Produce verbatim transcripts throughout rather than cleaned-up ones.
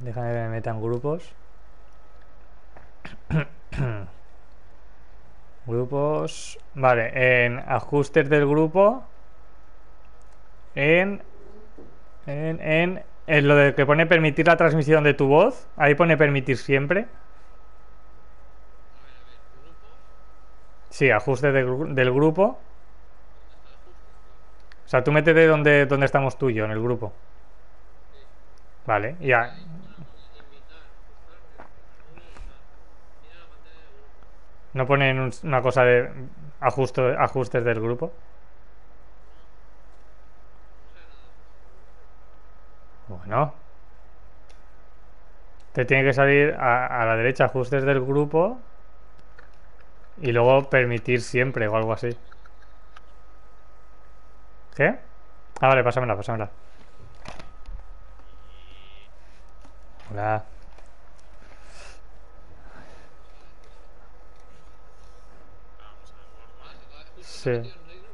Déjame que me meta en grupos. Grupos. Vale, en ajustes del grupo. En. En. En. En lo de que pone permitir la transmisión de tu voz. Ahí pone permitir siempre. Sí, ajustes de gru- del grupo. O sea, tú métete donde, donde estamos tú y yo, en el grupo. Vale, ya. No ponen un- una cosa de ajusto- ajustes del grupo. Bueno, te tiene que salir a, a la derecha ajustes del grupo y luego permitir siempre o algo así. ¿Qué? Ah, vale, pásamela, pásamela. Hola. Sí.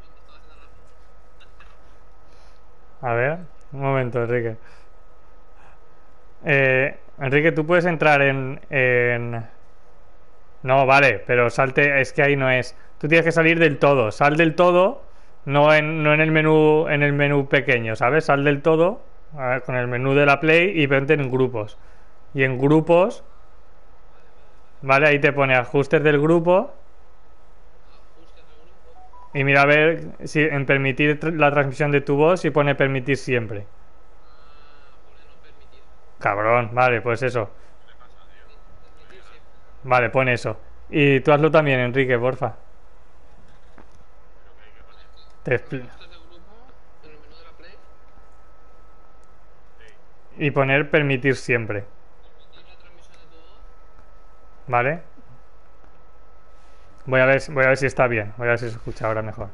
A ver, un momento, Enrique. Eh, Enrique, tú puedes entrar en, en... No, vale, pero salte, es que ahí no es. Tú tienes que salir del todo. Sal del todo, no en, no en el menú, en el menú pequeño, ¿sabes? Sal del todo, a ver, con el menú de la Play y vente en grupos. Y en grupos, vale, ahí te pone ajustes del grupo. Y mira a ver si en permitir tr- la transmisión de tu voz si pone permitir siempre. Cabrón, vale, pues eso. Vale, pone eso. Y tú hazlo también, Enrique, porfa. Te expli- y poner permitir siempre. ¿Vale? Voy a ver, voy a ver si está bien. Voy a ver si se escucha ahora mejor.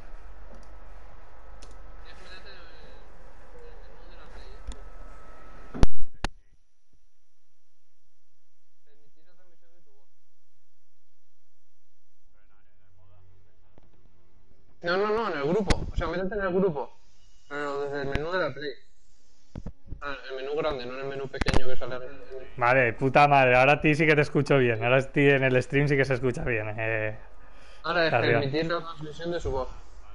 No, no, no, en el grupo. O sea, métete en el grupo. Pero desde el menú de la Play. Ah, el menú grande, no en el menú pequeño que sale en el... Vale, puta madre. Ahora a ti sí que te escucho bien. Ahora a ti en el stream sí que se escucha bien. Eh, Ahora es Carrión. permitir la transmisión de su voz.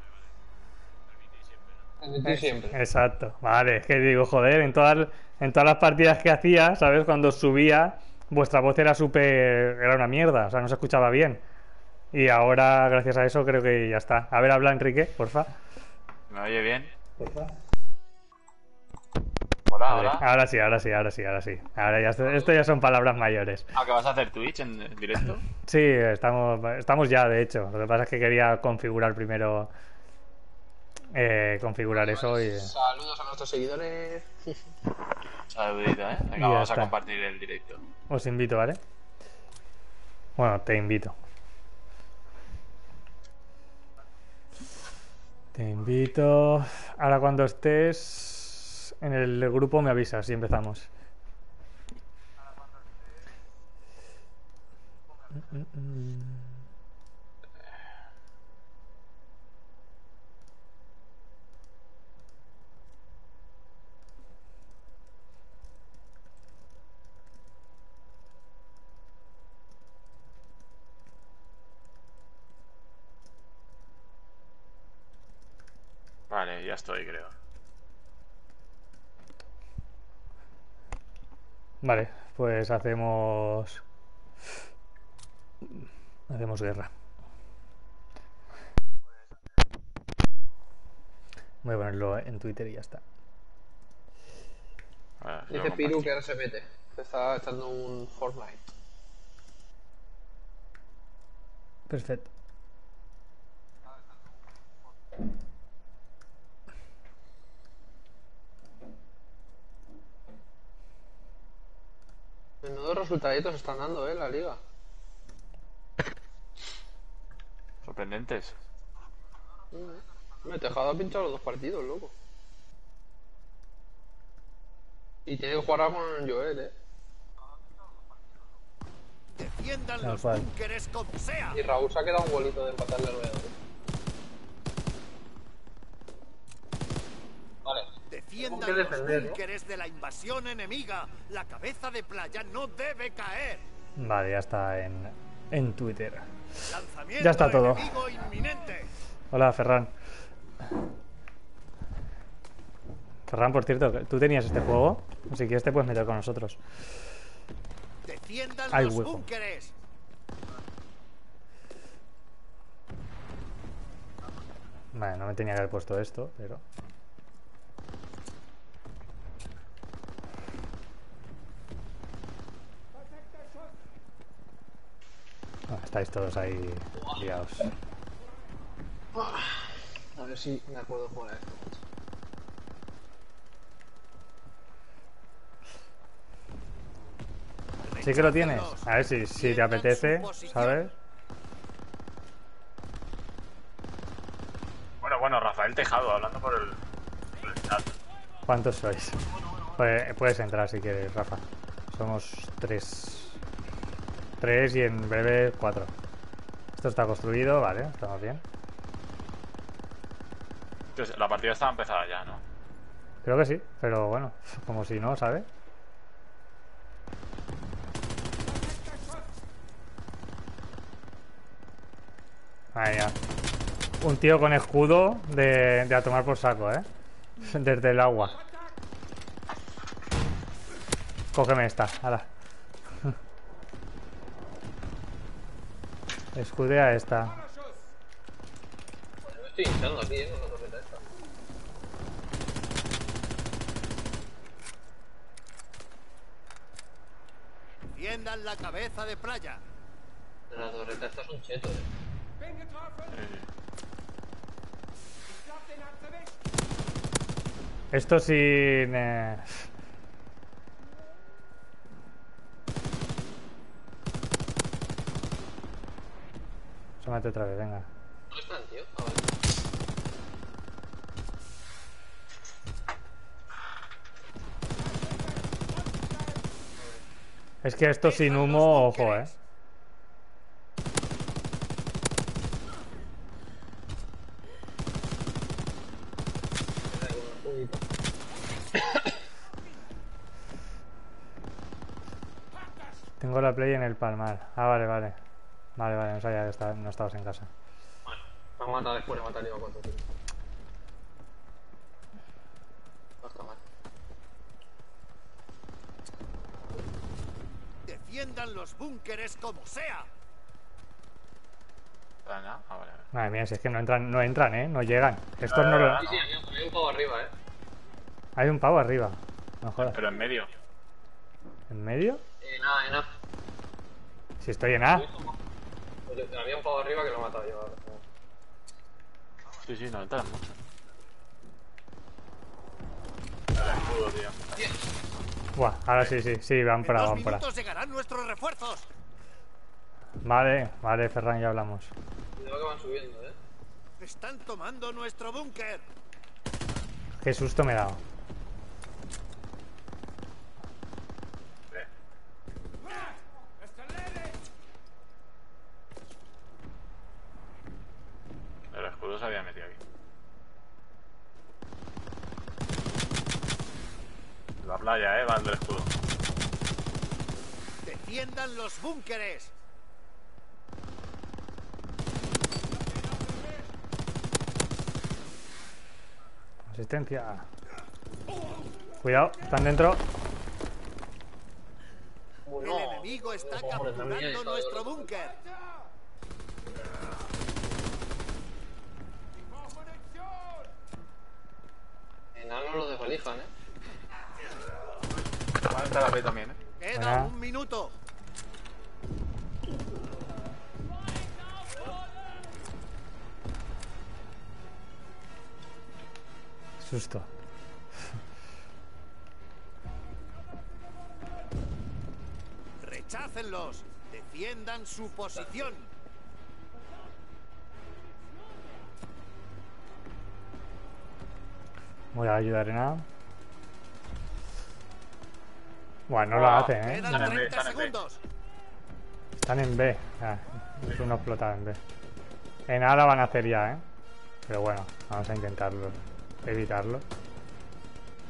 Permitir Es- siempre. exacto. Vale, es que digo, joder, en todas, en todas las partidas que hacía, ¿sabes? Cuando subía, vuestra voz era súper... Era una mierda. O sea, no se escuchaba bien. Y ahora, gracias a eso, creo que ya está. A ver, habla Enrique, porfa. ¿Me oye bien? Porfa. A Hola, ver, hola. ahora sí, ahora sí, ahora sí, ahora sí. Ahora ya, esto ya son palabras mayores. Ah, ¿qué vas a hacer Twitch en en directo? Sí, estamos, estamos ya, de hecho. Lo que pasa es que quería configurar primero, eh, configurar Vale, vale. eso y, Saludos a nuestros seguidores. Saludito, ¿eh? y Venga, ya vamos a está. compartir el directo. Os invito, ¿vale? Bueno, te invito. Te invito. Ahora cuando estés en el grupo me avisas y empezamos. Vale, ya estoy, creo. Vale, pues hacemos... Hacemos guerra. Voy a ponerlo en Twitter y ya está. Vale, lo Dice Piru comparto. que ahora se mete. Se está echando un Fortnite. Perfecto. Menudos resultaditos están dando, eh, la liga. Sorprendentes. Me he dejado a pinchar los dos partidos, loco. Y tiene que jugar con Joel, eh. Defiendan Tal los cual. búnkeres como sea. Y Raúl se ha quedado un bolito de empatarle al Valladolid. Vale. Defiendan que los defender, ¿no? búnkeres de la invasión enemiga. La cabeza de playa no debe caer. Vale, ya está en, en Twitter. Lanzamiento Ya está todo. enemigo inminente. Hola, Ferran. Ferran, por cierto, ¿tú tenías este juego? Si quieres te puedes meter con nosotros. Defiendan Hay los hueco. búnkeres. Vale, no me tenía que haber puesto esto, pero... Ah, estáis todos ahí liados. A ver si me acuerdo jugar a esto. Sí que lo tienes. A ver si, si te apetece, ¿sabes? Bueno, bueno, Rafael Tejado, hablando por el, por el chat. ¿Cuántos sois? Pues, puedes entrar si quieres, Rafa. Somos tres. Tres y en breve cuatro. Esto está construido, vale, estamos bien. Entonces, la partida estaba empezada ya, ¿no? Creo que sí, pero bueno, como si no, ¿sabes? Ahí ya. Un tío con escudo de, de a tomar por saco, ¿eh? Desde el agua. Cógeme esta, ala. Escudea esta. Bueno, me estoy hinchando aquí, ¿eh? Con la torreta esta. Defiendan la cabeza de playa. La torreta esta es un cheto, ¿eh? Eh, Esto sin... Eh... Súmate otra vez, venga. ¿Dónde están, tío? Ah, vale. Es que esto sin humo, ojo, eh. Tengo la play en el palmar. Ah, vale, vale. Vale, vale, no sabía que está- no estabas en casa. Me han matado después, me han matado a cuatro, tío. No está mal. Defiendan los búnkeres como sea. ¿está nada? Ah, vale, vale. Madre mía, si es que no entran, no entran, eh. No llegan. Estos no lo... Sí, sí, hay un- hay un pavo arriba, ¿eh? Hay un pavo arriba. No jodas. Pero en medio. ¿En medio? Eh, nada, eh, nada. Si estoy en A. Pues había un pavo arriba que lo he matado yo ahora. Sí, sí, no entran mucho. El escudo, tío. Buah, ahora sí, sí, sí, van En para, dos van para. minutos llegarán nuestros refuerzos. Vale, vale, Ferran, ya hablamos. Cuidado que van subiendo, ¿eh? Están tomando nuestro búnker. Qué susto me he dado. Eh, El escudo se había metido aquí. La playa, eh, va el del escudo. Defiendan los búnkeres. Asistencia. Cuidado, están dentro. Uh, El no. enemigo está Hombre, también capturando está nuestro de- búnker. Enanos los desvalijan, ¿eh? Va a entrar la B también, eh. Queda Buena. un minuto. Susto. Rechácenlos. Defiendan su posición. Voy a ayudar en A. Bueno, no lo hace, eh. Quedan Están en B, treinta están en B. segundos. Están en B. Ah, es uno explotado en B. En A la van a hacer ya, eh. Pero bueno, vamos a intentarlo. Evitarlo.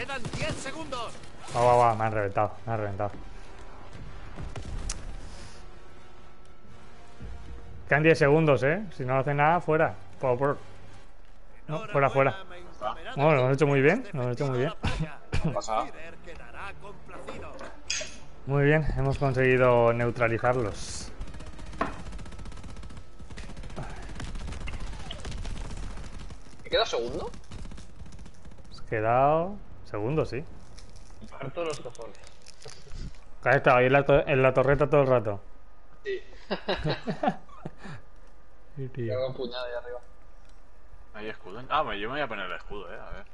Quedan diez segundos. Va, va, va, me han reventado, me han reventado. Quedan diez segundos, eh. Si no hace nada, fuera. Por, por... No, fuera, fuera. Bueno, lo hemos hecho muy bien, lo hemos hecho muy bien. ¿Qué pasa? Muy bien, hemos conseguido neutralizarlos. ¿Me queda segundo? Has quedado... Segundo, sí. Harto los cojones. Que has estado ahí en la, to- en la torreta todo el rato. Sí. Sí, tío. Tengo un puñado ahí arriba. ¿Hay escudo? Ah, pues yo me voy a poner el escudo, eh. A ver.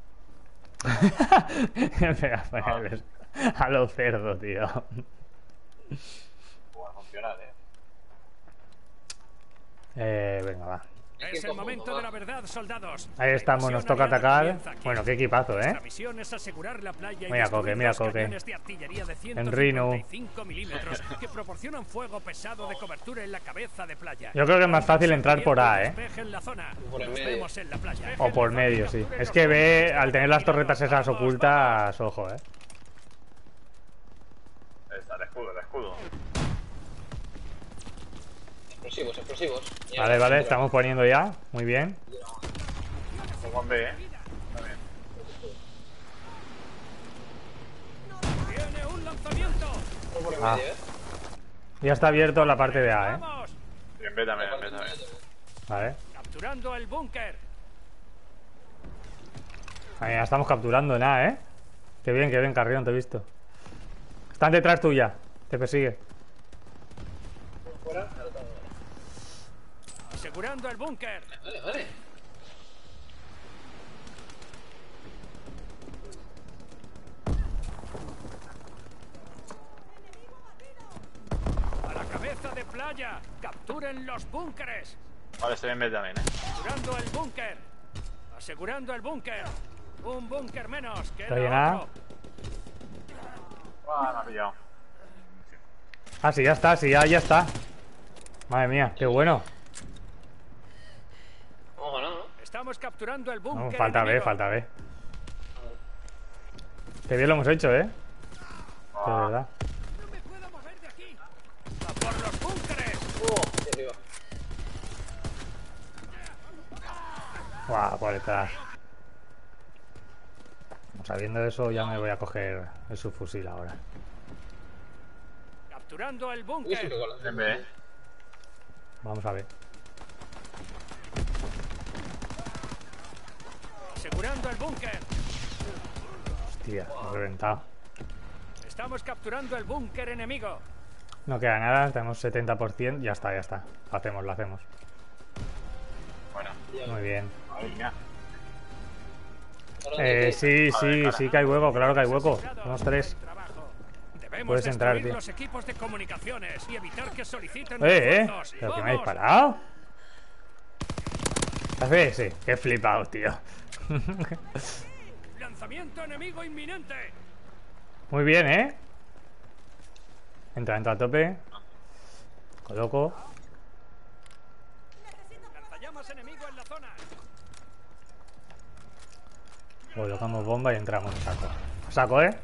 Me voy a poner el- a los cerdos, tío. Bueno, funciona, eh. Eh, venga, va. Es el momento de la verdad, soldados. Ahí estamos, nos toca atacar. Bueno, qué equipazo, ¿eh? La misión es asegurar la playa y Mira, Coque, destruir mira, los Coque. cañones de artillería de En Rhino. ciento cincuenta y cinco milímetros que proporcionan fuego pesado de cobertura en la cabeza de playa. Yo creo que es más fácil entrar por A, ¿eh? Despejen la zona. Por el Nos medio. vemos en la playa. O por medio, sí. Es que ve, al tener las torretas esas ocultas, ojo, ¿eh? Ahí está el escudo, el escudo. Explosivos, explosivos. Vale, vale, estamos poniendo ya. Muy bien. Pongo en B, eh. Está bien. Tiene un lanzamiento. Por el Ah. medio, eh. Ya está abierto la parte de A, ¿eh? Vamos. Y en B también, en B también. Vale. Capturando el búnker. Ahí ya estamos capturando en A, ¿eh? Qué bien, qué bien, Carrión, te he visto. Están detrás tuya. Te persigue. Fuera. Ahora todo. Asegurando el búnker. Vale, vale. A la cabeza de playa. Capturen los búnkeres. Vale, estoy en B también, eh. Asegurando el búnker. Asegurando el búnker. Un búnker menos. Estoy Queda en A. otro. Ah, me ha pillado. Ah, sí, ya está, sí, ya, ya está. Madre mía, qué bueno. Vamos ganando, ¿no? Estamos capturando el búnker. No, falta B, enemigo. falta B. Qué bien lo hemos hecho, ¿eh? De verdad. No me puedo mover de aquí. A por los búnkeres. Uh, de arriba. Guau, por detrás. Sabiendo eso, ya me voy a coger el subfusil ahora. Capturando el Uy, búnker. siempre con la- En B, eh. Vamos a ver. Asegurando el búnker. Hostia, me he reventado. Estamos capturando el búnker enemigo. No queda nada, tenemos setenta por ciento. Ya está, ya está. Lo hacemos, lo hacemos. Bueno. Muy bien. Madre mía. Ahora Eh, de- sí, sí, sí que hay hueco, claro que hay hueco. Somos tres. Trabajo. Debemos Puedes entrar, destruir tío. los equipos de comunicaciones y evitar que soliciten Eh, eh. refuerzos. ¿Pero que me ha ¡Vamos! disparado? ¿Hace? Sí, qué flipado, tío. Lanzamiento enemigo inminente. Muy bien, ¿eh? Entra, entra a tope. Coloco. Lanzallamas enemigo en la zona. Colocamos bomba y entramos. Saco. Saco, ¿eh?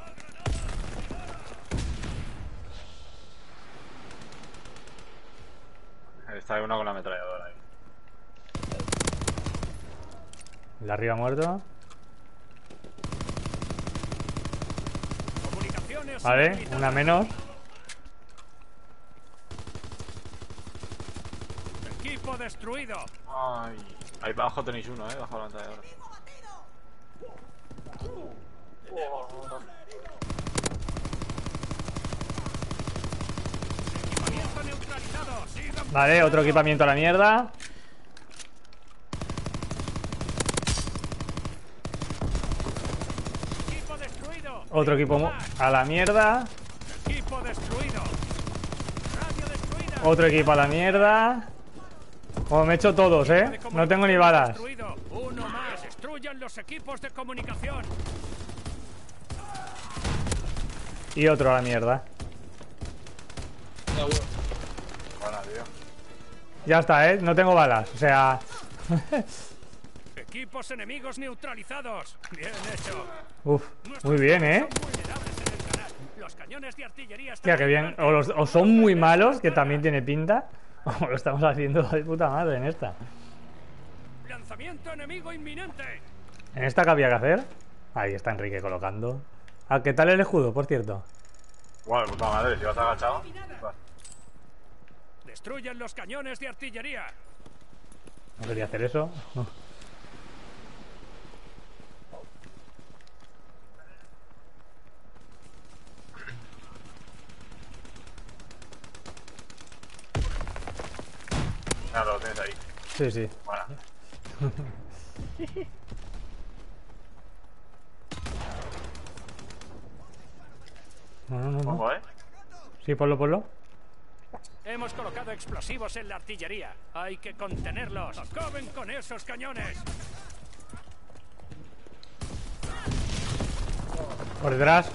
Está uno con la ametralladora ahí. El de arriba muerto. Comunicaciones. Vale, inhabilitadas. una menos. Equipo destruido. Ay. Ahí abajo tenéis uno, eh. Bajo la ametralladora. Equipamiento neutralizado. Sigan. Vale, otro equipamiento a la mierda. Equipo destruido. Otro equipo mu- a la mierda. Equipo destruido. Radio destruida. Otro equipo a la mierda. Como me he hecho todos, ¿eh? No tengo ni balas. Destruido. Uno más. Destruyan los equipos de comunicación. Y otro a la mierda. Ya, uno. Bueno, tío. Ya está, ¿eh? No tengo balas. O sea... Equipos enemigos neutralizados. Bien hecho. Uf, muy bien, ¿eh? Son vulnerables en el canal. Los cañones de artillería están Hostia, qué bien. O, los- o son muy malos, que también tiene pinta, o lo estamos haciendo de puta madre en esta. Lanzamiento enemigo inminente. ¿En esta qué había que hacer? Ahí está Enrique colocando. Ah, ¿qué tal el escudo, por cierto? Bueno, de puta madre, si vas agachado. Vas. Destruyen los cañones de artillería. No quería hacer eso. Ya lo tienes ahí. Sí, sí. Bueno. No, no, no, no. Pongo, ¿eh? Sí, ponlo, ponlo. Hemos colocado explosivos en la artillería. Hay que contenerlos. ¡Acaben con esos cañones! Por detrás.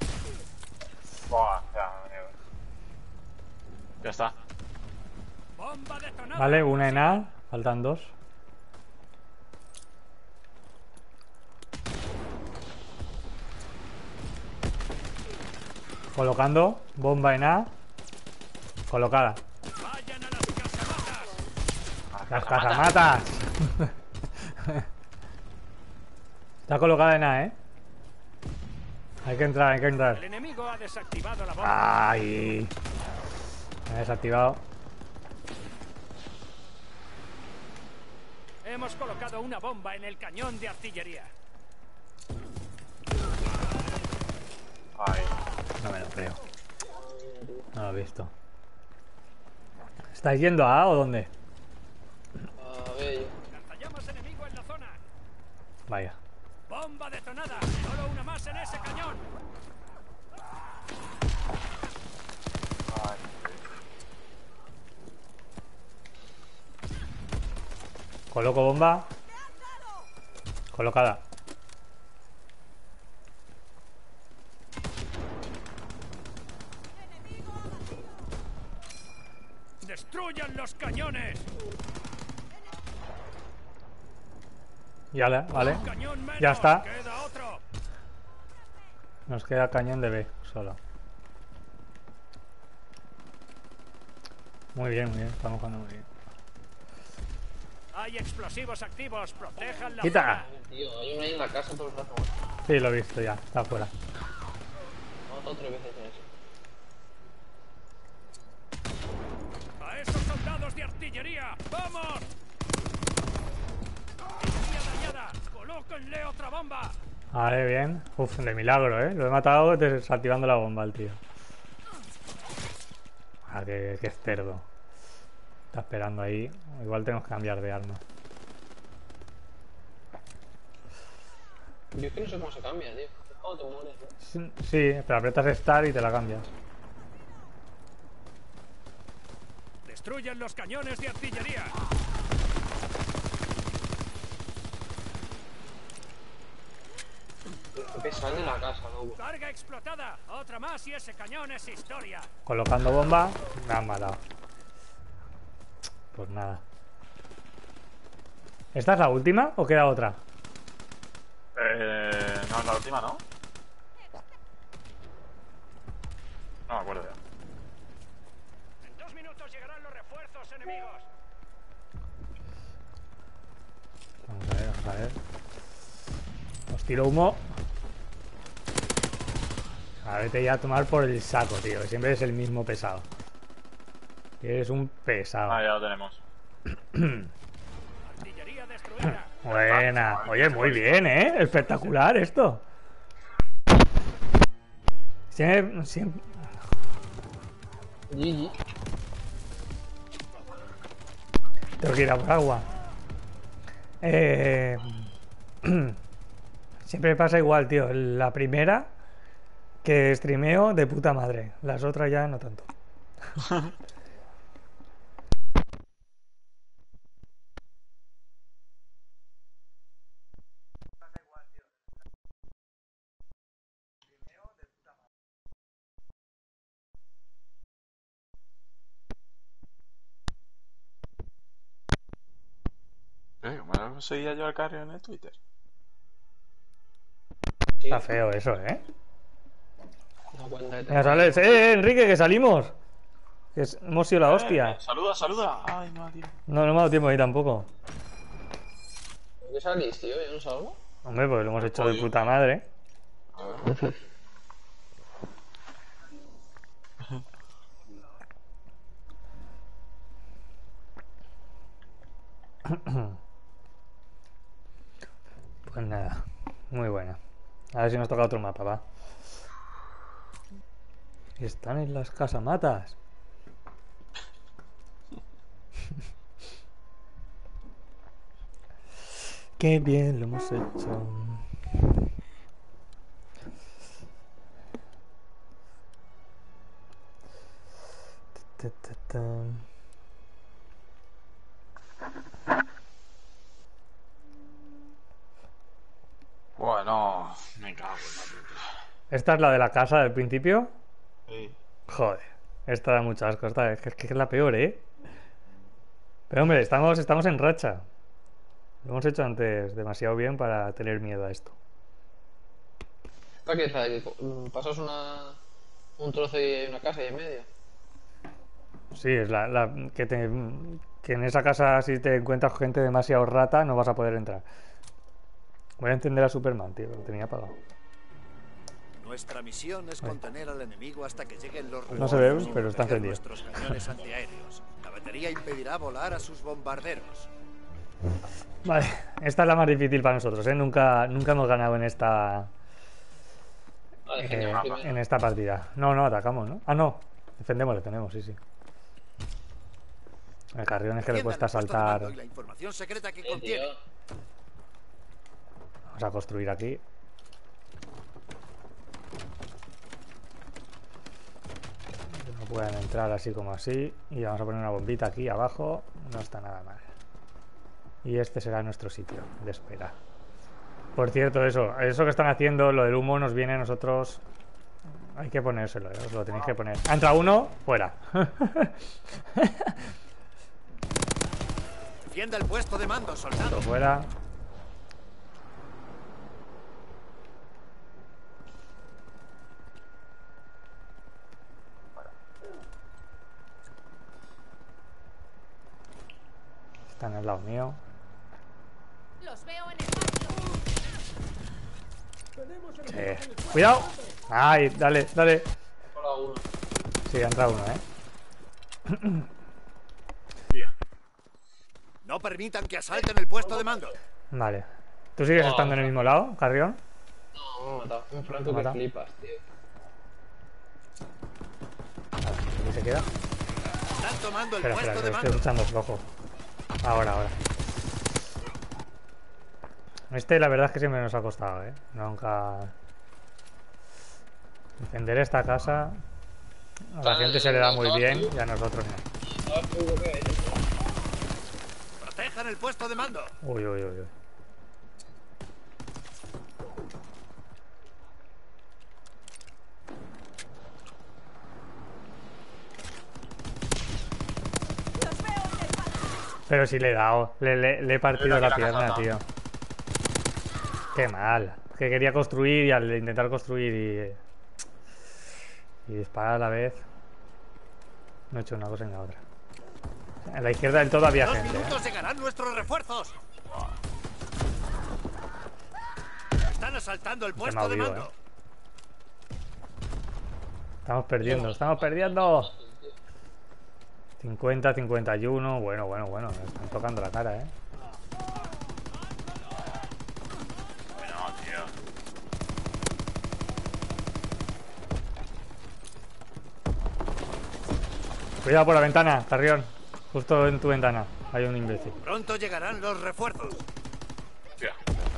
Buah, ya, mierda. Ya está. ¡Bomba detonada! Vale, una en A. Faltan dos. Colocando. Bomba en A. Colocada. ¡Vayan a las casamatas! Las casamatas. Está colocada en A, ¿eh? Hay que entrar, hay que El entrar. enemigo ha desactivado la bomba. Ay. Me ha desactivado. Hemos colocado una bomba en el cañón de artillería. Ahí. No me lo creo. No lo he visto. ¿Estáis yendo a A o dónde? A ver, Lanzallamas enemigo en la zona. Vaya. ¡Bomba detonada! ¡Solo una más en ese cañón! Ay. Coloco bomba. Colocada. ¡Destruyan los cañones! Ya la, vale. Un cañón menos. Ya está. Queda otro. Nos queda cañón de B solo. Muy bien, muy bien. Estamos jugando muy bien. Hay explosivos activos. Protejan la ¡Quita! zona. tío, hay uno ahí en la casa todo el rato. Sí, lo he visto ya. Está afuera. Me ha matado tres veces en eso. ¡A esos soldados de artillería! ¡Vamos! ¡Artillería dañada! ¡Colóquenle otra bomba! Vale, bien. Uf, de milagro, ¿eh? Lo he matado desactivando la bomba al tío. Ah, qué, qué cerdo. Está esperando ahí. Igual tenemos que cambiar de arma. Yo es que no sé cómo se cambia, tío. Oh, te mueres, ¿no? Sí, sí, pero aprietas Start y te la cambias. ¡Destruyan los cañones de artillería! Que sal de la casa, loco. ¡Carga explotada! ¡Otra más y ese cañón es historia! Colocando bomba, me han matado. Pues nada. ¿Esta es la última o queda otra? Eh, no es la última, ¿no? No me acuerdo ya. En dos minutos llegarán los refuerzos enemigos. Vamos a ver, vamos a ver. Os tiro humo. A ver, te voy a tomar por el saco, tío. Siempre es el mismo pesado. Eres un pesado. Ah, ya lo tenemos. Artillería destruida. Buena. Oye, muy bien, ¿eh? Espectacular esto. Siempre, siempre... G G. Tengo que ir a por agua. Eh... Siempre pasa igual, tío. La primera que streameo de puta madre. Las otras ya no tanto. Eh, bueno, seguía yo al Carrion en el Twitter. Está feo eso, ¿eh? Una cuenta de Venga, sales. ¡Eh, Enrique, que salimos! Que es- hemos sido la hostia. Eh, saluda, saluda. Ay, no, tío. No, no me ha dado tiempo ahí tampoco. ¿Por qué salís, tío? ¿Yo no salgo? Hombre, pues lo hemos hecho de Pollo. puta madre. Pues nada, muy buena. A ver si nos toca otro mapa, va. Están en las casamatas. Qué bien lo hemos hecho. Ta, ta, ta. Bueno, me cago en la puta. ¿Esta es la de la casa del principio? Sí. Joder, esta da mucho asco. Esta es que, es que es la peor, ¿eh? Pero hombre, estamos, estamos en racha. Lo hemos hecho antes demasiado bien para tener miedo a esto. ¿Para qué está aquí? ¿Pasas una, un trozo y hay una casa ahí en medio? Sí, es la, la que, te, que en esa casa si te encuentras gente demasiado rata no vas a poder entrar. Voy a encender a Superman, tío, lo tenía apagado. Nuestra misión es contener al enemigo hasta que lleguen los No se ve, refuerzos y pero está proteger encendido. nuestros cañones antiaéreos. La batería impedirá volar a sus bombarderos. Vale, esta es la más difícil para nosotros, ¿eh? Nunca, nunca hemos ganado en esta Ah, eh, defendemos primero. en esta partida. No, no, atacamos, ¿no? Ah, no, defendemos, defendemos, sí, sí. El Carrión es que le Defiendan cuesta el puesto de saltar. mando y la información secreta que Eh, tío. contiene. Vamos a construir aquí. Que no puedan entrar así como así. Y vamos a poner una bombita aquí abajo. No está nada mal. Y este será nuestro sitio de espera. Por cierto, eso, eso que están haciendo, lo del humo, nos viene a nosotros. Hay que ponérselo, ¿eh? Os lo tenéis que poner. Ha entrado uno, fuera. Defienda el puesto de mando, soldado. Fuera. Están al lado mío. Los veo en el patio. Sí. ¡Cuidado! ¡Ay! Dale, dale. Hola, uno. Sí, ha entrado uno, ¿eh? No permitan que asalten el puesto de mando. Vale. ¿Tú sigues Oh. estando en el mismo lado, Carrión? No, me ha matado. Un franco ¿Me ha que matado? flipas, tío. Vale, aquí se queda. Están tomando el Espera, espera, puesto que de lo estoy mando. escuchando flojo. Ahora, ahora. Este la verdad es que siempre nos ha costado, ¿eh? Nunca... Defender esta casa... A la gente se le da muy bien y a nosotros no. Protejan el puesto de mando. Uy, uy, uy, uy. Los veo en el patio. Pero si le he dado, le, le- le he partido Mira la que la pierna, casa tío. Qué mal. Que quería construir y al intentar construir y... Y disparar a la vez... No he hecho una cosa ni la otra. En la izquierda del todo había Dos gente, ¿eh? minutos llegarán nuestros refuerzos. Están asaltando el puesto quemado de vivo, mando. ¿eh? Estamos perdiendo, estamos perdiendo. cincuenta, cincuenta y uno. Bueno, bueno, bueno. Me están tocando la cara, ¿eh? Bueno, tío. Cuidado por la ventana, Carrión. Justo en tu ventana. Hay un imbécil. Pronto llegarán los refuerzos. Hostia.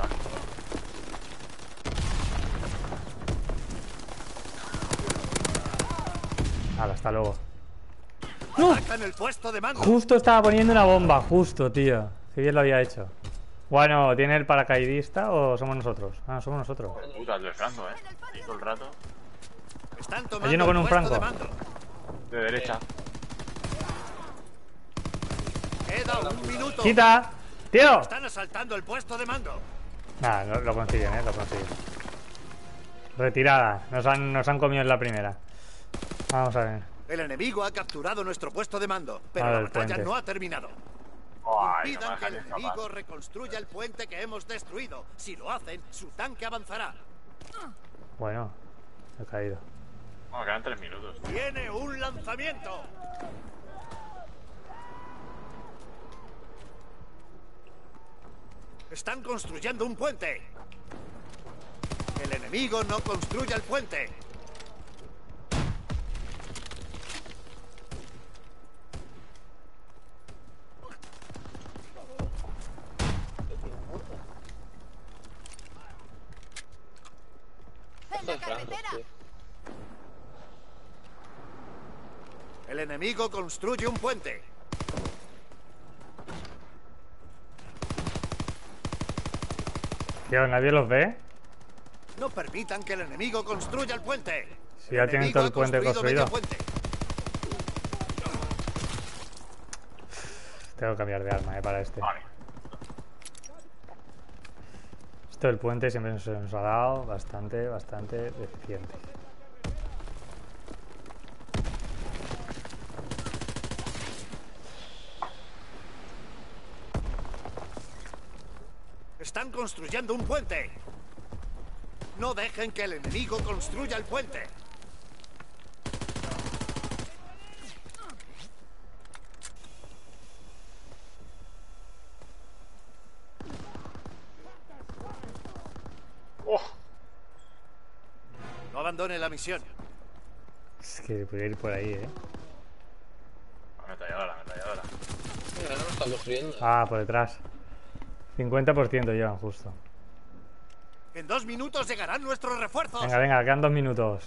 Hala, hasta luego. Atacan el puesto de mando. Justo estaba poniendo una bomba, justo, tío. Qué bien lo había hecho. Bueno, ¿tiene el paracaidista o somos nosotros? Ah, somos nosotros. Puta, el de Franco, eh. Y todo el rato. Están tomando Hay uno con el un puesto franco. de mando. De derecha. Queda un minuto. ¡Quita! ¡Tío! Están asaltando el puesto de mando. Nada, lo, lo consiguen, eh, lo consiguen. Retirada. Nos han, nos han comido en la primera. Vamos a ver. El enemigo ha capturado nuestro puesto de mando, pero A la ver, batalla puente. no ha terminado. Ay, no me Impidan que el dejan escapar. enemigo reconstruya el puente que hemos destruido. Si lo hacen, su tanque avanzará. Bueno, he caído. Bueno, quedan tres minutos. ¡Tiene un lanzamiento! Están construyendo un puente. El enemigo no construye el puente. ¡En la carretera! El enemigo construye un puente. Tío, ¿nadie los ve? No permitan que el enemigo construya el puente. Si ya tienen todo el puente construido. medio puente. Tengo que cambiar de arma, eh, para este. Vale. Esto del puente siempre se nos ha dado bastante, bastante deficiente. Están construyendo un puente. No dejen que el enemigo construya el puente. Oh, No abandone la misión. Es que voy a ir por ahí, eh. ametralladora, ametralladora. Mira, ahora lo están construyendo. Ah, por detrás. cincuenta por ciento llevan justo. En dos minutos llegarán nuestros refuerzos. Venga, venga, quedan dos minutos.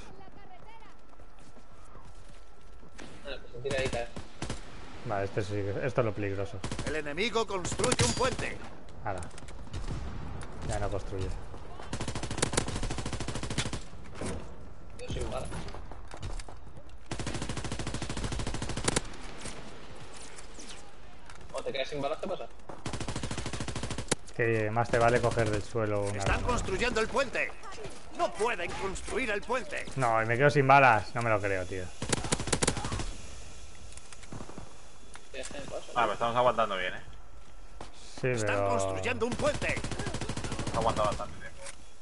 Ah, pues se tira ahí, cae. Vale, este sí, esto es lo peligroso. El enemigo construye un puente. Ahora. Ya no construye. Yo sin bala. O te quedas sin balas, ¿qué pasa? Que más te vale coger del suelo una Están arma. construyendo el puente. No pueden construir el puente. No, y me quedo sin balas. No me lo creo, tío. Ya está en paso. Ah, pero estamos aguantando bien, eh. Sí, Están pero... construyendo un puente. Hemos aguantado bastante tiempo.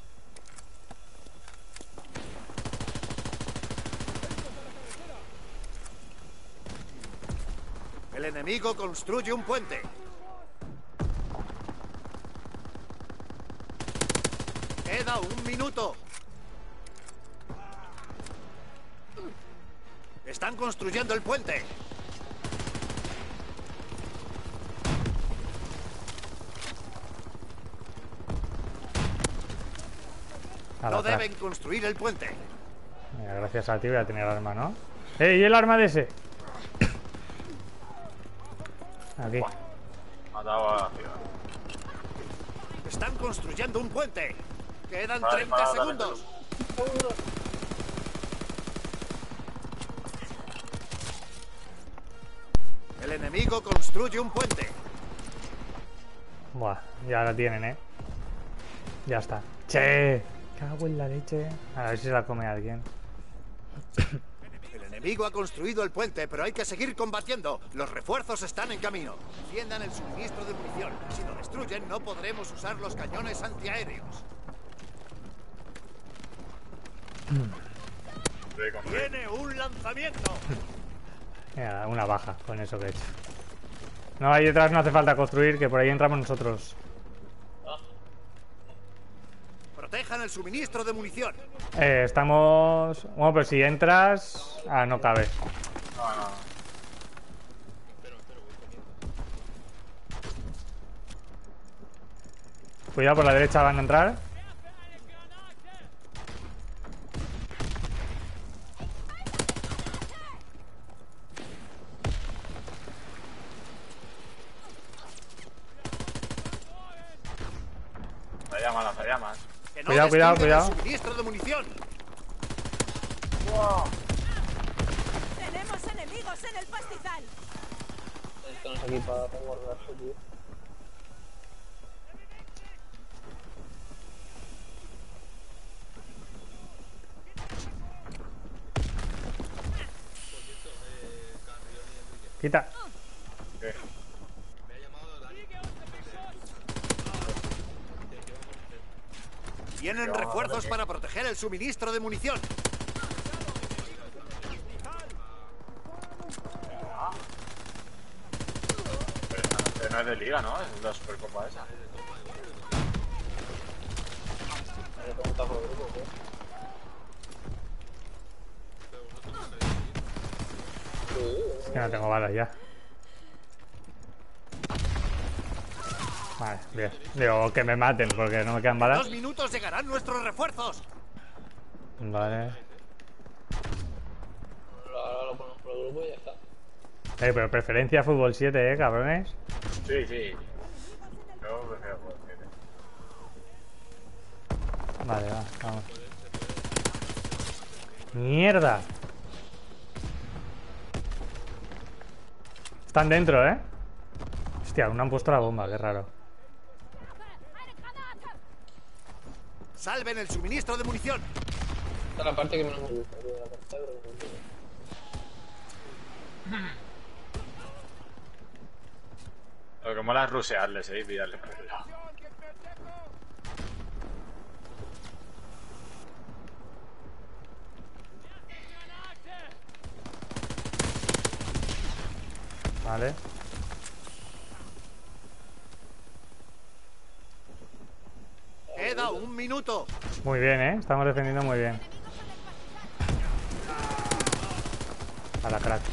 El enemigo construye un puente. Queda un minuto. Están construyendo el puente. A la No atrás. deben construir el puente. Venga, gracias a ti voy a tener arma, ¿no? ¡Ey! ¿Y el arma de ese? Aquí. Matado a la ciudad. Están construyendo un puente. Quedan Vale, treinta vale, vale. segundos. El enemigo construye un puente. Buah, ya la tienen, ¿eh? Ya está. ¡Che! Cago en la leche. A ver si se la come alguien. El enemigo ha construido el puente, pero hay que seguir combatiendo. Los refuerzos están en camino. Defiendan el suministro de munición. Si lo destruyen, no podremos usar los cañones antiaéreos. Estoy con Rick. ¡Tiene un lanzamiento! Mira, una baja con eso que he hecho. No, ahí detrás no hace falta construir, que por ahí entramos nosotros. Protejan el suministro de munición. Eh, estamos... Bueno, pero si entras... Ah, no cabe. No, no, no. Cuidado, por la derecha van a entrar. La llaman, las llaman. Que no Cuidado, cuidado, destruyan cuidado. el suministro de munición. ¡Tenemos enemigos en el pastizal! Estamos aquí para guardarse, tío. Quita. ¿Qué? Tienen refuerzos para proteger el suministro de munición. Pero no es de liga, ¿no? Es la Supercopa esa. Es que no tengo balas ya. Vale, bien. Digo, que me maten porque no me quedan En balas. dos minutos llegarán nuestros refuerzos. Vale. Ahora lo ponemos por el grupo y ya está. Eh, pero preferencia fútbol siete, eh, cabrones. Sí, sí. Yo prefiero jugar siete. Vale, va, vamos. ¡Mierda! Están dentro, ¿eh? Hostia, aún no han puesto la bomba, qué raro. Salven el suministro de munición. Esta es la parte que menos me gusta, tío, la parte de grupo. Lo que mola es rusearles, eh, y pillarles por el lado. Vale. Queda un minuto. Muy bien, ¿eh? Estamos defendiendo muy bien. A la crack.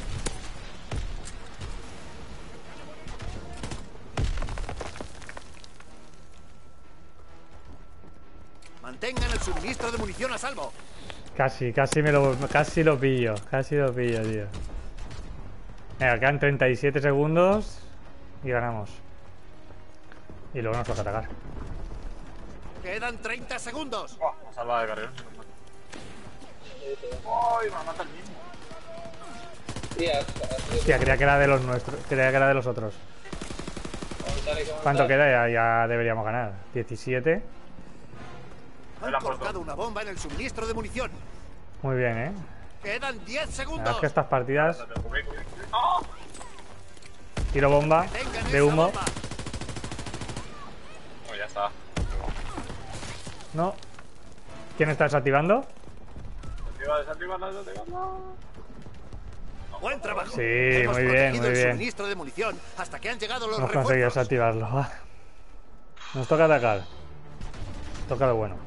Mantengan el suministro de munición a salvo. Casi, casi me lo, casi lo pillo. Casi lo pillo, tío. Venga, quedan treinta y siete segundos y ganamos. Y luego nos toca atacar. Quedan treinta segundos. Oh, me ha salvado de carrera. ¡Ay, me mata el mismo! Tía, así Hostia, creía que era de los nuestros. Creía que era de los otros. aguantar, hay que aguantar. ¿Cuánto queda? Ya, ya deberíamos ganar. diecisiete. Han colocado una bomba en el suministro de munición. Muy bien, ¿eh? Quedan diez La verdad segundos. es que estas partidas... Tiro bomba Tengan de esa humo. bomba. Pues ya está. No. ¿Quién está desactivando? Desactiva, desactiva, desactiva. Buen trabajo. Sí, Hemos muy bien, protegido muy el bien. suministro de munición hasta que han llegado los Hemos conseguido refuerzos. desactivarlo. Va. Nos toca atacar. Toca lo bueno.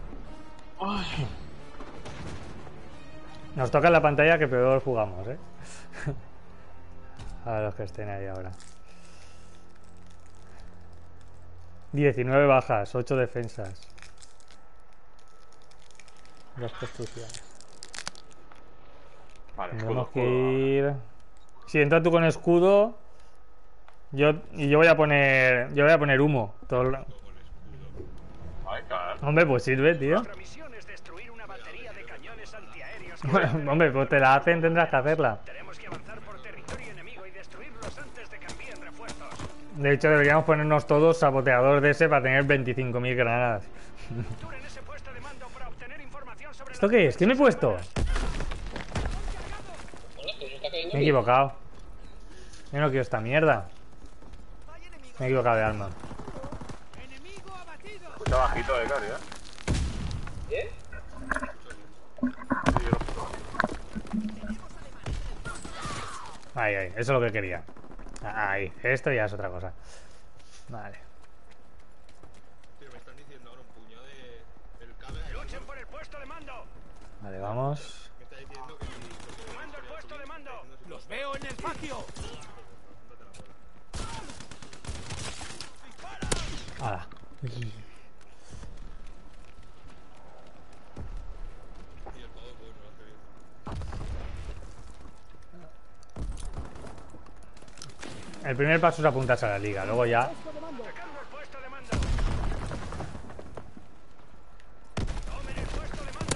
Nos toca en la pantalla que peor jugamos, ¿eh? A ver los que estén ahí ahora. diecinueve bajas, ocho defensas. Dos construcciones. Vale, escudo, Tenemos que escudo. ir... Si entra tú con escudo... Yo, y yo voy a poner... Yo voy a poner humo. Todo el- Ay, claro. Hombre, pues sirve, tío. Nuestra misión es destruir una batería de cañones antiaéreos. que Hombre, pues te la hacen, tendrás que hacerla. Tenemos que avanzar por territorio enemigo y destruirlos antes de que envíen refuerzos. De hecho, deberíamos ponernos todos saboteador de ese para tener veinticinco mil granadas. Capturen ese puesto de mando para obtener información sobre ¿Esto la- qué es? ¿Qué me he puesto? Hola, que se está cayendo Me he bien. equivocado. Yo no quiero esta mierda. Me he equivocado de arma. Escucha bajito, eh, Cari, eh. ¿Qué? Sí, yo- Ahí, ahí. Eso es lo que quería. Ahí. Esto ya es otra cosa. Vale. Pero me están diciendo ahora un puñado de... El cable... Luchen por el puesto de mando. Vale, vamos. Me está diciendo que... si- Mando el puesto de mando. Los veo en el patio. Ahora. El primer paso es apuntarse a la liga. Luego ya... Atacando el puesto de mando. Tomen el puesto de mando.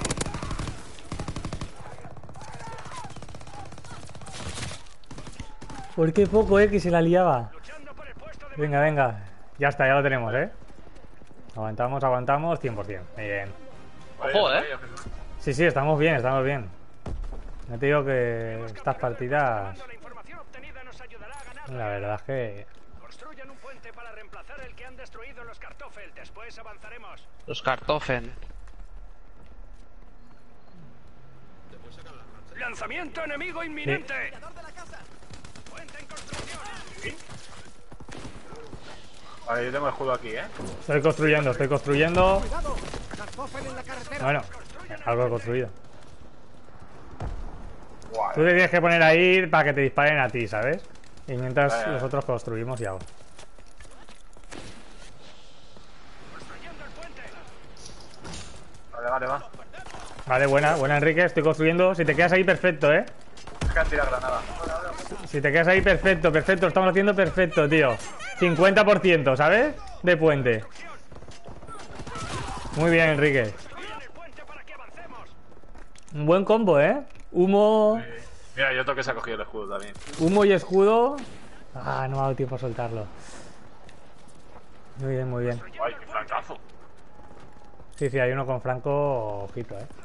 ¿Por qué poco, eh? Que se la liaba. Luchando por el puesto de Venga, venga. Ya está, ya lo tenemos, eh. Aguantamos, aguantamos, cien por cien. Bien. Ojo, eh. Sí, sí, estamos bien, estamos bien. No te digo que estas partidas... mando. La información obtenida nos ayudará a La verdad es que... Construyan un puente para reemplazar el que han destruido los Kartoffel. Después avanzaremos. Los Kartoffen. ¿Te puedes sacar las lanzas? ¡Lanzamiento enemigo inminente! ¡Puente en construcción! Vale, yo tengo escudo aquí, ¿eh? Estoy construyendo, estoy construyendo. Bueno, algo he construido. Guau, Tú te tienes que poner ahí para que te disparen a ti, ¿sabes? Y mientras Vale, vale. nosotros construimos y hago. ¡Construyendo el puente! Vale, vale, va. Vale, buena, buena Enrique, estoy construyendo. Si te quedas ahí, perfecto, ¿eh? Es que han tirado granada. Si te quedas ahí, perfecto, perfecto. Lo estamos haciendo perfecto, tío. cincuenta por ciento, ¿sabes? De puente. Muy bien, Enrique. ¡Construyan el puente para que avancemos! Un buen combo, ¿eh? Humo, Mira, yo otro que se ha cogido el escudo también. humo y escudo. Ah, no me ha dado tiempo a soltarlo. Muy bien, muy bien. Ay, qué francazo. Sí, sí, hay uno con Franco, ojito, ¿eh?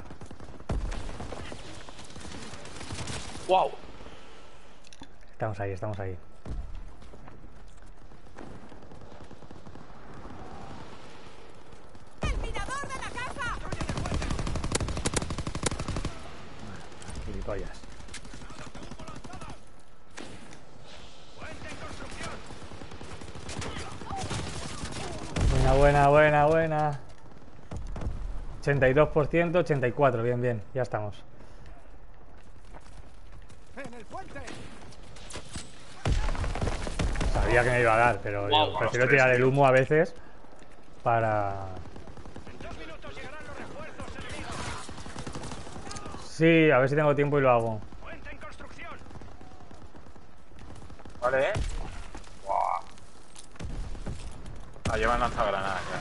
¡Wow! Estamos ahí, estamos ahí. ¡El mirador de la casa! Gilipollas. ¡Puente en construcción! Buena, buena, buena, buena. ochenta y dos por ciento, ochenta y cuatro, bien, bien, ya estamos. ¡En el puente! Sabía que me iba a dar, pero yo Wow, prefiero los tres, tirar el tío. humo a veces para... En dos minutos llegarán los refuerzos enemigos. Sí, a ver si tengo tiempo y lo hago. ¡Puente en construcción! Vale, ¿eh? Guau. Ah, llevan lanzagranadas ya.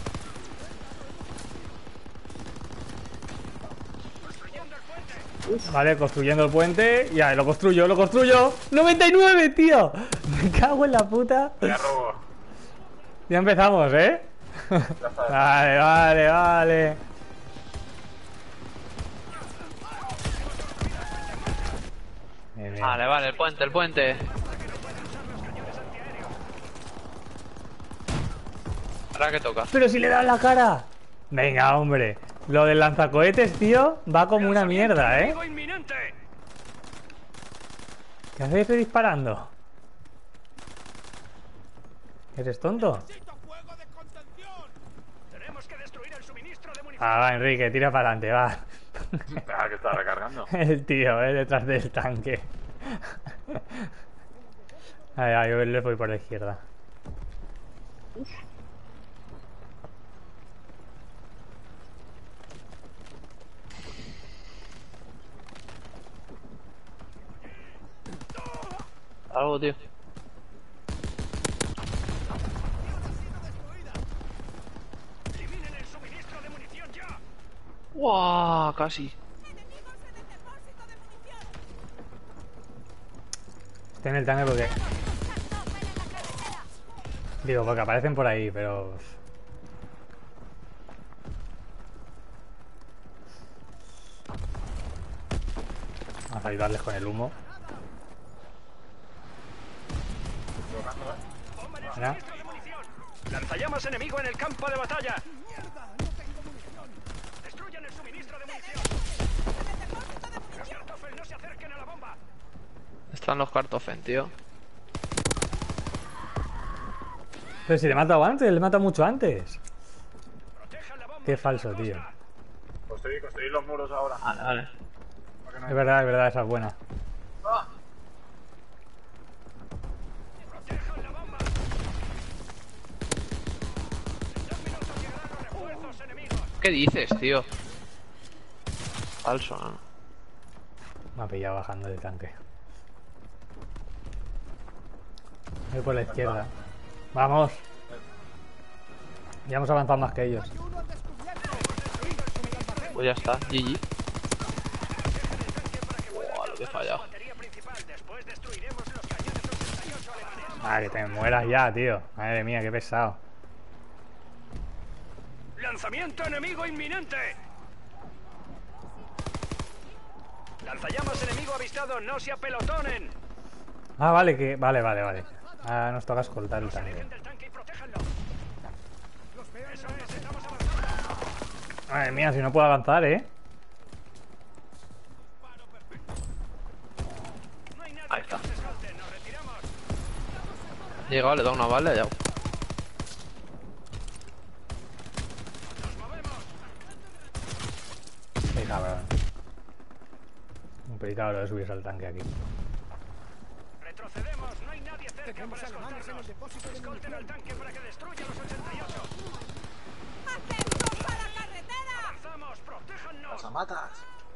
¡Construyendo el puente! Vale, construyendo el puente. Ya, lo construyo, lo construyo. ¡noventa y nueve, tío! Me cago en la puta. Ya robo. Ya empezamos, ¿eh? Ya está. Vale, vale, vale. Bien, bien. Vale, vale, el puente, el puente. Ahora que toca. Pero si le he dado en la cara. Venga, hombre. Lo del lanzacohetes, tío, va como una mierda, ¿eh? ¡Enemigo inminente! ¿Qué haces disparando? ¿Eres tonto? Tenemos que destruir el suministro de munición. Ah, va, Enrique, tira para adelante, va. Espera, que está recargando. El tío, eh, detrás del tanque. Ay, ay, yo le voy por la izquierda. Algo, tío. ¡Eliminen el suministro de munición ya! ¡Wow! Casi. ¡Enemigos en el depósito de munición! Estoy en el tanque porque... ¡Kartoffel en la carretera! Digo, porque aparecen por ahí, pero... Vamos a ayudarles con el humo. ¡Bomba en el Mira. suministro de munición! ¡Lanzallamas enemigo en el campo de batalla! ¡Destruyan el suministro de munición! ¡Los Kartoffel no se acerquen a la bomba! Están los Kartoffen, tío. Pero si le he matado antes, le he matado mucho antes. ¡Protejan la bomba! Qué falso, tío. Construir, construir los muros ahora. Vale, vale. Para que no- Es verdad, es verdad, esa es buena. ¡Protejan la bomba! En dos minutos llegarán los refuerzos enemigos. ¿Qué dices, tío? Falso, ¿no? Me ha pillado bajando del tanque. Voy por la izquierda. Vamos. Ya hemos avanzado más que ellos. Pues ya está, G G. Wow, lo que he fallado. Batería principal. Después destruiremos los cañones ochenta y ocho alemanes. Ah, que te mueras ya, tío. Madre mía, qué pesado. ¡Lanzamiento enemigo inminente! ¡Lanzallamas enemigo avistado! ¡No se apelotonen! Ah, vale, que... Vale, vale, vale. Ah, nos toca escoltar el tanque. Del tanque y protéjanlo. Eso es, estamos avanzando. Madre mía, si no puedo avanzar, ¿eh? No hay nadie Ahí que está. nos escolte. Nos retiramos. Llegado, le da una bala y ya. Nos movemos. Qué cabrón. Un pecado de subirse al tanque aquí. Retrocedemos. No hay nadie cerca para escoltarnos. Escolten al tanque para que destruya los ochenta y ocho. ¡Atentos a la carretera! Avanzamos. Protéjannos. matas!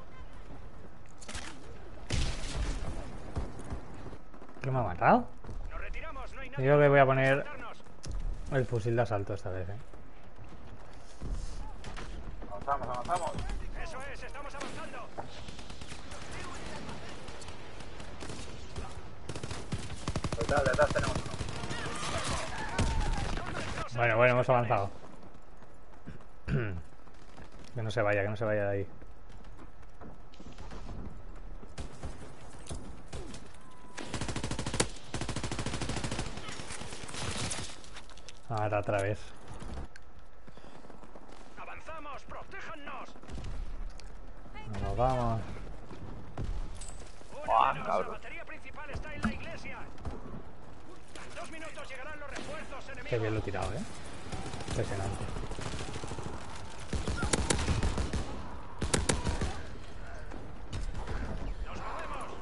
¿Qué me ha matado? Nos retiramos. No hay nadie Yo le voy a para poner escoltarnos. el fusil de asalto esta vez, ¿eh? Avanzamos, avanzamos. Eso es, estamos avanzando. Detrás, detrás tenemos uno. Bueno, bueno, hemos avanzado. Que no se vaya, que no se vaya de ahí. Ahora otra vez. Avanzamos. Protéjannos. Nos vamos. Una Buah, menos. cabrón. La batería principal está en la iglesia. En dos minutos llegarán los refuerzos enemigos. Qué bien lo he tirado, ¿eh? Impresionante. Nos movemos.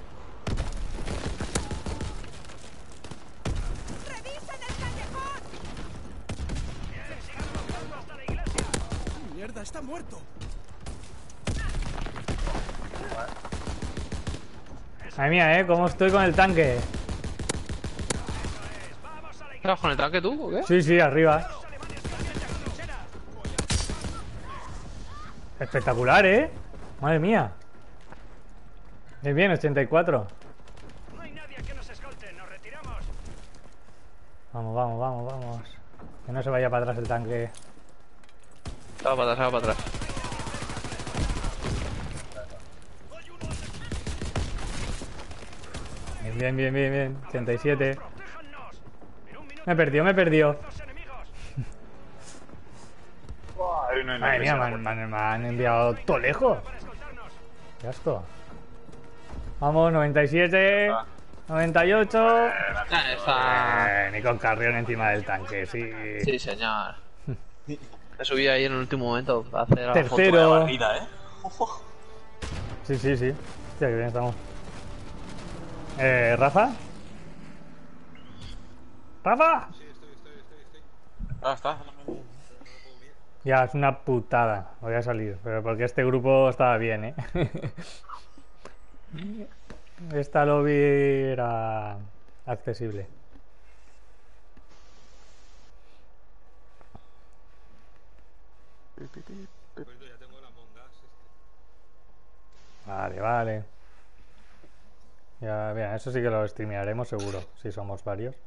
¡Revisen el callejón! Bien, sigan avanzando hasta la iglesia. ¡Mierda, está muerto! Madre mía, ¿eh? ¿Cómo estoy con el tanque? Vamos a la iglesia. ¿Estás con el tanque tú o qué? Sí, sí, arriba. Los alemanes cambian de trinchera. Espectacular, ¿eh? Madre mía. Bien, bien, ochenta y cuatro. No hay nadie que nos escolte. Nos retiramos. Vamos, vamos, vamos, vamos. Que no se vaya para atrás el tanque. Se va para atrás, se va para atrás. Bien, bien, bien, bien, bien. ochenta y siete. Protéjannos. En un minuto Me perdió, me perdió. los enemigos. Buah, ahí no hay Madre nadie, mía, se me la han, me puerta. han- me han enviado todo lejos. Para escoltarnos. Qué asco. Vamos, noventa y siete. noventa y ocho. Ah, está... Eh, ni con Carrión encima del tanque, sí. Sí, señor. Me subí ahí en el último momento para hacer la Tercero. foto. Vaya barrida, ¿eh? Sí, sí, sí. Hostia, qué bien estamos. Eh, ¿Rafa? ¿Rafa? Ah, está. Ya, es una putada. Voy a salir, pero porque este grupo estaba bien, ¿eh? Esta lobby era accesible. Pues ya tengo la Among Us este. Vale, vale. Ya, mira, eso sí que lo streamearemos seguro, si somos varios.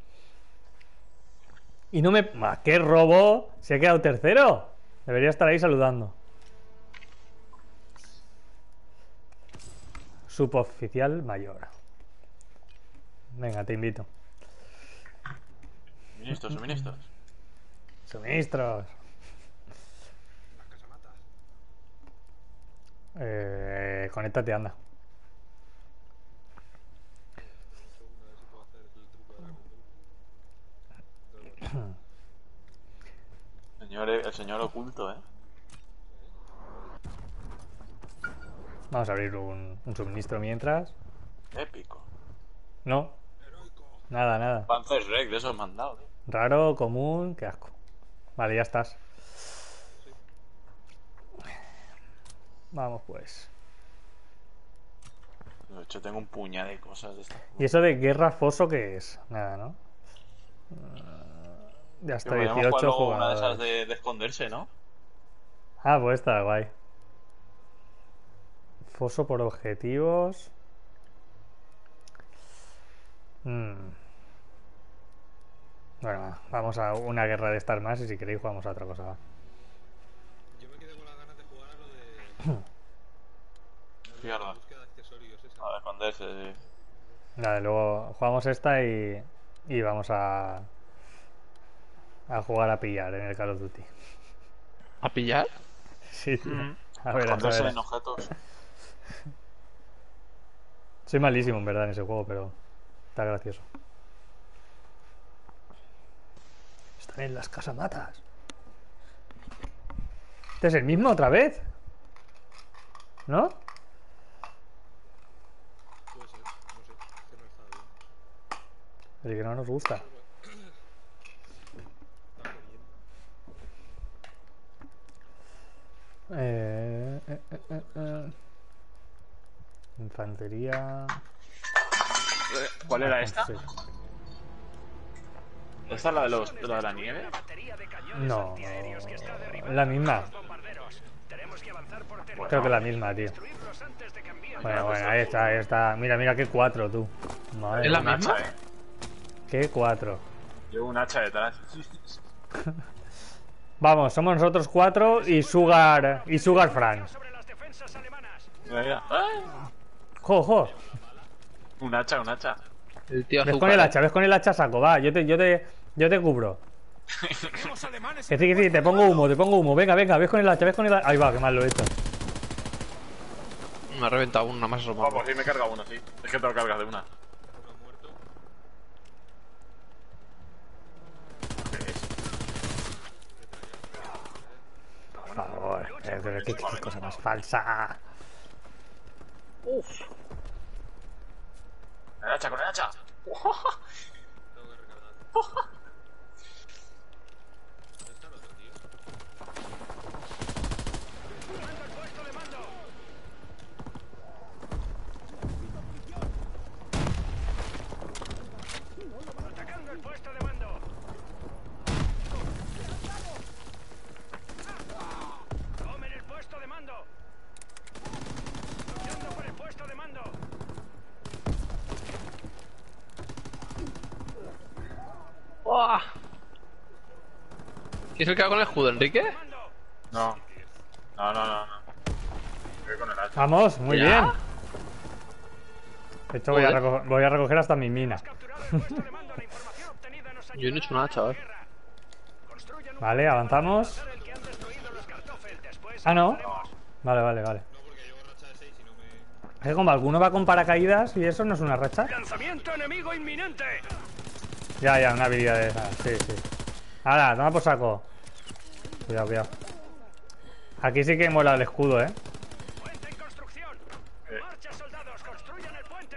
Y no me... ¡Ah, ¡qué robo! Se ha quedado tercero. Debería estar ahí saludando. Suboficial mayor. Venga, te invito. Suministros, suministros. Suministros. Las casamatas. Eh, conéctate, anda. Segundo, a ver si puedo hacer el truco de la conducta. Señor, el señor oculto, ¿eh? Vamos a abrir un, un suministro mientras. Épico. No, nada, nada. Panzer Rec, de esos mandados, ¿eh? Raro, común, qué asco. Vale, ya estás. Vamos pues. De hecho, tengo un puñado de cosas de estas. ¿Y eso de guerra foso qué es? Nada, ¿no? Ya está, Podríamos jugar dieciocho luego una de esas jugadores. de, de esconderse, ¿no? Ah, pues está guay. Foso por objetivos. Mm. Bueno, va, vamos a una guerra de estas más y si queréis jugamos a otra cosa. Va. Yo me quedé con las ganas de jugar a lo de. Fíjate. La búsqueda de accesorios esa. A ver, esconderse, sí. Vale, luego jugamos esta y, y vamos a a jugar a pillar en el Call of Duty. ¿A pillar? Sí, tío. Mm. A ver, a Esconderse ver. en objetos. Soy malísimo en verdad en ese juego, pero está gracioso. Están en las casamatas. ¿Este es el mismo otra vez? ¿No? Puede ser, no sé. Es que no está bien. El que no nos gusta. Está bien. Eh, eh, eh, eh, eh. Infantería. ¿Cuál era Ah, esta? sí. ¿Esta es la de, los, la de la nieve? No, la misma. Creo que la misma, tío. Bueno, bueno, ahí está, ahí está. Mira, mira, qué cuatro, tú. Madre ¿Es la mía. Un misma? hacha, eh. Qué cuatro. Llevo un hacha detrás. Vamos, somos nosotros cuatro y Sugar y Sugar Frank. Mira, mira. ¡Ah! Jo, jo. Un hacha, un hacha. El tío Ves azúcar. con el hacha, ves con el hacha saco, va. Yo te, yo te, yo te cubro. Tenemos alemanes Que sí, que sí, te pongo humo, te pongo humo. Venga, venga, ves con el hacha, ves con el hacha. Ahí va, qué mal lo he hecho. Me ha reventado uno, nada más asomado. Vamos, sí me carga uno, sí. Es que te lo cargas de una. Uno muerto. Por favor, eh, pero qué, qué cosa más falsa. Con el hacha, con el hacha. Tengo que recargar. ¿Dónde está el otro tío? Atacando el puesto de mando. Tomen el puesto de mando. Luchando por el puesto de mando. ¡Buah! ¿Quién es el que va con el escudo, Enrique? No. No, no, no, no. Voy con el hacha. Vamos, muy Ya. bien. De hecho, voy a, Joder. recoger, voy a recoger hasta mi mina. Capturado el puesto de mando. La información obtenida nos Yo no he hecho nada, chaval. Construyan un Vale, avanzamos. el que han destruido los Kartoffel. Después Ah, no. avanzaremos. Vale, vale, vale. No, porque llevo racha de seis y no me... Es que como alguno va con paracaídas y eso no es una racha. Lanzamiento enemigo inminente. Ya, ya, una habilidad de esas. Sí, sí. Ahora, toma por saco. Cuidado, cuidado. Aquí sí que mola el escudo, eh. Puente en construcción. Eh. Marcha, soldados. Construyan el puente.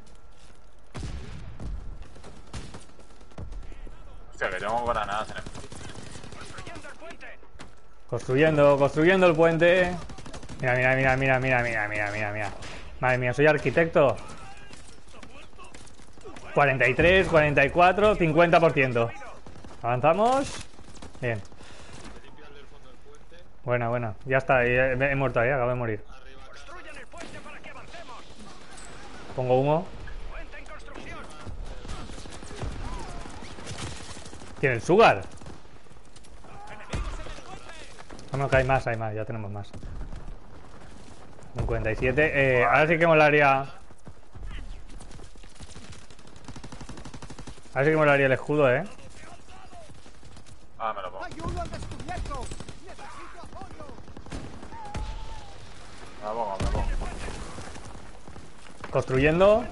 Hostia, que tengo granadas en el... Construyendo el puente. Construyendo, construyendo el puente. Mira, mira, mira, mira, mira, mira, mira, mira, mira. Madre mía, soy arquitecto. cuarenta y tres, cuarenta y cuatro, cincuenta por ciento. Avanzamos. Bien. Buena, buena. Ya está, he, he muerto ahí, acabo de morir. Construyan el puente para que avancemos. Pongo humo. Puente en construcción. ¿Tiene el Sugar? Vamos, que hay más, hay más, ya tenemos más. cincuenta y siete. Eh, ahora sí que molaría. Ahora sí que molaría el escudo, eh. Ah, me lo pongo. ¡Hay uno al descubierto! ¡Necesito apoyo! Me lo pongo, me lo pongo. Construyendo.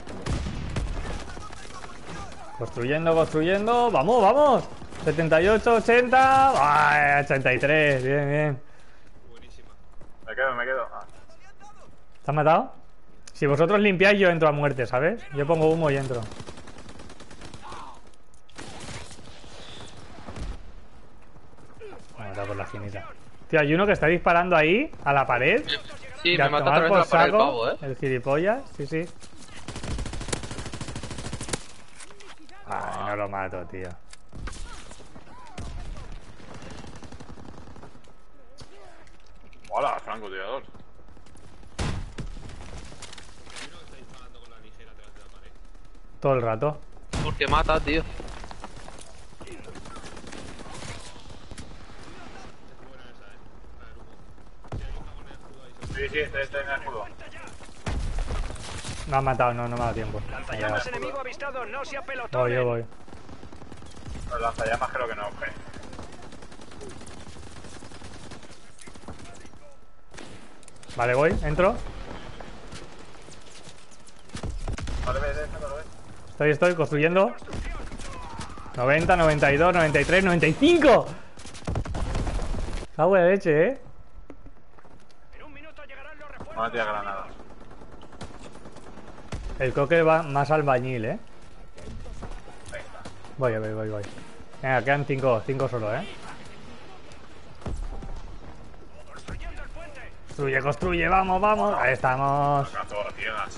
Construyendo, construyendo. Vamos, vamos. setenta y ocho, ochenta. Ay, ochenta y tres. Bien, bien. Buenísima. Me quedo, me quedo. Ah. ¿Te has matado? Si vosotros limpiáis, yo entro a muerte, ¿sabes? Yo pongo humo y entro. Me he matado por la esquinita. Tío, hay uno que está disparando ahí, a la pared. Sí, Y me a mata tomar otra vez por la pared el saco, pavo, eh. el gilipollas, sí, sí. Ay, no lo mato, tío. Hola, francotirador. Hay uno que está disparando con la ligera detrás de la pared. Todo el rato. Porque mata, tío. Es buena esa, eh. A ver, humo. Si hay una con el escudo ahí, se Sí, sí, este, este en el escudo. Me han matado, no, no me ha dado tiempo. Lanzallamas enemigo avistado, no se Voy, apelotonen. yo voy. Los lanzallamas creo que no, hombre. Vale, voy, entro. Vale, ve, ve, no lo ves. Estoy, estoy construyendo. noventa, noventa y dos, noventa y tres, noventa y cinco. Agua de leche, eh. En un minuto llegarán los refuerzos. No tiene granadas. El coque va más albañil, eh. Venga. Voy, voy, voy, voy. Venga, quedan cinco, cinco solo, eh. Construyendo el puente. Construye, construye, vamos, vamos. Ahí estamos. Saca todo, ciegas.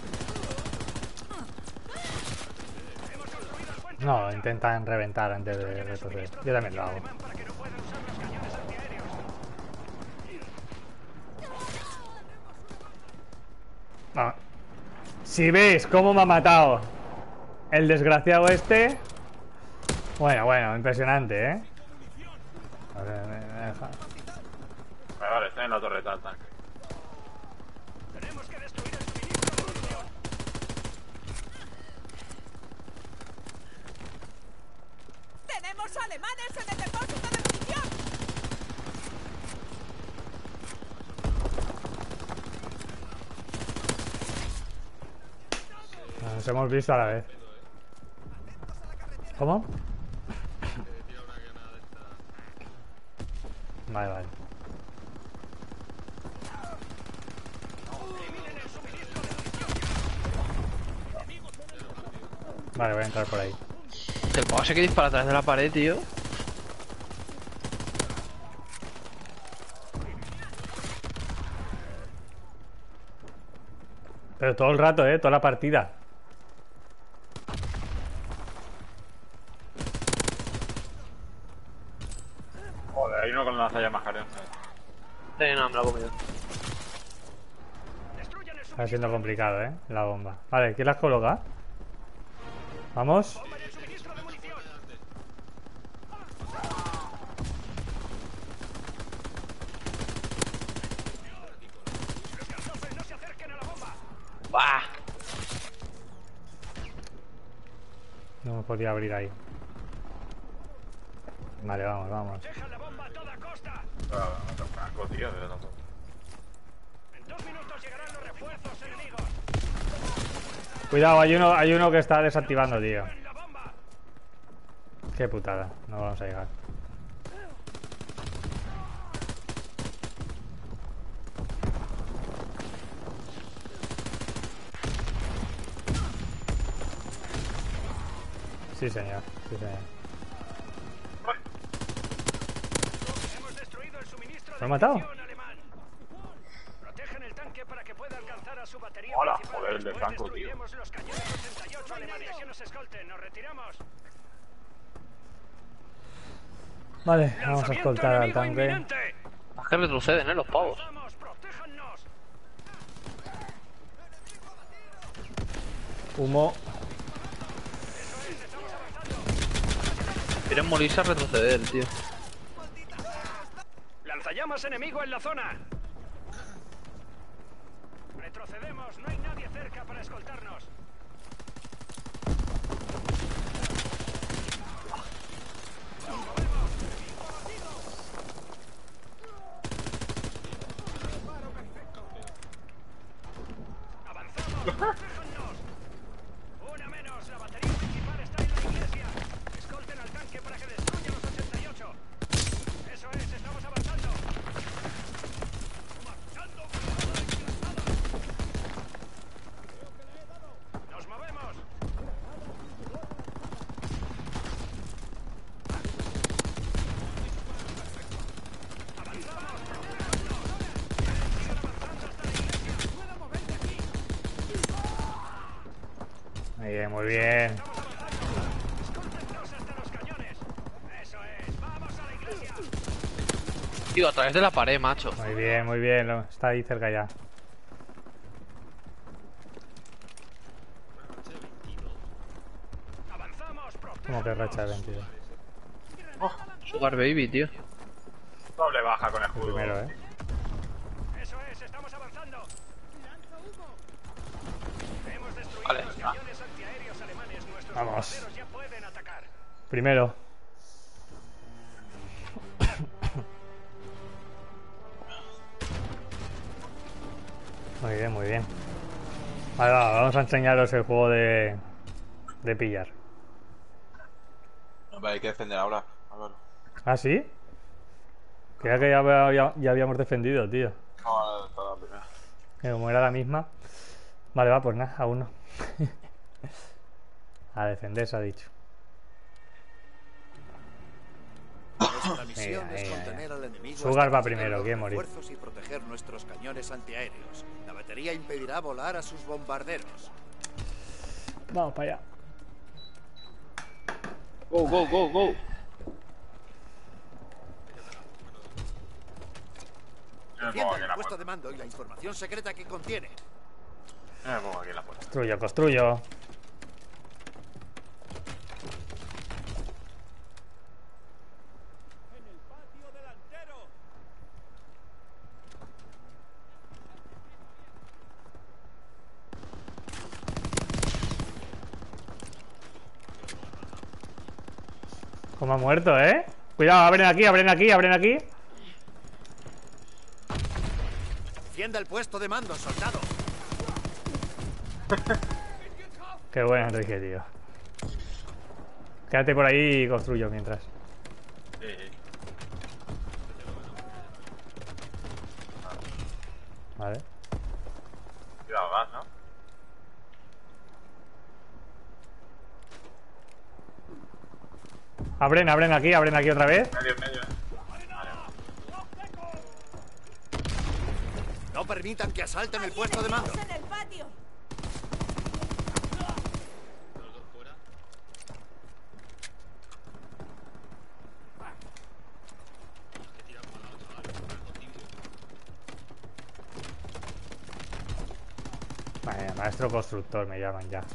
No, intentan reventar antes de retroceder. Yo también lo hago. Para que no puedan usar los cañones antiaéreos. No. Si veis cómo me ha matado el desgraciado este. Bueno, bueno, impresionante, ¿eh? A ver, me- me deja. Vale, vale, está en la torreta del tanque. Tenemos que destruir el suministro de munición. ¡Tenemos alemanes en el depósito de munición! Nos hemos visto a la vez. ¿Cómo? Vale, vale. Vale, voy a entrar por ahí. El pavo se que dispara atrás de la pared, tío. Pero todo el rato, ¿eh? Toda la partida. Joder, hay uno con lanzallamas, Karen. Sí, no, me lo he comido. Destruyan el Está siendo complicado, ¿eh? La bomba. Vale, ¿quién las coloca? Vamos. bomba y el suministro de munición. Los carzofes no se acerquen a la bomba. ¡Bah! No me podía abrir ahí. Vale, vamos, vamos. Dejan la bomba a toda costa. Ah, otro franco, tío, de loco. En dos minutos llegarán los refuerzos enemigos. Cuidado, hay uno, hay uno que está desactivando, tío. En la bomba. Qué putada. No vamos a llegar. Sí, señor. Sí, señor. Hemos destruido el suministro ¿Lo de han matado? munición alemán. Protegen el tanque para que pueda alcanzar a su batería Hola, principal. joder, el de Después Franco, tío. destruiremos los cañones ochenta y ocho alemanes que nos escolten. Nos retiramos. Vale, vamos a Lanzamiento escoltar al enemigo tanque. inminente. Es que retroceden, ¿eh? Los pavos. Vamos, protéjannos. Humo. Quieren morirse a retroceder, tío. Lanzallamas enemigo en la zona. Retrocedemos, no hay nadie cerca para escoltarnos. Avanzamos, protéjannos. Una menos, la batería principal está en la iglesia. Escolten al tanque para que destruya los ochenta y ocho. Eso es, estamos avanzando. Marchando granada encantada. Nos movemos. Avanzamos, protéjannos. Sigan avanzando hasta la iglesia. Puedo moverte aquí. Muy bien, muy bien. Escóltennos hasta los cañones. Eso es, vamos a la iglesia. Tío, a través de la pared, macho. Muy bien, muy bien. lo- Está ahí cerca ya. Avanzamos, Como que protéjannos. racha de veintidós. Sugar Baby, tío. Doble baja con El escudo. primero, ¿eh? Eso es, estamos avanzando. Vale, Los cañones antiaéreos alemanes, nuestros Vamos. bombarderos ya pueden atacar. Primero. Muy bien, muy bien. Vale, va, vamos a enseñaros el juego de, de pillar. Vale, hay que defender ahora. A ver. ¿Ah, sí? Creía que ya, había- ya- ya habíamos defendido, tío. No, para la primera. Que como era la misma. Vale, va, pues nada, a uno. A defender se ha dicho. Nuestra misión Mira, es mira, contener al enemigo. Sugar hasta va que lleguen primero, los quiere morir. refuerzos y proteger nuestros cañones antiaéreos. La batería impedirá volar a sus bombarderos. Vamos para allá. Go, go, go, go. Yo me pongo aquí Defiendan en el la puesto puerta. de mando y la información secreta que contiene. Yo me pongo aquí en la puerta. Construyo, construyo. En el patio delantero. Como ha muerto, ¿eh? Cuidado, abren aquí, abren aquí, abren aquí. Defienda el puesto de mando, soldado. Qué bueno, Enrique, tío. Quédate por ahí y construyo mientras. Sí, sí. Vale. Cuidado, gas, ¿no? Abren, abren aquí, abren aquí otra vez. Medio, medio, eh. No permitan que asalten el puesto de mando. En el patio. Vale, maestro constructor me llaman ya.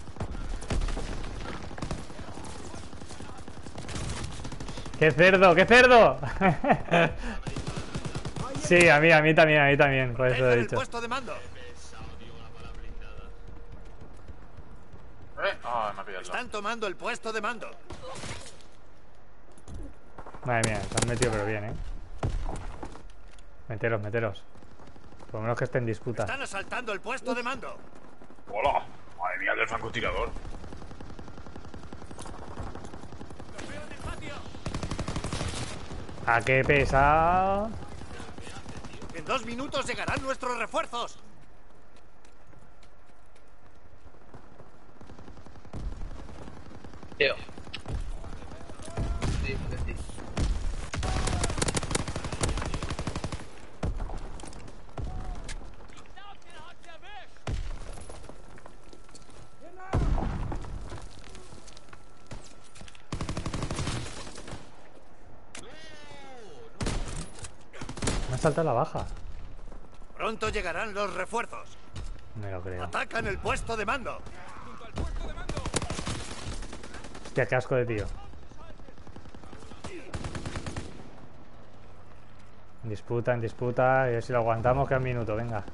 ¡Qué cerdo, qué cerdo! Sí, a mí, a mí también, a mí también, por eso Defiendan he el dicho. puesto de mando. Eh, ah, me ha pillado el Están tomando el puesto de mando. Madre mía, se han metido pero bien, ¿eh? Meteros, meteros. Por lo menos que esté en disputa. Están asaltando el puesto de mando. ¡Hola! Madre mía, del francotirador. ¿A qué pesa? En dos minutos llegarán nuestros refuerzos. Tío. Sí, sí. Me ha saltado la baja. Pronto llegarán los refuerzos. Me lo creo. Atacan el puesto de mando. Hostia, qué asco de tío. En disputa, en disputa. Y a ver si lo aguantamos, queda un minuto, venga.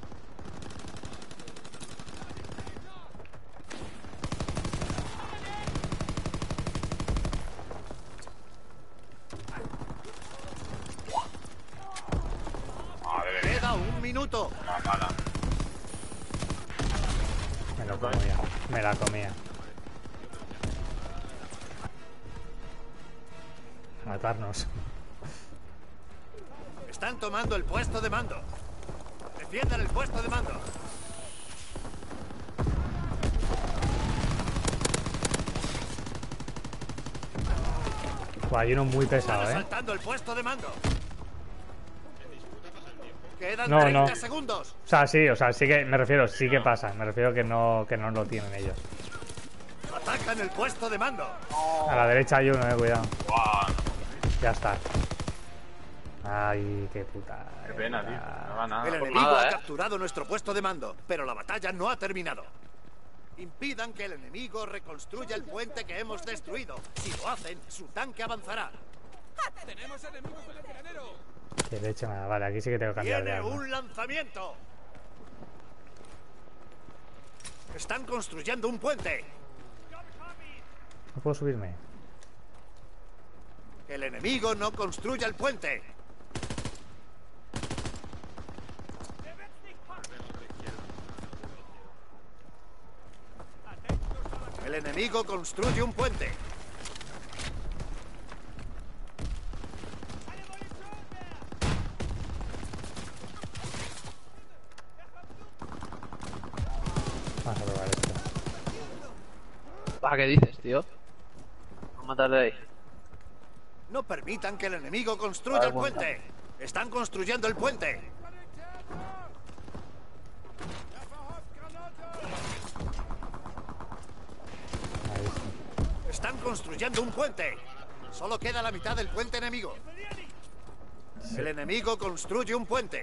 Madre mía, Queda un minuto. la mala. Me lo comía. Me la comía. Matarnos. Están tomando el puesto de mando. Defiendan el puesto de mando. Buah, hay uno muy Están pesado, ¿eh? asaltando el puesto de mando. Quedan No, treinta no. segundos. O sea, sí, o sea, sí que me refiero, sí que pasa. Me refiero que no, que no lo tienen ellos. Atacan el puesto de mando. A la derecha hay uno, eh, cuidado. Buah, Ya está. Ay, qué puta. qué pena, tío. No va nada. El Pues enemigo nada, ha ¿eh? capturado nuestro puesto de mando, pero la batalla no ha terminado. Impidan que el enemigo reconstruya el puente que hemos destruido. Si lo hacen, su tanque avanzará. ¡Tenemos enemigos en el granero! Qué leche me da. Vale, aquí sí que tengo que cambiar de Tiene arma. un lanzamiento. Están construyendo un puente. No puedo subirme. El enemigo no construye el puente. El enemigo construye un puente. Vamos a probar esto. ¿Para qué dices, tío? Vamos a matar de ahí. No permitan que el enemigo construya Vale, el puente. Están construyendo el puente. Ahí está. Están construyendo un puente. Solo queda la mitad del puente enemigo. El enemigo construye un puente.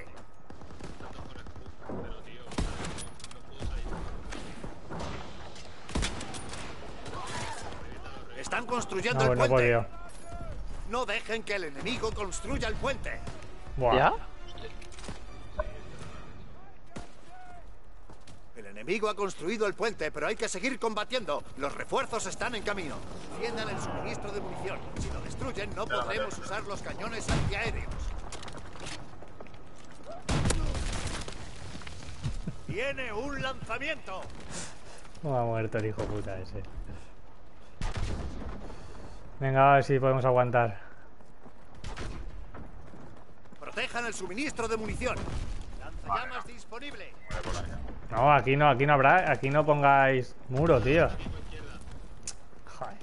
Están construyendo No, el no he puente. podido. No dejen que el enemigo construya el puente. Buah. ¿Ya? El enemigo ha construido el puente, pero hay que seguir combatiendo. Los refuerzos están en camino. Tiendan el suministro de munición. Si lo destruyen, no podremos usar los cañones antiaéreos. ¡Viene un lanzamiento! ¿Cómo ha muerto el hijo puta ese? Venga, a ver si podemos aguantar. Protejan el suministro de munición. Lanzallamas disponible. No, aquí no, aquí no habrá, aquí no pongáis muro, tío. Joder.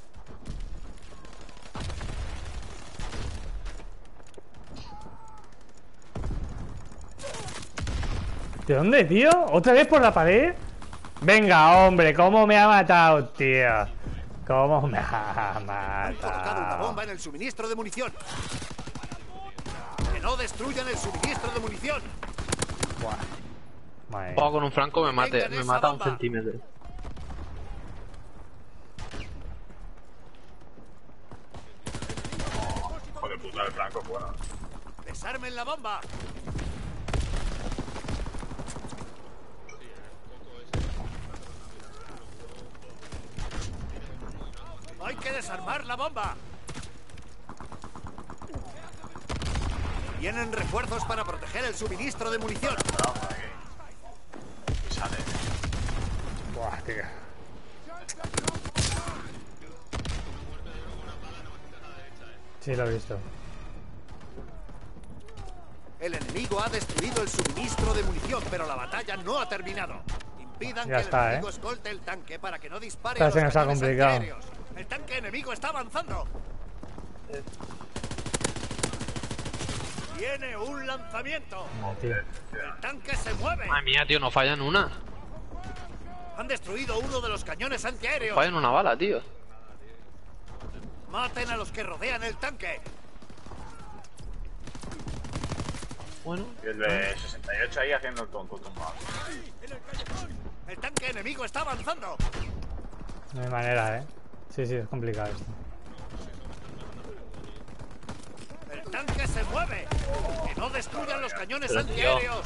¿De dónde, tío? ¿Otra vez por la pared? Venga, hombre, ¿cómo me ha matado, tío? ¿Cómo me ha Han colocado una matado? bomba en el suministro de munición. Que no destruyan el suministro de munición. Buah. Madre O mía. con un franco me mate, Vengan me esa mata un bomba. centímetro. Hijo de puta, el Franco, bueno. Desarmen la bomba. Hay que desarmar la bomba. Vienen refuerzos para proteger el suministro de munición. Y sale. Buah, tío. Sí, lo he visto. El enemigo ha destruido el suministro de munición, pero la batalla no ha terminado. Impidan Ya que está, el enemigo ¿eh? escolte el tanque para que no dispare Esta a los se nos ha cañones complicado. antiaéreos. El tanque enemigo está avanzando. Tiene un lanzamiento. No, tío. El tanque se mueve. Madre mía, tío, no falla en una. Han destruido uno de los cañones antiaéreos. Falla en una bala, tío. Maten a los que rodean el tanque. Bueno. Y el de sesenta y ocho ahí haciendo el tonto tumbado. El tanque enemigo está avanzando. No hay manera, ¿eh? Sí, sí, es complicado esto. El tanque se mueve. Que no destruyan los cañones Pero, tío. antiaéreos.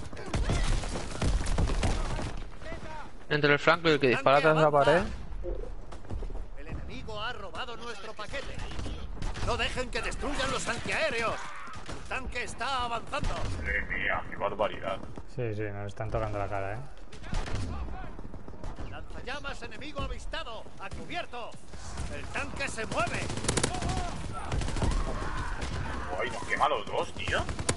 Entre el franco y el que El dispara tanque tras la pared. avanza. El enemigo ha robado nuestro paquete. No dejen que destruyan los antiaéreos. El tanque está avanzando. Madre mía, qué barbaridad. Sí, sí, nos están tocando la cara, ¿eh? Lanzallamas enemigo avistado. A cubierto. El tanque se mueve. Uy, nos quema los dos, tío.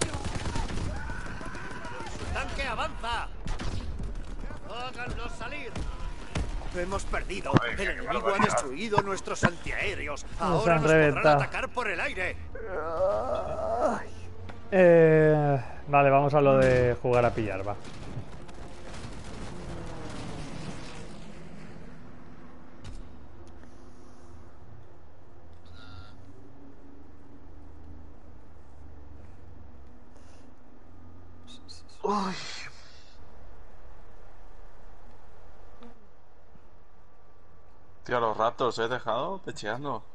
El tanque avanza. Háganlo salir. Hemos perdido. Ay, El qué enemigo ha barbaridad. destruido nuestros antiaéreos. Nos Ahora han nos podrán reventado. atacar por el aire. Eh, vale, vamos a lo de jugar a pillar, va. Tío, a los ratos he dejado pecheando.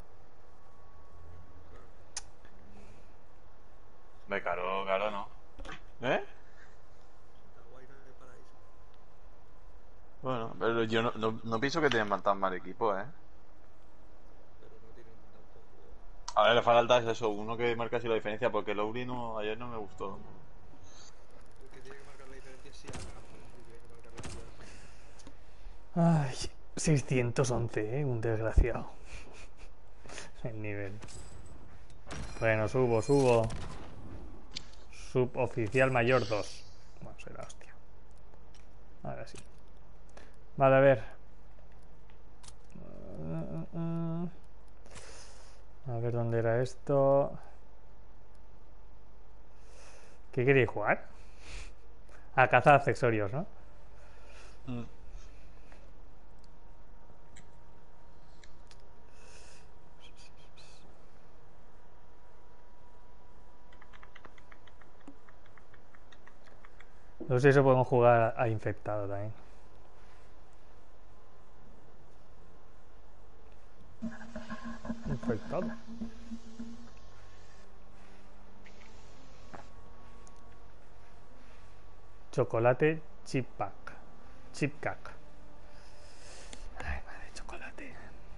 Me caro, caro, no. ¿Eh? Bueno. Pues yo no, no, no pienso que tienen tan mal equipo, ¿eh? Pero no tienen tampoco. A ver, le falta es eso, uno que marca así la diferencia, porque Lowry no, ayer no me gustó. El que tiene que marcar la diferencia es Siakam. El que tiene que marcar la diferencia. Ay, seiscientos once, ¿eh? Un desgraciado. El nivel. Bueno, subo, subo. Suboficial mayor dos. Bueno, será hostia. Ahora sí. Vale, a ver. A ver dónde era esto. ¿Qué queréis jugar? A cazar accesorios, ¿no? Mm. No sé si podemos jugar a infectado también. Infectado. Chocolate chip pack. Chip cac. Ay, madre, chocolate.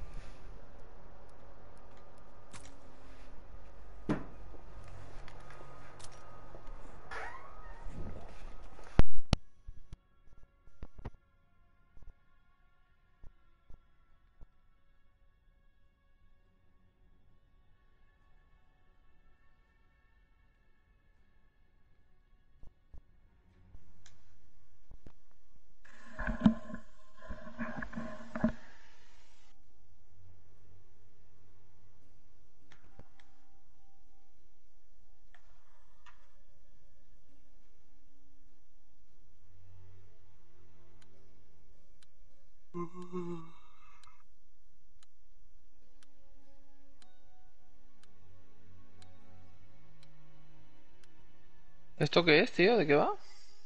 ¿Esto qué es, tío? ¿De qué va?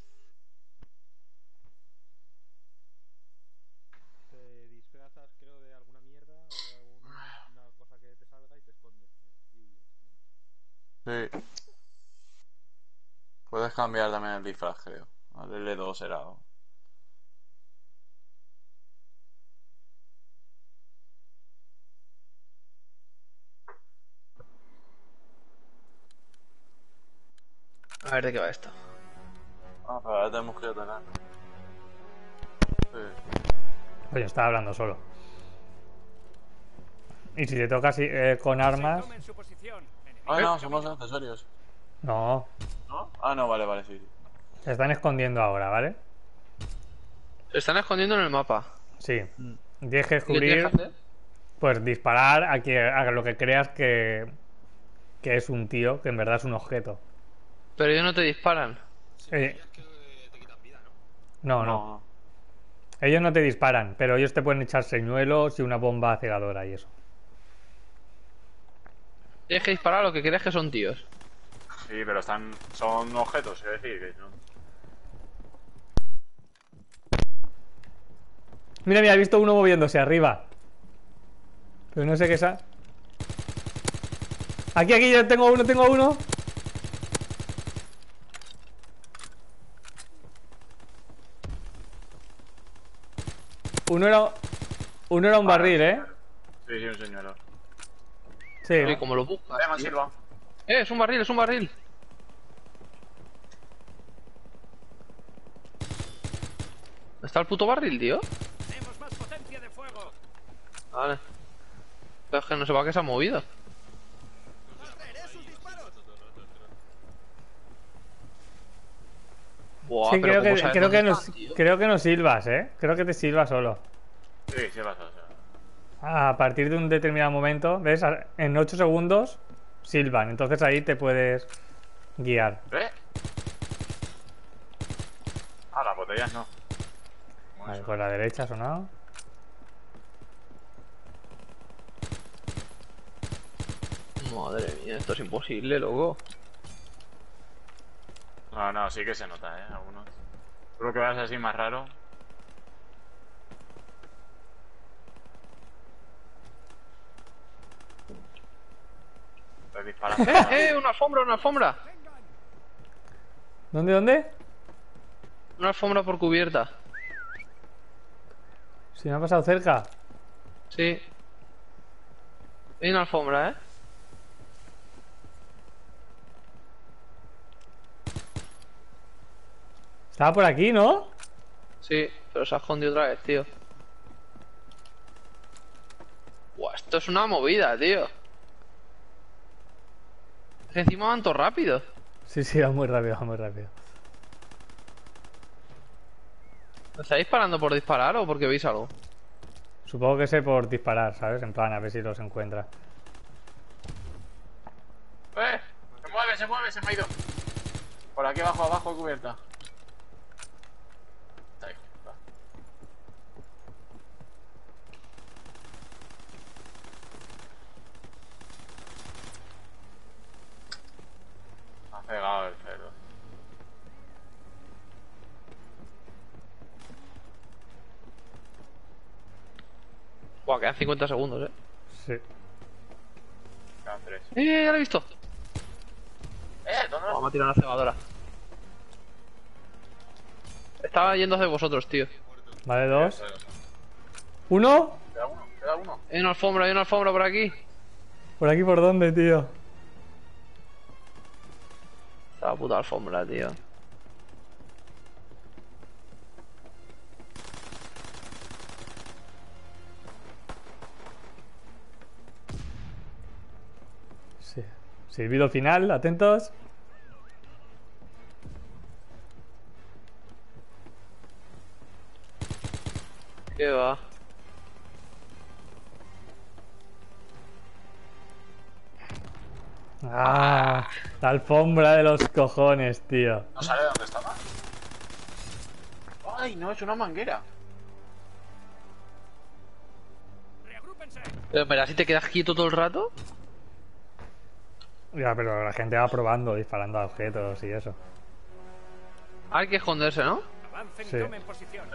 Te disfrazas, creo, de alguna mierda o de alguna cosa que te salga y te escondes. Y, Sí. Puedes cambiar también el disfraz, creo. Al L dos era. ¿No? A ver de qué va esto. Ah, pero ahora tenemos que tener. Sí. Oye, estaba hablando solo. Y si te toca así, eh, con armas. Tomen su posición. Ah, no, somos accesorios. No. ¿No? Ah, no, vale, vale, sí. sí. Se están escondiendo ahora, ¿vale? Se están escondiendo en el mapa. Sí. Tienes que ¿Qué tienes que descubrir. hacer? Pues disparar a, que, a lo que creas que, que es un tío, que en verdad es un objeto. Pero ellos no te disparan. Eh, es que eh, te quitan vida, ¿no? no, no. Ellos no te disparan, pero ellos te pueden echar señuelos y una bomba cegadora y eso. Tienes que disparar a lo que crees que son tíos. Sí, pero están. Son objetos, es decir, que no. Mira, mira, he visto uno moviéndose arriba. Pero no sé qué es. a- Aquí, aquí, yo tengo uno, tengo uno. Uno era. Uno era un barril, ¿eh? Sí, sí, un señuelo. Sí. Oye, como lo buscas. Venga, tío. Silva. Eh, es un barril, es un barril. ¿Está el puto barril, tío? Tenemos más potencia de fuego. Vale. Pero es que no sé para qué se ha movido. Buah, Sí, pero creo ¿cómo que, sabes creo, dónde que nos, están, tío? creo que nos silbas, ¿eh? Creo que te silba solo. Sí, sí, pasa. O sea. A partir de un determinado momento, ¿ves? A- En ocho segundos silban. Entonces ahí te puedes guiar. ¿Eh? Ah, las botellas no. Como Vale, eso. por la derecha ha sonado. Madre mía, esto es imposible, loco. No, no, sí que se nota, ¿eh? Algunos. Tú lo que vas así más raro. Te disparas. ¡Eh, eh! ¡Una alfombra, una alfombra! ¿Dónde, dónde? Una alfombra por cubierta. Si me ha pasado cerca. Sí. Hay una alfombra, ¿eh? Estaba por aquí, ¿no? Sí, pero se ha escondido otra vez, tío. Buah, esto es una movida, tío. Es que encima van todo rápido. Sí, sí, va muy rápido, va muy rápido. ¿Me estáis disparando por disparar o porque veis algo? Supongo que sé por disparar, ¿sabes? En plan, a ver si los encuentra. ¡Eh! ¡Se mueve, se mueve! ¡Se me ha ido! Por aquí abajo, abajo, cubierta. Está ahí. Va. Me ha pegado el cerdo. Buah, quedan cincuenta segundos, eh. Sí. Quedan tres. ¡Eh! Ya lo he visto. ¡Eh! ¿Dónde vas? Vamos a tirar una cebadora. Estaba yendo hacia vosotros, tío. Vale, dos. ¿Uno? Queda uno, queda uno. Hay una alfombra, hay una alfombra por aquí. ¿Por aquí por dónde, tío? Esta puta alfombra, tío. Sí. Silbido final, atentos. ¿Qué va? Ah, la alfombra de los cojones, tío. ¿No sale de dónde estaba? ¡Ay, no! Es una manguera. Reagrúpense. Pero, pero así te quedas quieto todo el rato. Ya, pero la gente va probando, disparando a objetos y eso. Hay que esconderse, ¿no? Avancen Sí. y tomen posición.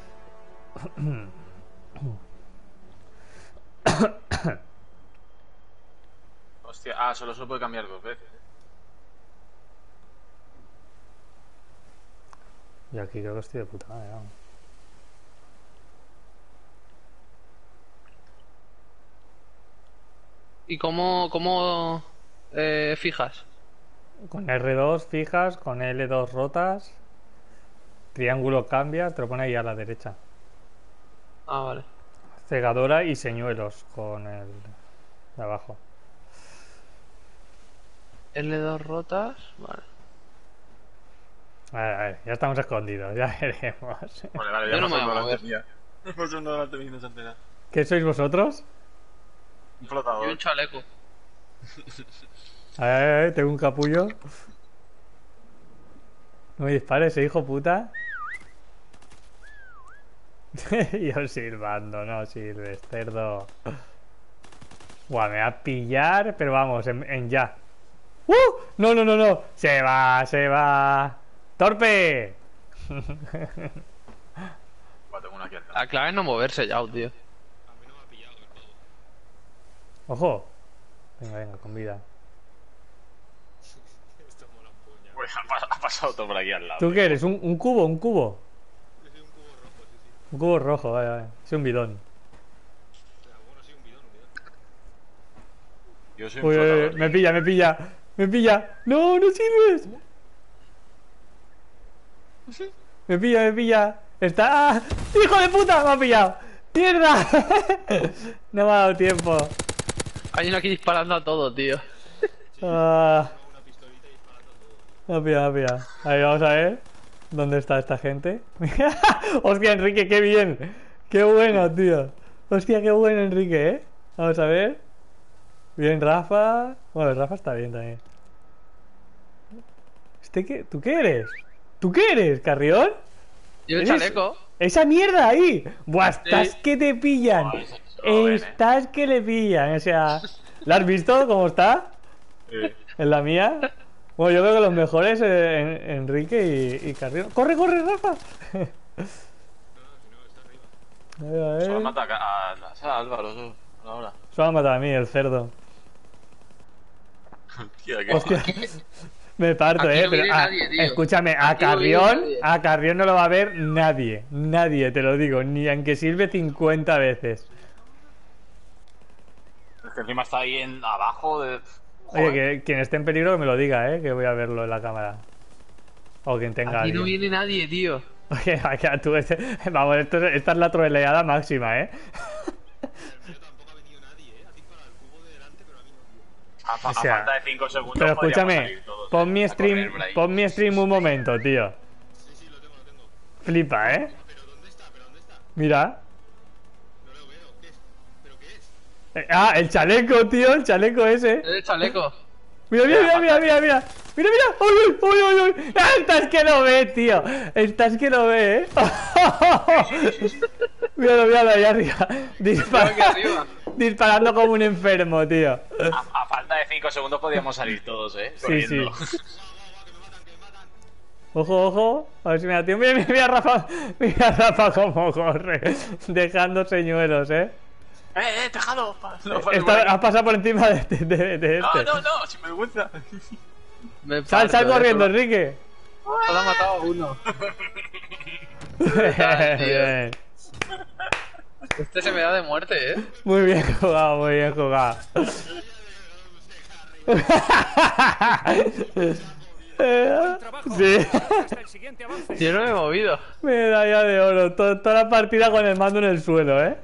Hostia, ah, solo se puede cambiar dos veces. ¿eh? Yo aquí creo que estoy de puta madre, vamos. ¿Y cómo, cómo eh, fijas? Con R dos fijas, con L dos rotas. Triángulo cambias, te lo pone ahí a la derecha. Ah, vale. Cegadora y señuelos con el de abajo. L dos rotas, vale. A ver, a ver, ya estamos escondidos, ya veremos. Vale, vale, Yo ya no hemos me voy a ido mover. delante mía. Hemos ido delante mía y no se entera. ¿Qué sois vosotros? Un Y flotador. un chaleco. A ver, a ver, a ver, tengo un capullo. No me dispares, eh, hijo puta. Yo silbando, no sirves, cerdo. Buah, me va a pillar, pero vamos, en, en ya. ¡Uh! No, no, no, no. Se va, se va. ¡Torpe! Vale, tengo una aquí al lado. La clave es no moverse ya, tío. A mí no me ha pillado el pavo. Ojo. Venga, venga, con vida. Esto mola un puñado. Uy, ha, pas- ha pasado todo por aquí al lado. ¿Tú qué eres? ¿Un, un cubo? ¿Un cubo? Yo soy un cubo rojo, sí, sí. Un cubo rojo, vale, vale. Es un bidón. O sea, bueno, sí, un bidón, un bidón. Yo soy un Uy, uy, uy, flotador. me pilla, me pilla. Me pilla. No, no sirves. Me pilla, me pilla. Está. ¡Ah! ¡Hijo de puta! Me ha pillado. ¡Mierda! No me ha dado tiempo. Hay uno aquí disparando a todo, tío. Ah, Tengo una pistolita y disparando todo. me ha pillado, me ha pillado. Ahí vamos a ver. ¿Dónde está esta gente? Hostia, Enrique, qué bien. Qué bueno, tío. Hostia, qué bueno, Enrique, ¿eh? Vamos a ver. Bien, Rafa. Bueno, Rafa está bien también. ¿Este qué? ¿Tú qué eres? ¿Tú qué eres, Carrión? Y un ¿Eres? chaleco. ¡Esa mierda ahí! Buah, estás Sí. que te pillan. Buah, ese se lo ven, eh. Estás que le pillan. O sea, ¿la has visto cómo está? Eh, En la mía. Bueno, yo creo que los mejores eh, en- Enrique y, y Carrión. ¡Corre, corre, Rafa! No, no, si no, está arriba. A ver, a Solo ver. mata a, a, a, a Álvaro, eso, ahora. Solo ha matado a mí, el cerdo. Tía, que Hostia. Me parto, Aquí eh. no Pero, viene ah, nadie, tío. escúchame, a Aquí no viene Carrión, nadie. a Carrión no lo va a ver nadie. Nadie, te lo digo. Ni aunque sirve cincuenta veces. Es que encima está ahí en abajo de. Oye, que quien esté en peligro que me lo diga, eh. Que voy a verlo en la cámara. O quien tenga Aquí alguien. no viene nadie, tío. Oye, aquí tú, este- vamos, esto, es- esta es la troleada máxima, eh. Tampoco ha venido nadie, ¿eh? Ha disparado el cubo de delante, pero a mí no, tío. A, fa- O sea, a falta de cinco segundos. Pero podríamos escúchame, salir todos, pon eh, mi a stream, correr por ahí. pon mi stream un momento, tío. Sí, sí, lo tengo, lo tengo. Flipa, eh. ¿Pero dónde está? ¿Pero dónde está? Mira. No lo veo. ¿Qué es? ¿Pero qué es? Eh, Ah, el chaleco, tío, el chaleco ese. Es el chaleco. Mira, mira, mira, mira, mira, mira. Mira, mira. Uy, uy, uy, uy, uy. Ah, estás que lo ve, tío. Estás que lo ve, eh. Míralo, míralo ahí arriba. Dispara- Aquí arriba. Disparando como un enfermo, tío. A, a falta de cinco segundos podríamos salir todos, eh. Sí, sí. Corriendo. Ojo, ojo. A ver si me da tiempo. Mira, mira, mira, Rafa. Mira, Rafa cómo corre. Dejando señuelos, eh. ¡Eh, eh, tejado! Pa- no, pa- Esta- por has aquí. pasado por encima de, de, de- de No, este. no, no, sin vergüenza. Me Sal, parto, sal eh, corriendo, solo- Enrique. Solo ha matado a uno. Bien. Este se me da de muerte, eh. Muy bien jugado, muy bien jugado. Buen trabajo. Sí. Hasta el siguiente avance. Yo no me he movido. Medalla de oro. To- toda la partida con el mando en el suelo, ¿eh?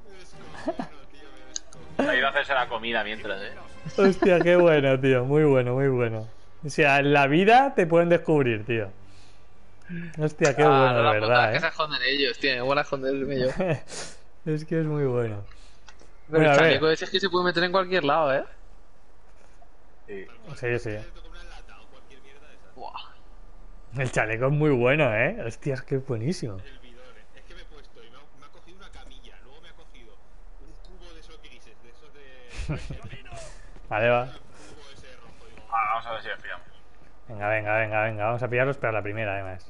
Ha ido a hacerse la comida mientras, eh. Hostia, qué bueno, tío. Muy bueno, muy bueno. O sea, en la vida te pueden descubrir, tío. Hostia, qué Ah, bueno, no, la de puta, verdad, que se ¿eh? esconden ellos, tío. Me mola esconderme yo. Es que es muy bueno. Pero Bueno, el a ver. chaleco ese es que se puede meter en cualquier lado, eh. Sí. Sí, sí. Buah. El chaleco es muy bueno, ¿eh? Hostia, es que es buenísimo. El bidón, eh. Es que me he puesto y me ha, me ha cogido una camilla. Luego me ha cogido un cubo de esos grises, de esos de. Vale, va. Un cubo ese rojo. Digo, Ah, vamos a ver si pillamos. Venga, venga, venga, venga. Vamos a pillarlos, pero a la primera, además.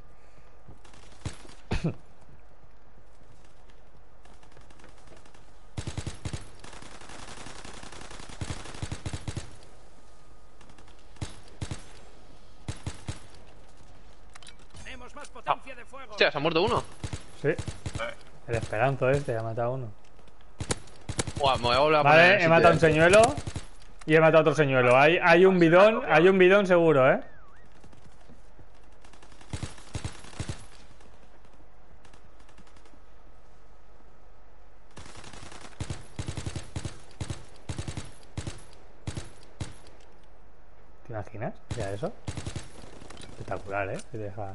Tenemos más potencia de fuego. Hostia, se ha muerto uno. Sí. El Esperanzo este ha matado a uno. Buah, me voy a volver a poner en Vale, el he matado un sitio señuelo. Y he matado otro señuelo. Hay, hay un bidón, hay un bidón seguro, ¿eh? ¿Te imaginas? Ya eso. Espectacular, ¿eh? Te deja...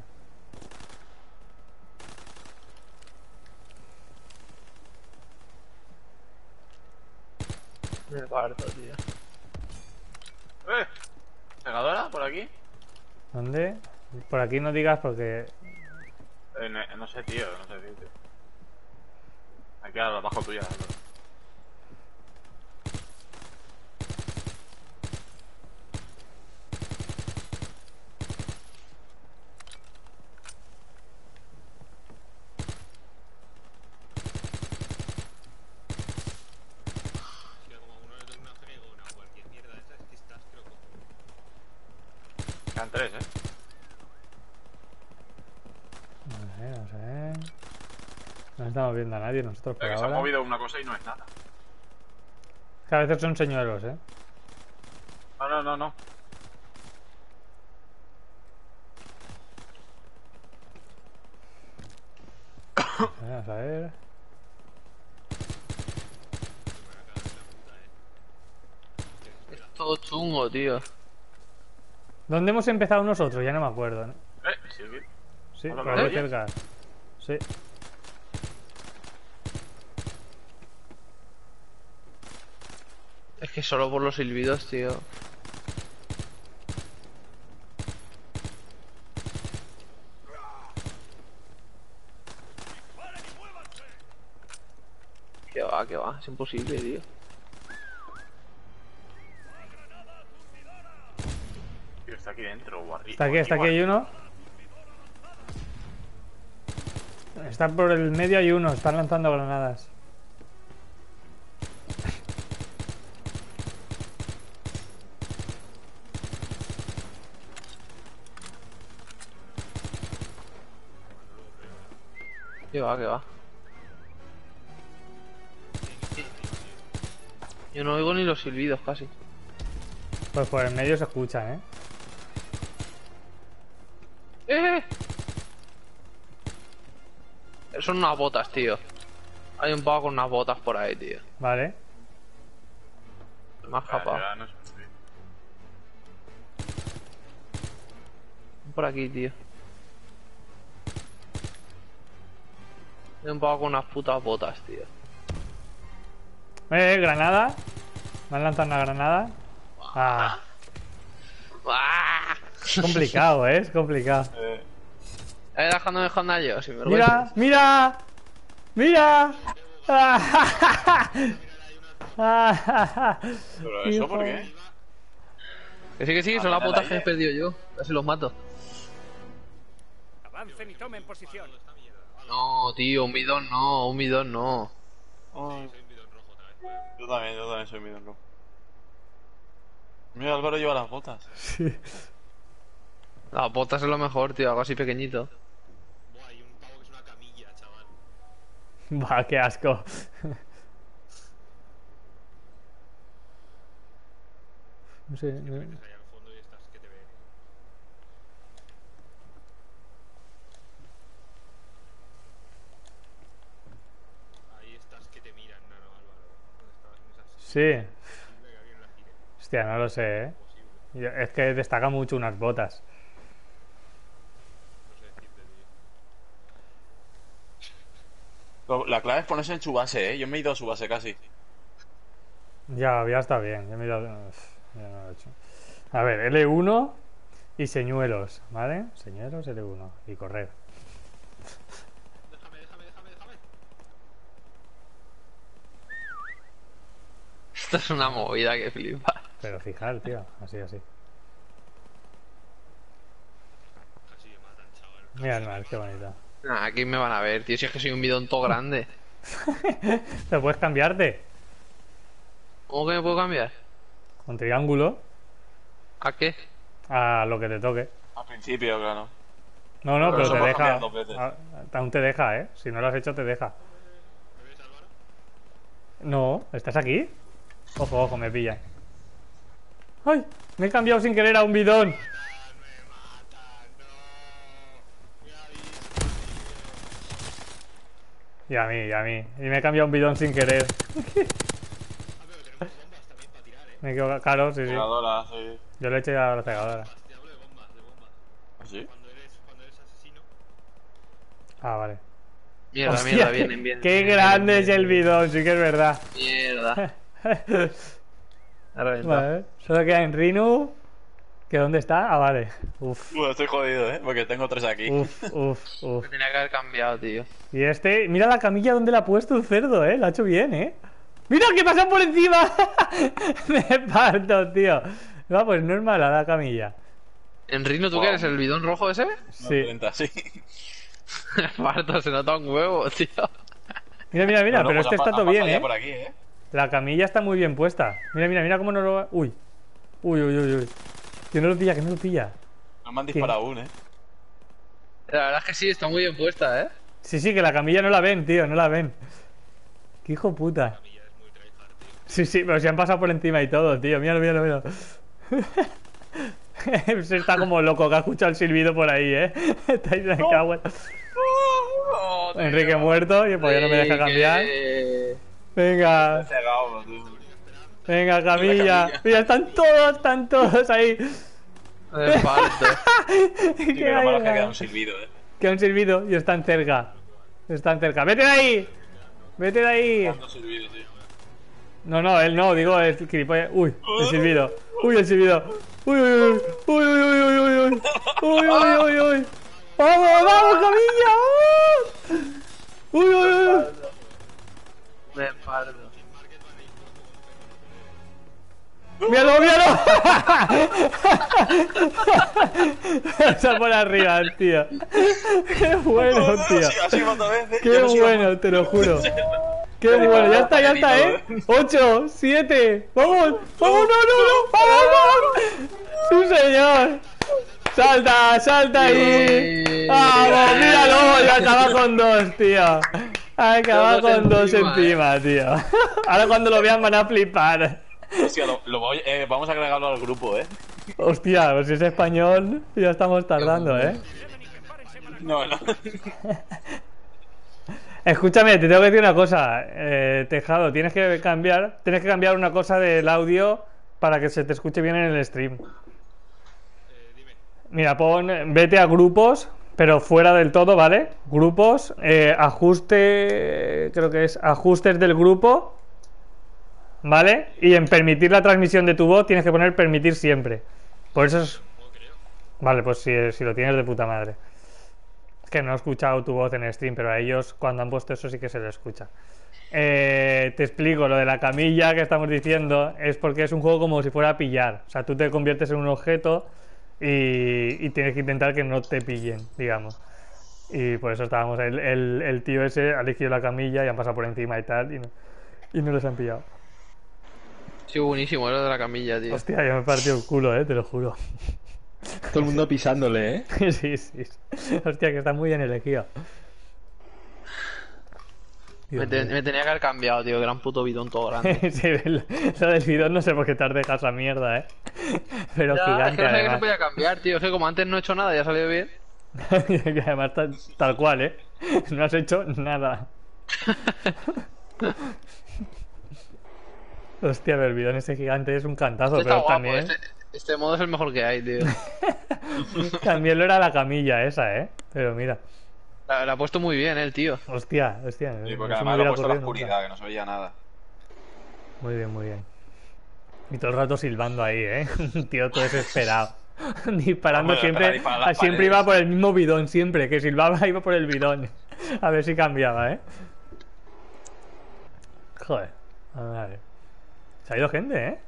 Me parto, tío. ¡Eh! ¿Pegadora por aquí? ¿Dónde? Por aquí no digas porque... Eh, no, no sé, tío, no sé, tío. Aquí abajo tuya. ¿no? que como a uno le toque una fregona o cualquier mierda de esas, es que estás, creo que. Quedan tres, eh. Vamos a ver, vamos a ver... No estamos viendo a nadie nosotros por Pero que se ha ahora. movido una cosa y no es nada. Que a veces son señuelos, ¿eh? No, no, no, no. Vamos a ver... Es todo chungo, tío. ¿Dónde hemos empezado nosotros? Ya no me acuerdo, ¿no? Eh, sí, sí. Sí, Hola, por ahí ¿me oyes? cerca. Sí. Es que solo por los silbidos, tío. Que va, que va. Es imposible, tío. Tío, está aquí dentro o arriba. Está aquí, está aquí hay uno. Está por el medio hay uno, están lanzando granadas. ¿Qué va, qué va? Yo no oigo ni los silbidos casi. Pues por el medio se escucha, ¿eh? ¡Eh! Son unas botas, tío. Hay un pavo con unas botas por ahí, tío. Vale. Me ha escapado. Ya, no sé. Por aquí, tío. Hay un pavo con unas putas botas, tío. Eh, granada. Me han lanzado una granada. Ah, ¡Ah! es complicado, ¿eh? Es complicado. Eh, Ahí dejándome joder yo, sin vergüenza. ¡Mira! ¡Mira! ¡Mira! ¿Pero eso por qué? Que sí, que sí, son las botas que he perdido yo. Casi los mato. Avancen y tomen posición. No, tío, un bidón no, un bidón no. Ay. Yo también, yo también soy midón rojo. Mira, Álvaro lleva las botas. Sí. Las botas es lo mejor, tío, algo así pequeñito. Buah, hay un pavo que es una camilla, chaval. Va, qué asco. No sé. no- Ahí al fondo y estás que te ven. Ahí estás que te miran, no, no, Álvaro. ¿Dónde estabas en esas? Sí. Que alguien la gire. Hostia, no lo sé, ¿eh? Yo- Es que destaca mucho unas botas. No sé decirte, tío. Lo- La clave es ponerse en su base, eh. Yo me he ido a su base casi. Ya, ya está bien. Ya, me he ido- Uf, ya no lo he hecho. A ver, L uno y señuelos, ¿vale? Señuelos, L uno y correr. Déjame, déjame, déjame, déjame. Esto es una movida que flipa. Pero fijar, tío. Así, así. Casi me matan, chaval. Mira el mar, qué bonito. Nah, aquí me van a ver, tío, si es que soy un bidón todo grande. ¿Te puedes cambiarte? ¿Cómo que me puedo cambiar? Con triángulo ¿A qué? a lo que te toque. Al principio, claro. No, no, Pero pero eso te puedes deja. cambiar dos veces. a- Aún te deja, ¿eh? Si no lo has hecho, te deja. ¿Me ves, Álvaro? No, ¿estás aquí? Ojo, ojo, me pillan. ¡Ay! Me he cambiado sin querer a un bidón. Me matan, no. Me ha visto, Y a mí, y a mí. Y me he cambiado un bidón sin querer. tío. Ah, pero tenemos bombas también para tirar, eh. Me he quedado claro, sí, sí. Tiradora, sí. Yo le he hecho a la cegadora. Te hablo de bombas, de bombas. ¿Sí? Cuando eres, cuando eres asesino. Ah, vale. Mierda, Hostia, mierda, qué- vienen, vienen. Qué vienen, grande vienen, es el vienen. bidón, sí que es verdad. Mierda. Ha reventado. Vale, solo queda en Rinu. ¿Que dónde está? Ah, vale. Uf, Bueno, estoy jodido, eh. Porque tengo tres aquí. uf, uf, uf. Me tenía que haber cambiado, tío. Y este, mira la camilla donde la ha puesto el cerdo, eh. La ha hecho bien, eh. ¡Mira que pasa por encima! Me parto, tío. Va, pues no es mala la camilla. ¿En Rino tú Wow. qué eres? ¿El bidón rojo ese? Sí. treinta, sí. Parto, se nota un huevo, tío. Mira, mira, mira, Bueno, pero pues este ha pa- está todo ha bien, pasado ya eh. por aquí, eh. La camilla está muy bien puesta. Mira, mira, mira cómo no lo... Uy. Uy, uy, uy, uy. Que no lo pilla, que no lo pilla. No me han disparado aún, eh. La verdad es que sí, está muy bien puesta, ¿eh? Sí, sí, que la camilla no la ven, tío, no la ven. Qué hijo puta. Sí, sí, pero se han pasado por encima y todo, tío. Míralo, míralo, míralo. Se está como loco que ha escuchado el silbido por ahí, eh. Está ahí de cago en- Enrique muerto y pues ya no me deja cambiar. Eh, Venga, Cegado, tío. venga, camilla. camilla. Mira, están todos, están todos ahí. Me parto. ¿Qué Sí, pero hay, malo es que venga? queda un silbido, eh. Que han silbido y están cerca. Están cerca. ¡Vete de ahí! ¡Vete de ahí! Dando silbido, sí. No, no, él no, digo el gilipollas. Uy, el silbido. Uy, el silbido. Uy, uy, uy. Uy, uy, uy, uy, uy, uy. Uy, uy, uy, uy. ¡Vamos, vamos, camilla! ¡Vamos! Uy, uy, uy. Me parto. ¡Míralo, míralo! Está por arriba, tío. ¡Qué bueno, tío! Así, así otra vez, eh. ¡Qué Yo no sigo- bueno, te lo juro! ¡Qué bueno! Ya está, ya está, ¿eh? ¡Ocho! ¡Siete! ¡Vamos! ¡Vamos, no, no, no! ¡Vamos, vamos! ¡Sí, señor! ¡Salta, salta ahí! ¡Vamos! ¡Míralo! Ya acaba con dos, tío. Acaba Dos con dos encima, encima, tío. Ahora cuando lo vean van a flipar. Hostia, lo, lo voy, eh, vamos a agregarlo al grupo, eh. Hostia, pues si es español, ya estamos tardando, ¿eh? No, no. Escúchame, te tengo que decir una cosa, eh, Tejado, tienes que cambiar, tienes que cambiar una cosa del audio para que se te escuche bien en el stream. Mira, pon, vete a grupos, pero fuera del todo, ¿vale? Grupos, eh, ajuste, creo que es ajustes del grupo, ¿vale? Y en permitir la transmisión de tu voz tienes que poner permitir siempre. Por eso es... Vale, pues si, si lo tienes de puta madre. Es que no he escuchado tu voz en stream, pero a ellos cuando han puesto eso sí que se les escucha. Eh, te explico, lo de la camilla que estamos diciendo es porque es un juego como si fuera a pillar. O sea, tú te conviertes en un objeto y, y tienes que intentar que no te pillen, digamos. Y por eso estábamos, el, el, el tío ese ha elegido la camilla y han pasado por encima y tal, y no, y no les han pillado. Sí, buenísimo, lo de la camilla, tío. Hostia, yo me he partido el culo, eh, te lo juro. Todo el mundo pisándole, ¿eh? Sí, sí. Hostia, que está muy bien elegido. Me, te, me tenía que haber cambiado, tío, que era un puto bidón todo grande. Sí, lo del bidón no sé por qué te has dejado esa mierda, eh. Pero Ya, gigante, es que no sé que además. se podía cambiar, tío. Es que como antes no he hecho nada, ya ha salido bien. Que además tal, tal cual, eh. No has hecho nada. Hostia, pero el bidón ese gigante es un cantazo, Este pero está guapo, también... este, este modo es el mejor que hay, tío. También lo era la camilla esa, eh. Pero mira. La, la ha puesto muy bien, eh, el tío. Hostia, hostia. Sí, no porque se me además lo hubiera ha puesto en la ocurrido nunca. oscuridad, que no se veía nada. Muy bien, muy bien. Y todo el rato silbando ahí, ¿eh? Un tío todo desesperado. Disparando Hombre, siempre. para disparar las Siempre paredes. iba por el mismo bidón, siempre. Que silbaba iba por el bidón. A ver si cambiaba, ¿eh? Joder. A ver. Se ha ido gente, ¿eh?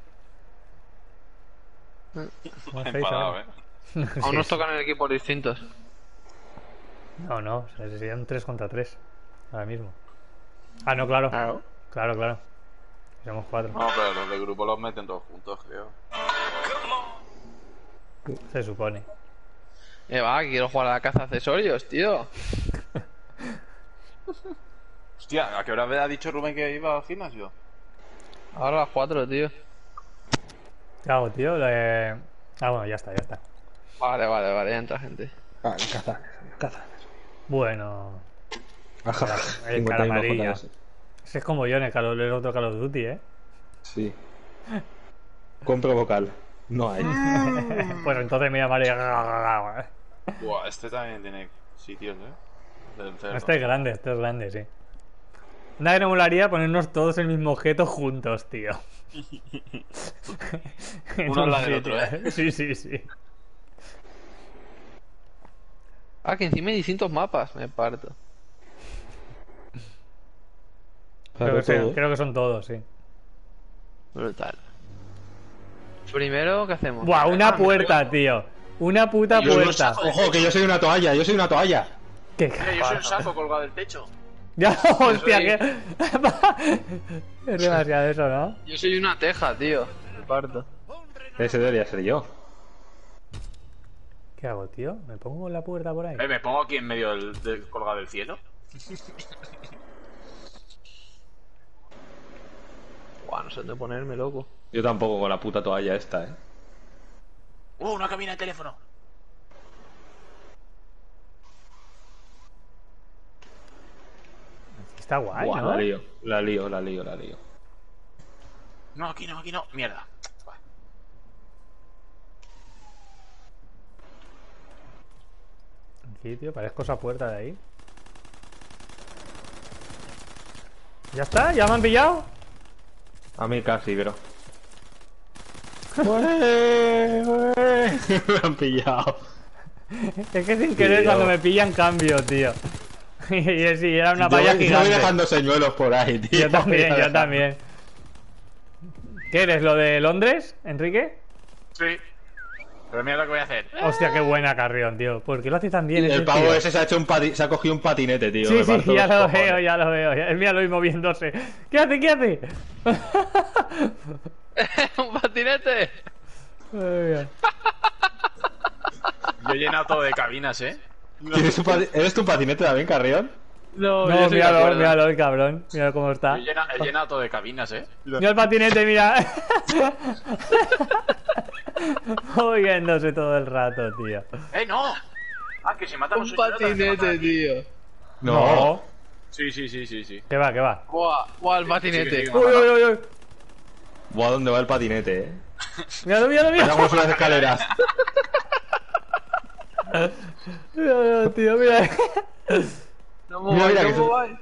¿Cómo hacéis Enfadado, ahora? eh. Aún Sí, nos sí. tocan equipos distintos. No, no. O sea, serían tres contra tres. Ahora mismo. Ah, no, claro. Claro. Claro, claro. Somos cuatro. No, pero los del grupo los meten todos juntos, creo. Se supone. Eh, va, quiero jugar a la caza accesorios, tío. Hostia, ¿a qué hora ha dicho Rubén que iba al gimnasio? Ahora a las cuatro, tío. ¿Qué hago, tío? Le- Ah, bueno, ya está, ya está. Vale, vale, vale, ya entra gente. Ah, caza, caza. Bueno. Ajá, El cincuenta cara y uno amarilla. J S. Ese es como yo en el, Call of- el otro Call of Duty, ¿eh? Sí. Compro vocal. No hay. Bueno, entonces me llamaré... Buah, este también tiene sitios, eh. Del cerdo. Este es grande, este es grande, sí. Nada que no molaría ponernos todos el mismo objeto juntos, tío. En Uno al un lado del sitio, otro, ¿eh? Sí, sí, sí. Ah, que encima hay distintos mapas, me parto. Creo que, Claro, sí, todo. creo que son todos, sí. Brutal. Primero, ¿qué hacemos? Buah, una Ah, me puerta, juego. tío. Una puta Yo no puerta. saco- Ojo, que yo soy una toalla, yo soy una toalla. Qué Mira, yo soy un saco colgado del techo. Ya, hostia, soy- que... Es demasiado eso, ¿no? Yo soy una teja, tío. Me parto. Ese debería ser yo. ¿Qué hago, tío? ¿Me pongo en la puerta por ahí? Eh, me pongo aquí en medio del, del colgado del cielo. Buah, no sé dónde ponerme, loco. Yo tampoco con la puta toalla esta, eh. ¡Uh, una cabina de teléfono! Está guay, Buah, ¿no? la lío, la lío, la lío, la lío. No, aquí no, aquí no. Mierda. Buah. Aquí, tío, parezco esa puerta de ahí. ¿Ya está? ¿Ya me han pillado? A mí casi, pero. ¡Ué, ué! Me han pillado. Es que sin querer Tío. cuando me pillan cambio, tío. Y es- y era una Yo voy- valla yo voy gigante. dejando señuelos por ahí, tío. Yo también, Voy yo dejando. también. ¿Qué eres? ¿Lo de Londres, Enrique? Sí. Pero mira lo que voy a hacer. Hostia, qué buena Carrión, tío. ¿Por qué lo hace tan bien ese El pavo tío? ese se ha hecho un pati- se ha cogido un patinete, tío. Sí, me sí, parto ya los lo cojones. veo, ya lo veo. Ya- Míralo ahí moviéndose. ¿Qué hace? ¿Qué hace? ¡Un patinete! Ay, Yo he llenado todo de cabinas, eh. ¿Tienes un pati- ¿Eres tu patinete también, Carrión? No, No, yo soy de míralo, acuerdo. míralo, el cabrón. Mira cómo está. He llena- he llenado todo de cabinas, eh. Mira el patinete, mira. Moviéndose todo el rato, tío. ¡Eh, no! Ah, que si matan Un patinete, tío. No. Sí, sí, sí, sí, sí. ¿Qué va, qué va? Buah, buah, el patinete. Sí, sí, sí. Uy, uy, uy, uy. Buah, ¿dónde va el patinete, eh? Míralo, míralo, Mira míralo. cómo son las escaleras. Míralo, tío, mira. No Mira, me mira, que voy, no son- me voy.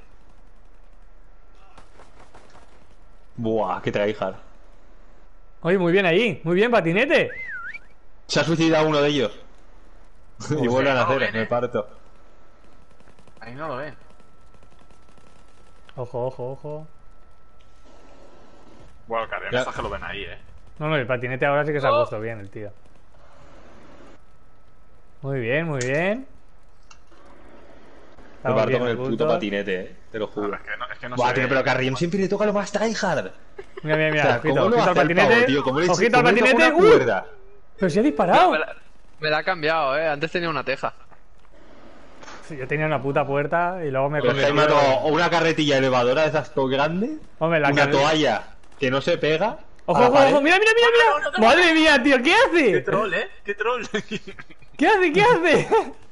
Buah, qué tryhard. Oye, muy bien ahí. Muy bien, patinete. Se ha suicidado uno de ellos. Y vuelven a no lo hacer, ven, me eh. parto. Ahí no lo ven. Ojo, ojo, ojo. Bueno, Carrión, Ya. estas que lo ven ahí, eh. No, no, el patinete ahora sí que se ha Oh. puesto bien, el tío. Muy bien, muy bien. Me Estamos parto bien con el puto ocultos. patinete, eh. Te lo juro. Es que no, es que no Buah, se tío, ve. pero Carrión siempre le toca lo más tryhard. Mira, mira, mira. O sea, ojito, ¿cómo lo ojito al hace el patinete. pavo, tío? ¿Cómo le- Ojito al cómo le toca patinete. una ¡Uh! cuerda? Pero si ha disparado. Me la, me la ha cambiado, eh. Antes tenía una teja. Sí, yo tenía una puta puerta y luego me Pero es que me ha convertí. tocado una carretilla elevadora de esas todo grandes, Hombre, la una carre- toalla que no se pega. Ojo, a la ojo, pared. ojo. Mira, mira, mira, mira. Madre mía, tío, ¿qué ¡Qué hace? troll, eh! ¡Qué troll! ¿Qué hace? ¿Qué hace?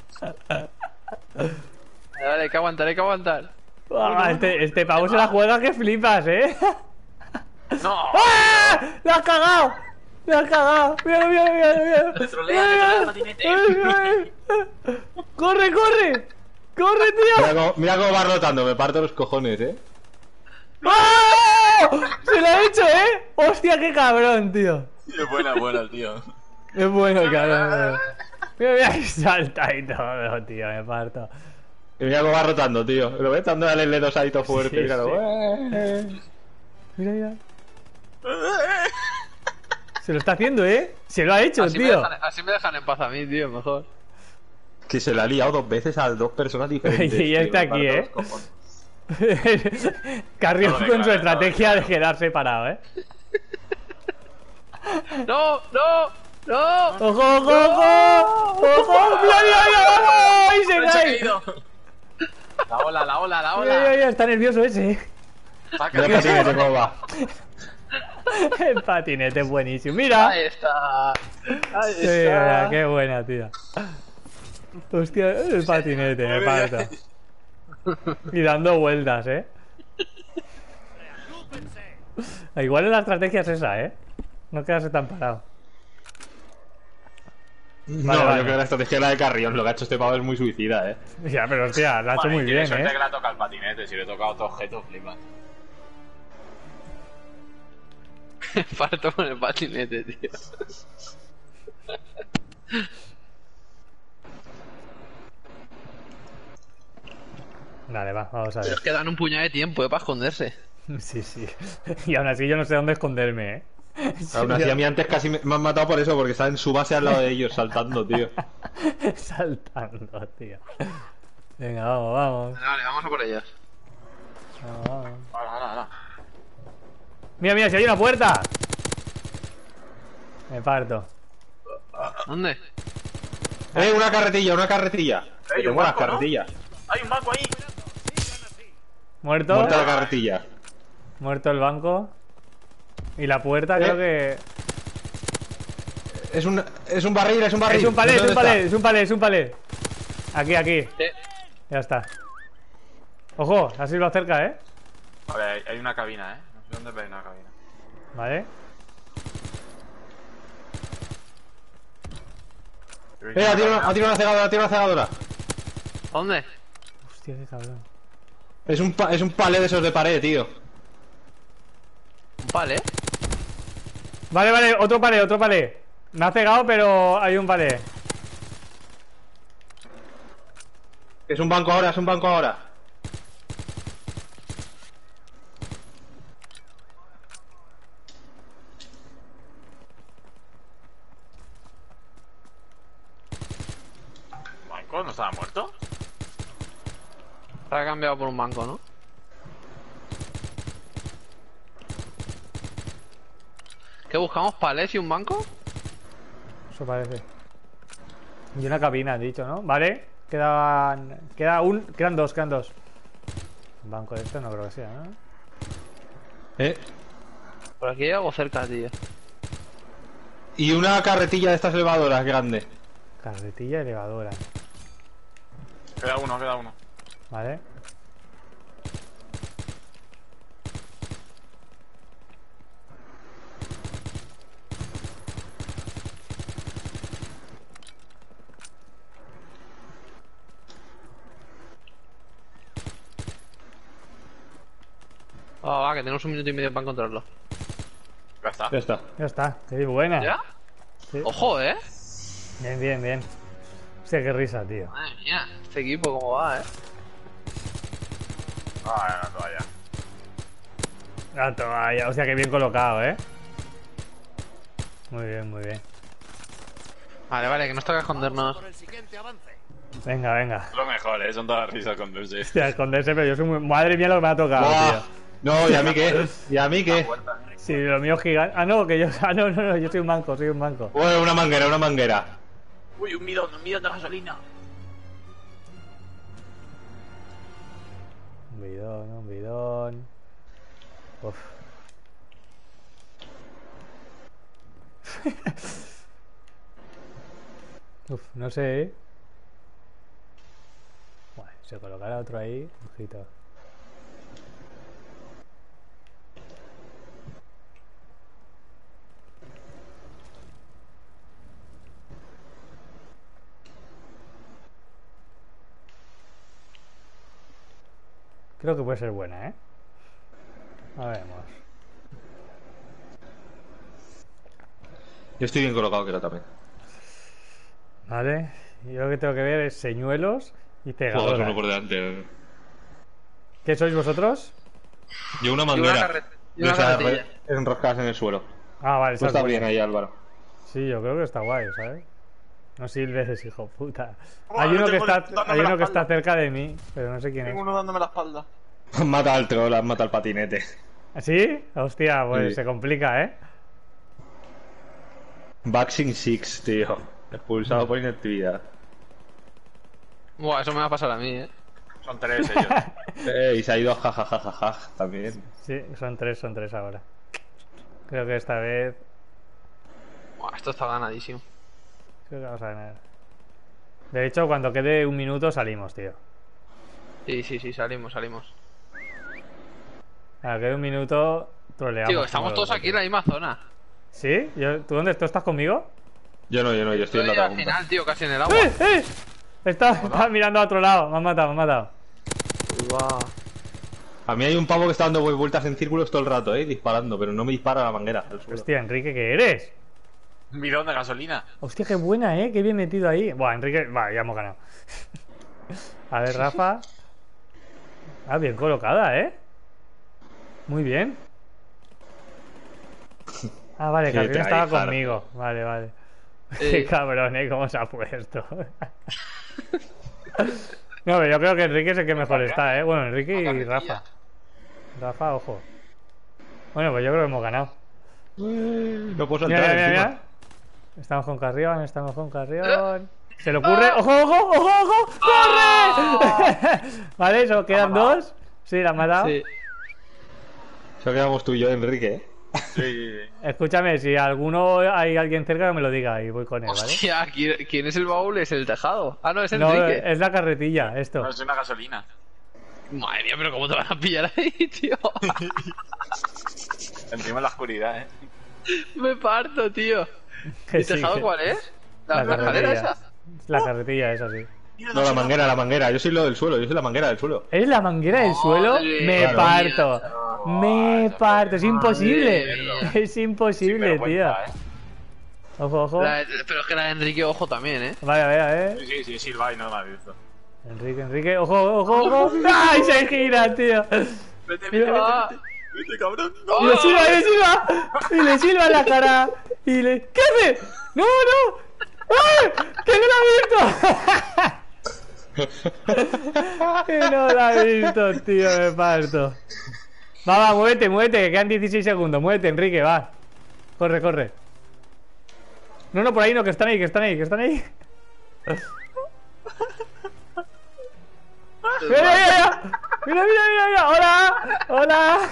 Vale, vale, hay que aguantar, hay que aguantar. Ah, este, este pavo se la juega que flipas, ¿eh? ¡No! ¡Ah! ¡La has cagado! ¡La has cagado! ¡Mira, mira, mira, mira! Te trolea, te trolea el patinete. ¡Ay, ay! ¡Corre, corre! ¡Corre, tío! Mira cómo, mira cómo va rotando, me parto los cojones, eh. ¡Ah! ¡Se lo ha hecho, eh! ¡Hostia, qué cabrón, tío! Es buena, buena, tío. Es bueno, cabrón. Mira, mira, y salta y todo, tío, me parto. Y mira cómo va rotando, tío. ¿Lo ves? Dando al L dos ahí todo fuerte. Sí, míralo. sí. Eh. Mira, mira. Se lo está haciendo, ¿eh? Se lo ha hecho, Así me, tío. dejan, así me dejan en paz a mí, tío, mejor. Que se le ha liado dos veces a dos personas diferentes. Y ya tío, está me aquí, parto ¿eh? los cojones. Carrión No lo con su declare, estrategia no de lo quedar separado, ¿eh? ¡No! ¡No! ¡No! ¡Ojo, ojo, ojo! ¡Ojo! ¡Mira, mira, mira! ¡Ay, se Se ha cae! caído. La ola, la ola, la Mira, mira, ola. mira, está nervioso ese. ¿eh? Saca, Mira el patinete cómo va. El patinete es buenísimo. ¡Mira! Ahí está. Ahí Sí, mira, está. qué buena, tía. Hostia, el patinete, me parto. Y dando vueltas, ¿eh? Igual la estrategia es esa, ¿eh? No quedarse tan parado. No, Vale, vale. yo creo que la estrategia es la de Carrión. Lo que ha hecho este pavo es muy suicida, eh. Ya, pero hostia, lo ha hecho Vale, muy tiene bien, suerte ¿eh? que le ha tocado el patinete. Si le toca a otro objeto, flipas. Parto con el patinete, tío. Vale, va, vamos a Pero ver. es que dan un puñado de tiempo, eh, para esconderse. Sí, sí. Y aún así yo no sé dónde esconderme, ¿eh? Aún así, a mí antes casi me me han matado por eso, porque estaba en su base al lado de ellos, saltando, tío. Saltando, tío. Venga, vamos, vamos. Vale, vale, vamos a por ellos. Vamos, vamos. Ahora, ahora, ahora. Mira, mira, si hay una puerta. Me parto. ¿Dónde? ¡Eh, una carretilla, una carretilla! Que Ey, un tengo las banco, ¿no? carretillas. ¡Hay un banco ahí! Muerto. Muerta la carretilla. Muerto el banco. Y la puerta Eh. creo que... Es un, es un barril, es un barril. Es un palé, No sé es un dónde palé, está. es un palé, es un palé. Aquí, aquí. Sí. Ya está. Ojo, así lo acerca, ¿eh? Vale, hay, hay una cabina, eh. No sé dónde ve una cabina. Vale. Eh, ha tirado una, ha tirado una cegadora, ha tirado una cegadora. ¿Dónde? Hostia, qué cabrón. Es un, pa- es un palé de esos de pared, tío. Vale. Vale, vale, otro palé, otro palé. Me ha cegado, pero hay un palé. Es un banco ahora, es un banco ahora. ¿Banco? ¿No estaba muerto? Se ha cambiado por un banco, ¿no? ¿Qué buscamos? ¿Palés y un banco? Eso parece. Y una cabina, has dicho, ¿no? Vale. Quedan. Queda un. Quedan dos, quedan dos. Un banco de esto no creo que sea, ¿no? ¿Eh? Por aquí hay algo cerca, tío. Y una carretilla de estas elevadoras grande. Carretilla elevadora. Queda uno, queda uno. Vale. Ah, va, que tenemos un minuto y medio para encontrarlo. Ya está. Ya está. Ya está. Qué buena. ¿Ya? Sí. Ojo, eh. Bien, bien, bien. Hostia, qué risa, tío. Madre mía, este equipo cómo va, eh. Ah, la toalla. La toalla. Hostia, qué bien colocado, eh. Muy bien, muy bien. Vale, vale, que nos toca escondernos. Por el siguiente avance. Venga, venga. Lo mejor, eh. Son todas risas con Dulce. Hostia, esconderse, pero yo soy muy. Madre mía, lo que me ha tocado, Buah. tío. No, ¿y a mí qué? ¿Y a mí qué? Sí, lo mío es gigante. Ah, no, que yo. Ah, no, no, no, yo soy un manco, soy un manco. Bueno, una manguera, una manguera. Uy, un bidón, un bidón de gasolina. Un bidón, un bidón. Uf. Uf, no sé, ¿eh? Bueno, se colocará otro ahí. Ojito. Creo que puede ser buena, ¿eh? A veremos. Yo estoy bien colocado, creo también. Vale. Yo lo que tengo que ver es señuelos y Joder, pegadoras. uno por delante. ¿Qué sois vosotros? Yo una Y una, manguera. carre- y De una esas carretilla. re- enroscadas en el suelo. Ah, vale, Tú esa es estás buena. bien ahí, Álvaro. Sí, yo creo que está guay, ¿sabes? No silbes, hijo puta. Oh, Hay no uno que tengo está, el- dándome hay la uno que está espalda. cerca de mí, pero no sé quién es. Tengo uno dándome la espalda. Mata al troll, has matado al patinete. ¿Sí? Hostia, pues Sí. se complica, ¿eh? Baxing Six, tío. Expulsado por inactividad. Buah, eso me va a pasar a mí, eh. Son tres ellos. Eh, y se ha ido jajajajaja también. Sí, son tres, son tres ahora. Creo que esta vez. Buah, esto está ganadísimo. Creo que vamos a ganar. De hecho, cuando quede un minuto salimos, tío. Sí, sí, sí, salimos, salimos. Cuando quede un minuto, troleamos. Tío, estamos como todos los aquí en la misma zona. ¿Sí? ¿Yo, ¿Tú dónde? ¿Tú estás conmigo? Yo no, yo no, yo estoy en la Estoy al tabumba. final, tío, casi en el agua. ¡Eh! ¡Eh! Está, está mirando a otro lado. Me han matado, me han matado. Buah. A mí hay un pavo que está dando vueltas en círculos todo el rato, eh, disparando, pero no me dispara la manguera. al suelo. Hostia, Enrique, ¿qué eres? Un bidón de gasolina. Hostia, qué buena, ¿eh? Qué bien metido ahí. Buah, Enrique... Va, ya hemos ganado. A ver, Rafa. Ah, bien colocada, ¿eh? Muy bien. Ah, vale, Qué Carrión estaba tryhard. conmigo. Vale, vale. Eh. Qué cabrón, ¿eh? ¿Cómo se ha puesto? No, pero yo creo que Enrique es el que mejor está, ¿eh? Bueno, Enrique y Rafa. Rafa, ojo. Bueno, pues yo creo que hemos ganado. No puedo Mira, saltar mira, encima. mira. Estamos con Carrión, estamos con Carrión. ¿Se le ocurre? ¡Ojo, ojo, ojo, ojo! ¡Corre! Vale, eso, quedan dos. Sí, la han matado. Sí. Eso quedamos tú y yo, Enrique, eh. Sí, sí, sí. Escúchame, si alguno hay alguien cerca que me lo diga y voy con él, ¿vale? Hostia, ¿quién, quién es el baúl? ¿Es el tejado? Ah, no, es No, Enrique. es la carretilla, esto. No, es una gasolina. Madre mía, pero ¿cómo te van a pillar ahí, tío? Encima en la oscuridad, eh. Me parto, tío. Que ¿Y sí, tejado que- cuál es? ¿La, La la escalera carretilla. esa? La carretilla esa, sí. No, la manguera, la manguera. Yo soy lo del suelo, yo soy la manguera del suelo. ¿Es la manguera del suelo? Madre Me mía. parto. Me parto. Es imposible. mía. Es imposible, tío. Vergüenza, eh. Ojo, ojo. La de- pero es que la de Enrique, ojo también, ¿eh? Vale, a ver, a ver. Sí, sí, sí, Silva y no me ha visto. Enrique, Enrique. Ojo, ojo, ojo. ¡Ay, se gira, tío! Vete, vete, vete. Ah, Vete, cabrón. Y le silba, y le silba. Y le silba en la cara. Y le. ¿Qué hace? ¡No, no! ¡Ah! ¡Que no la ha visto! ¡Que no la ha visto, tío! Me parto. Va, va, muévete, muévete, que quedan dieciséis segundos. Muévete, Enrique, va. Corre, corre. No, no, por ahí no, que están ahí, que están ahí, que están ahí. ¡Mira, mira, mira! ¡Mira, mira, mira! mira! ¡Hola! ¡Hola!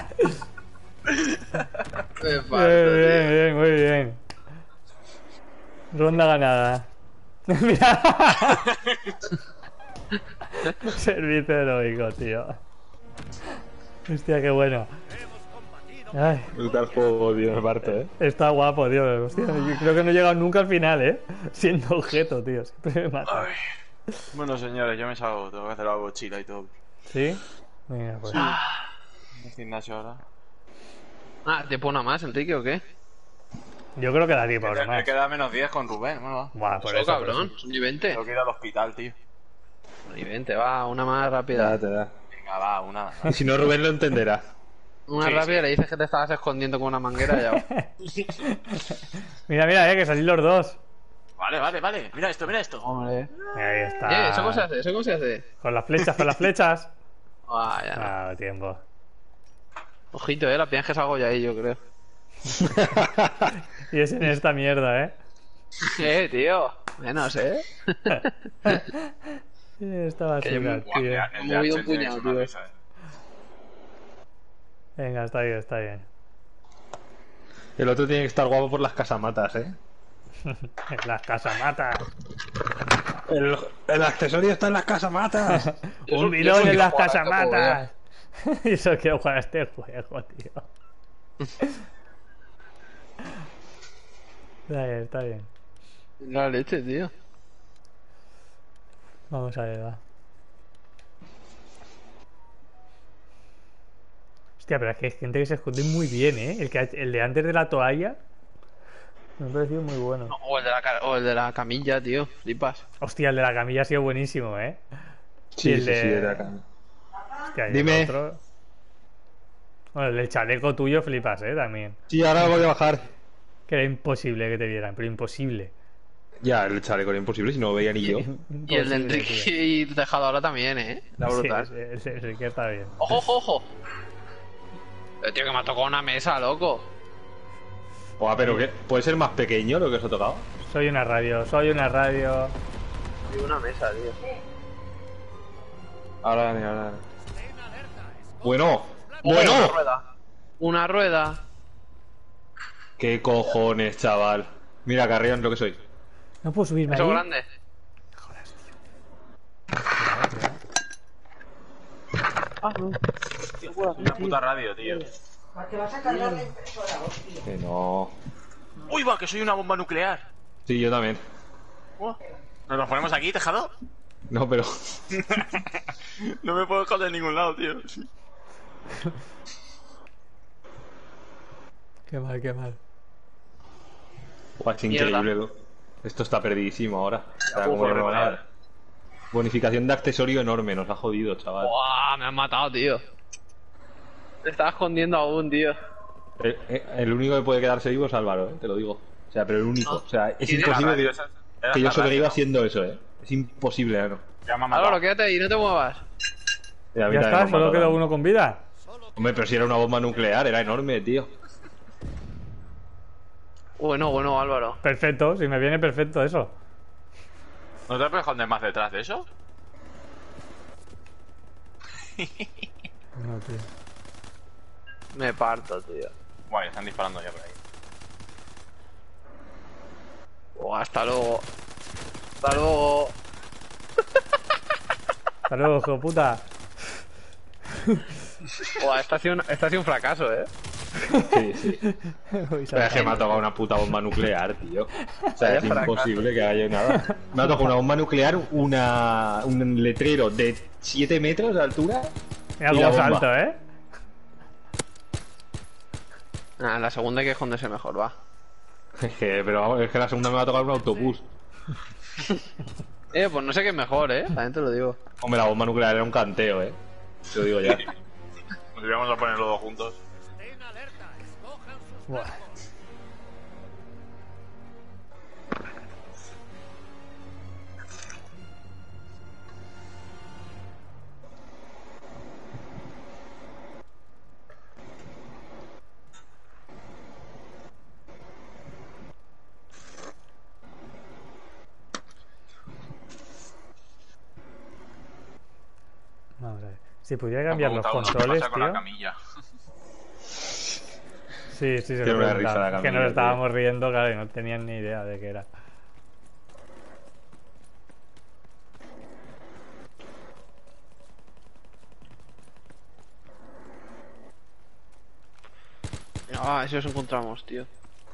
Me parto, Bien, bien, tío. bien, muy bien. Ronda ganada. Mira. Servicio heroico, tío. Hostia, qué bueno. Ay, Brutal juego, tío, me parto, eh. está guapo, tío. Hostia, yo creo que no he llegado nunca al final, eh. Siendo objeto, tío. Siempre me mata. Ay. Bueno, señores, yo me salgo. Tengo que hacer algo chila y todo. ¿Sí? Venga, pues. En el gimnasio ahora. Ah, ¿te pone una más, Enrique, o qué? Yo creo que da tiempo ahora Me más. queda menos diez con Rubén, bueno, va. Buah, por Eso, eso. cabrón. Son y veinte. Tengo que ir al hospital, tío. Son y veinte, va, una más rápida. Ya te da. Venga, va, una. Y si no, Rubén lo entenderá. Una Sí, rápida sí. le dices que te estabas escondiendo con una manguera y ya. Mira, mira, eh, que salís los dos. Vale, vale, vale. Mira esto, mira esto. Hombre. Ahí está. Eh, ¿eso cómo se hace? ¿Eso cómo se hace? Con las flechas, con las flechas. Ah, ya no. Ah, tiempo. Ojito, eh, la piensas que salgo ya ahí, yo creo. Y es en esta mierda, eh. Eh, tío. Menos, eh. Esta basura, Que yo me- Buah, tío. mira, el He movido de un Archer puñado, es una tío. risa, eh. Venga, está bien, está bien. El otro tiene que estar guapo por las casamatas, eh. En las casamatas. El, el accesorio está en las casamatas. Un yo mirón soy en las jugar a este juego, casamatas. Y eso quiero jugar a este juego, tío. Está bien, está bien. La leche, tío. Vamos a ver, va. Hostia, pero es que hay gente que se esconde muy bien, ¿eh? El, que, ha- el de antes de la toalla me ha parecido muy bueno. O el de la, ca- o el de la camilla, tío. Flipas. Hostia, el de la camilla ha sido buenísimo, ¿eh? Sí, el sí, de- sí, era acá. Hostia, y el Dime. otro- Bueno, el del chaleco tuyo flipas, ¿eh? También. Sí, ahora voy a bajar. Que era imposible que te vieran, pero imposible. Ya, el chaleco era imposible, si no lo veía ni yo. Y el de Imposible, Enrique tío. y dejado ahora también, eh. La Sí, brutal. sí, sí, sí, que está bien. Ojo, ojo, ojo. Eh, tío, que me ha tocado una mesa, loco. Oa, pero ¿qué? ¿Puede ser más pequeño lo que os ha tocado? Soy una radio, soy una radio. Y una mesa, tío. Ahora, ahora. Bueno, Ojo, Una bueno. rueda. Una rueda. ¿Qué cojones, chaval? Mira, Carrión, lo que soy. No puedo subirme Eso ahí. grande. Ah, no. Una puta radio, tío. Que no. ¡Uy, va! Que soy una bomba nuclear. Sí, yo también. Oh, ¿nos lo ponemos aquí, tejado? No, pero. No me puedo esconder en ningún lado, tío. Qué mal, qué mal. Buah, es Mierda. increíble. ¿no? Esto está perdidísimo ahora. O sea, Uf, ¿cómo lo reparar. van a- Bonificación de accesorio enorme, nos ha jodido, chaval. Buah, me han matado, tío. Te estaba escondiendo aún, tío. El, el- el único que puede quedarse vivo es Álvaro, ¿eh? Te lo digo. O sea, pero el único. O sea, es Sí, la imposible radio, que, esa- era que la yo sobreviva radio, ¿no? haciendo eso, ¿eh? Es imposible, ¿no? Ya me ha matado. Álvaro, quédate ahí, no te muevas. Y a mí Ya también está, me solo han queda matado. uno con vida. Hombre, pero si era una bomba nuclear, era enorme, tío. Bueno, bueno, Álvaro. Perfecto, si me viene perfecto eso. ¿No te puedes esconder más detrás de eso? No, tío. Me parto, tío. Guay, están disparando ya por ahí. Buah, hasta luego. Hasta luego. Hasta luego, hijo de puta. Buah, esta ha sido un, esta ha sido un fracaso, eh. Sí, sí. Uy, Pero es que me ha tocado una puta bomba nuclear, tío. O sea, es Vaya fracaso. imposible que haya nada. Me ha tocado una bomba nuclear, una, un letrero de siete metros de altura. Mira y la cómo bomba. salto, ¿eh? Nah, la segunda hay que esconderse mejor, va. Es que, pero vamos, es que la segunda me va a tocar un autobús. Eh, pues no sé qué es mejor, eh. También te lo digo. Hombre, la bomba nuclear era un canteo, eh. Te lo digo ya. Nos íbamos a poner los dos juntos. Buah. Si pudiera cambiar los Tampoco, controles, ¿qué pasa con la tío. camilla? Sí, sí, se Tiene lo una he risa preguntado. la Que camilla, nos tío. estábamos riendo, claro, y no tenían ni idea de qué era. Ah, eso os encontramos, tío.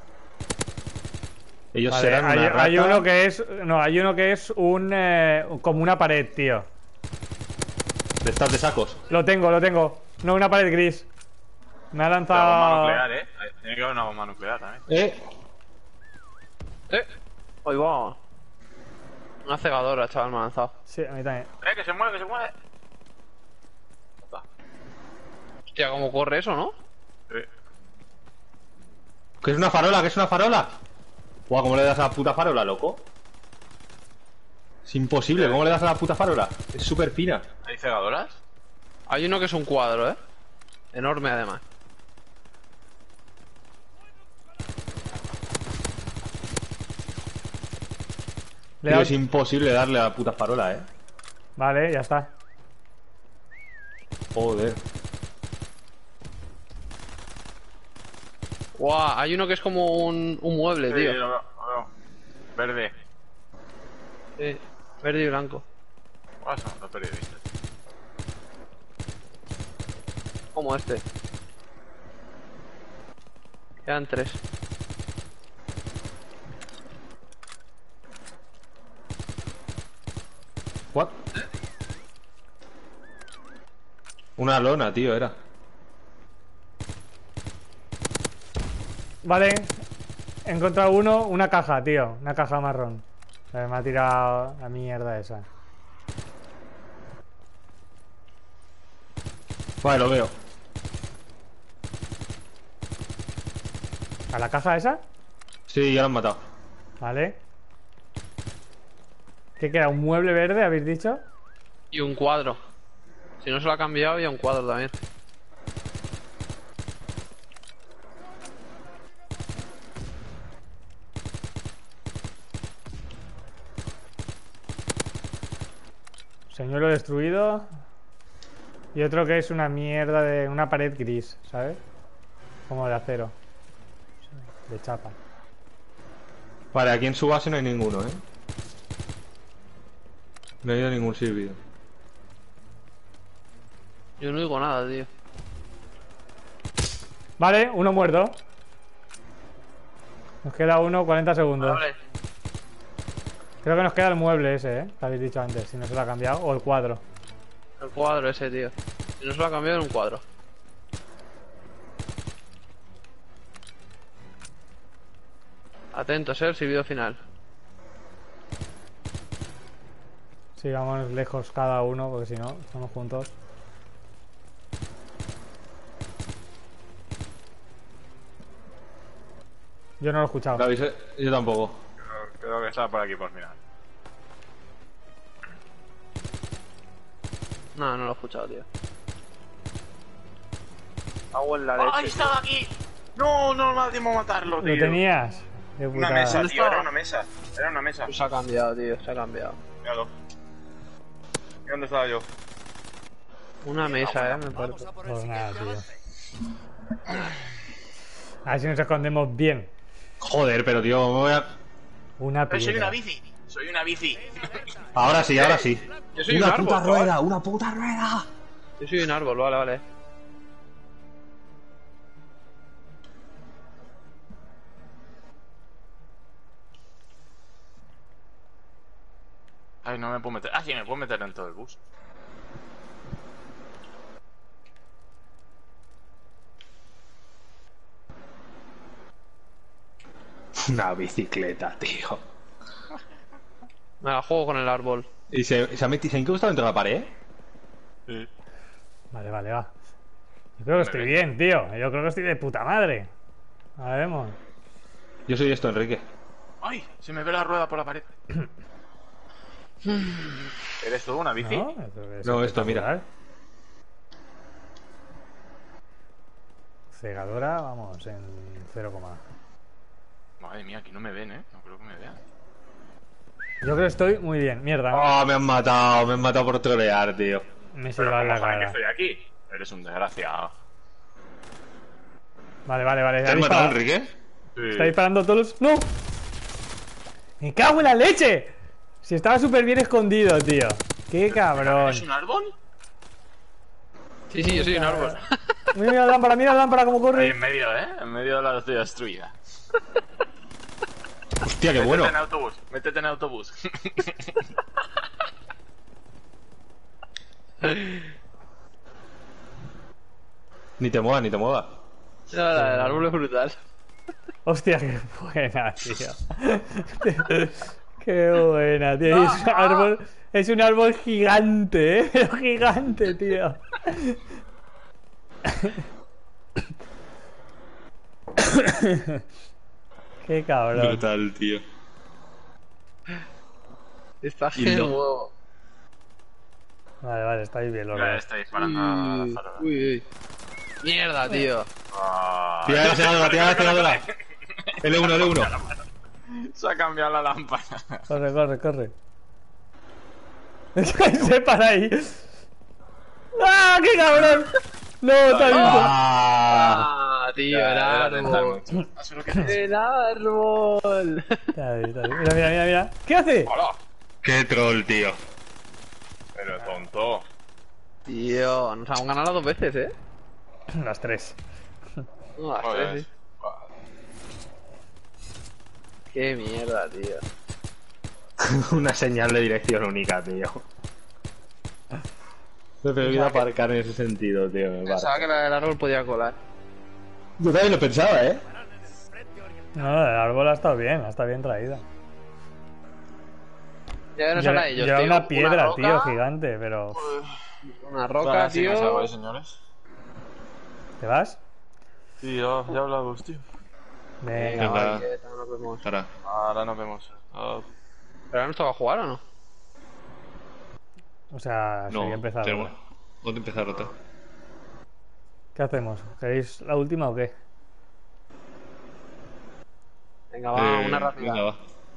Ellos Vale, serán hay, una rata. hay uno que es. No, hay uno que es un. eh, como una pared, tío. De estas de sacos. Lo tengo, lo tengo. No, una pared gris. Me ha La bomba lanzado. nuclear, eh. Tiene que haber una bomba nuclear también. Eh. Eh. Ahí va. Una cegadora, chaval, me ha lanzado. Sí, a mí también. Eh, que se mueve, que se mueve. Va. Hostia, cómo corre eso, ¿no? Sí. Que es una farola, que es una farola. Guau, ¿cómo le das a la puta farola, loco? Es imposible, ¿cómo le das a la puta farola? Es súper fina. ¿Hay cegadoras? Hay uno que es un cuadro, ¿eh? Enorme, además. Le he Tío, dado- es imposible darle a la puta farola, eh. Vale, ya está. Joder. Guau, hay uno que es como un, un mueble, Sí, tío. lo veo, lo veo. Verde. Sí, verde y blanco. Ah, son los periodistas. Como este. Quedan tres. What? Una lona, tío, era. Vale. He encontrado uno, una caja, tío. Una caja marrón. Eh, Me ha tirado la mierda esa. Vale, lo veo. ¿A la caja esa? Sí, ya lo han matado. Vale. ¿Qué queda? ¿Un mueble verde, habéis dicho? Y un cuadro. Si no se lo ha cambiado, había un cuadro también. Señuelo destruido. Y otro que es una mierda de una pared gris, ¿sabes? Como de acero. De chapa. Vale, aquí en su base no hay ninguno, eh. No hay ningún silbido. Yo no digo nada, tío. Vale, uno muerto. Nos queda uno, cuarenta segundos. Vale. Creo que nos queda el mueble ese, ¿eh? Que habéis dicho antes, si no se lo ha cambiado. O el cuadro. El cuadro ese, tío. Si no se lo ha cambiado, en un cuadro. Atentos, eh, el silbido final. Sigamos lejos cada uno, porque si no, estamos juntos. Yo no lo he escuchado. ¿Lo habéis- Yo tampoco. Creo, creo que está por aquí, por mirar. No, no lo he escuchado, tío. Agua en la ¡Ay, leche. estaba aquí! No, no, no dimos matarlo, tío. ¿Lo tenías? Qué Una putada. mesa, ¿Dónde tío, estaba? era una mesa. Era una mesa. Se ha cambiado, tío, se ha cambiado. Míralo. ¿Y dónde estaba yo? Una mesa, eh, me parece. Vamos a por el Pues nada, siguiente tío. avance. A ver si nos escondemos bien. Joder, pero tío, me voy a... Una Pero soy piedra. una bici. Soy una bici. Ahora sí, ahora sí. Yo soy Una un árbol, puta chaval. rueda, una puta rueda. Yo soy un árbol, vale, vale. Ay, no me puedo meter. Ah, sí, me puedo meter dentro del bus. Una bicicleta, tío. Me la juego con el árbol. ¿Y se, se ha metido, se ha incrustado dentro de la pared? Sí. Vale, vale, va. Yo creo que estoy bien, tío. Yo creo que estoy de puta madre. A ver, vemos. Yo soy esto, Enrique. ¡Ay! Se me ve la rueda por la pared. ¿Eres tú una bici? No, esto es No, esto, mira. espectacular. Cegadora, vamos, en cero, Madre mía, aquí no me ven, ¿eh? No creo que me vean. yo creo que estoy muy bien. Mierda. Oh, me han matado, me han matado por trolear, tío. Me Pero sirva en la ¿cómo saben que cara. estoy aquí? Eres un desgraciado. Vale, vale, vale. ¿Te ha has matado, disparado. Enrique? Sí. Está disparando todos los... ¡No! ¡Me cago en la leche! Si estaba súper bien escondido, tío. ¡Qué cabrón! ¿Es un árbol? Sí, sí, yo soy un árbol. Mira, mira la lámpara, mira la lámpara como Ahí corre. en medio, ¿eh? En medio de la ciudad destruida. Hostia, qué Métete bueno. en autobús, métete en autobús. Ni te muevas, ni te muevas. No, la- el árbol es brutal. Hostia, qué buena, tío. Qué buena, tío. Y es un árbol, es un árbol gigante, ¿eh? Pero gigante, tío. Qué cabrón. Brutal, tío. Está Y genial. lo- Vale, vale, estáis bien, los Ya dos. está disparando a la Uy, farola. uy, uy. Mierda, tío. Ah, Tira la senadora, tira la senadora. L uno, L uno. Se ha cambiado la lámpara. Corre, corre, corre. Se para ahí. ¡Ah, qué cabrón! No, te ha visto. Ah, Ah, tío, Ya, el era tentar árbol. mucho. Haz lo que haces. El árbol. Te ha visto, te ha visto. Mira, mira, mira, mira. ¿Qué hace? ¡Hola! qué troll, tío. Pero tonto. Tío, nos han ganado dos veces, ¿eh? Las tres. No, las Joder. tres, sí. Qué mierda, tío. Una señal de dirección única, tío. Me olvidado aparcar en ese sentido, tío. Me Pensaba parece. que la del árbol podía colar. Yo también lo pensaba, ¿eh? No, el árbol ha estado bien, ha estado bien traída. Ya no Lleva será ellos, lleva tío. una piedra, roca, tío, gigante, pero... Una roca, Ah, sí, me salgo, tío. eh, señores. ¿Te vas? Sí, ya, ya hablamos, tío. Venga. Venga, Venga. vale, que tal, nos vemos. Para. Ahora nos vemos. Ah, ¿Pero ahora nos toca jugar o no? O sea, No, sería empezar. tenemos. ahora. ¿Dónde empezar otra? ¿Qué hacemos? ¿Queréis la última o qué? Venga, va, Eh, una rápida. Venga, va.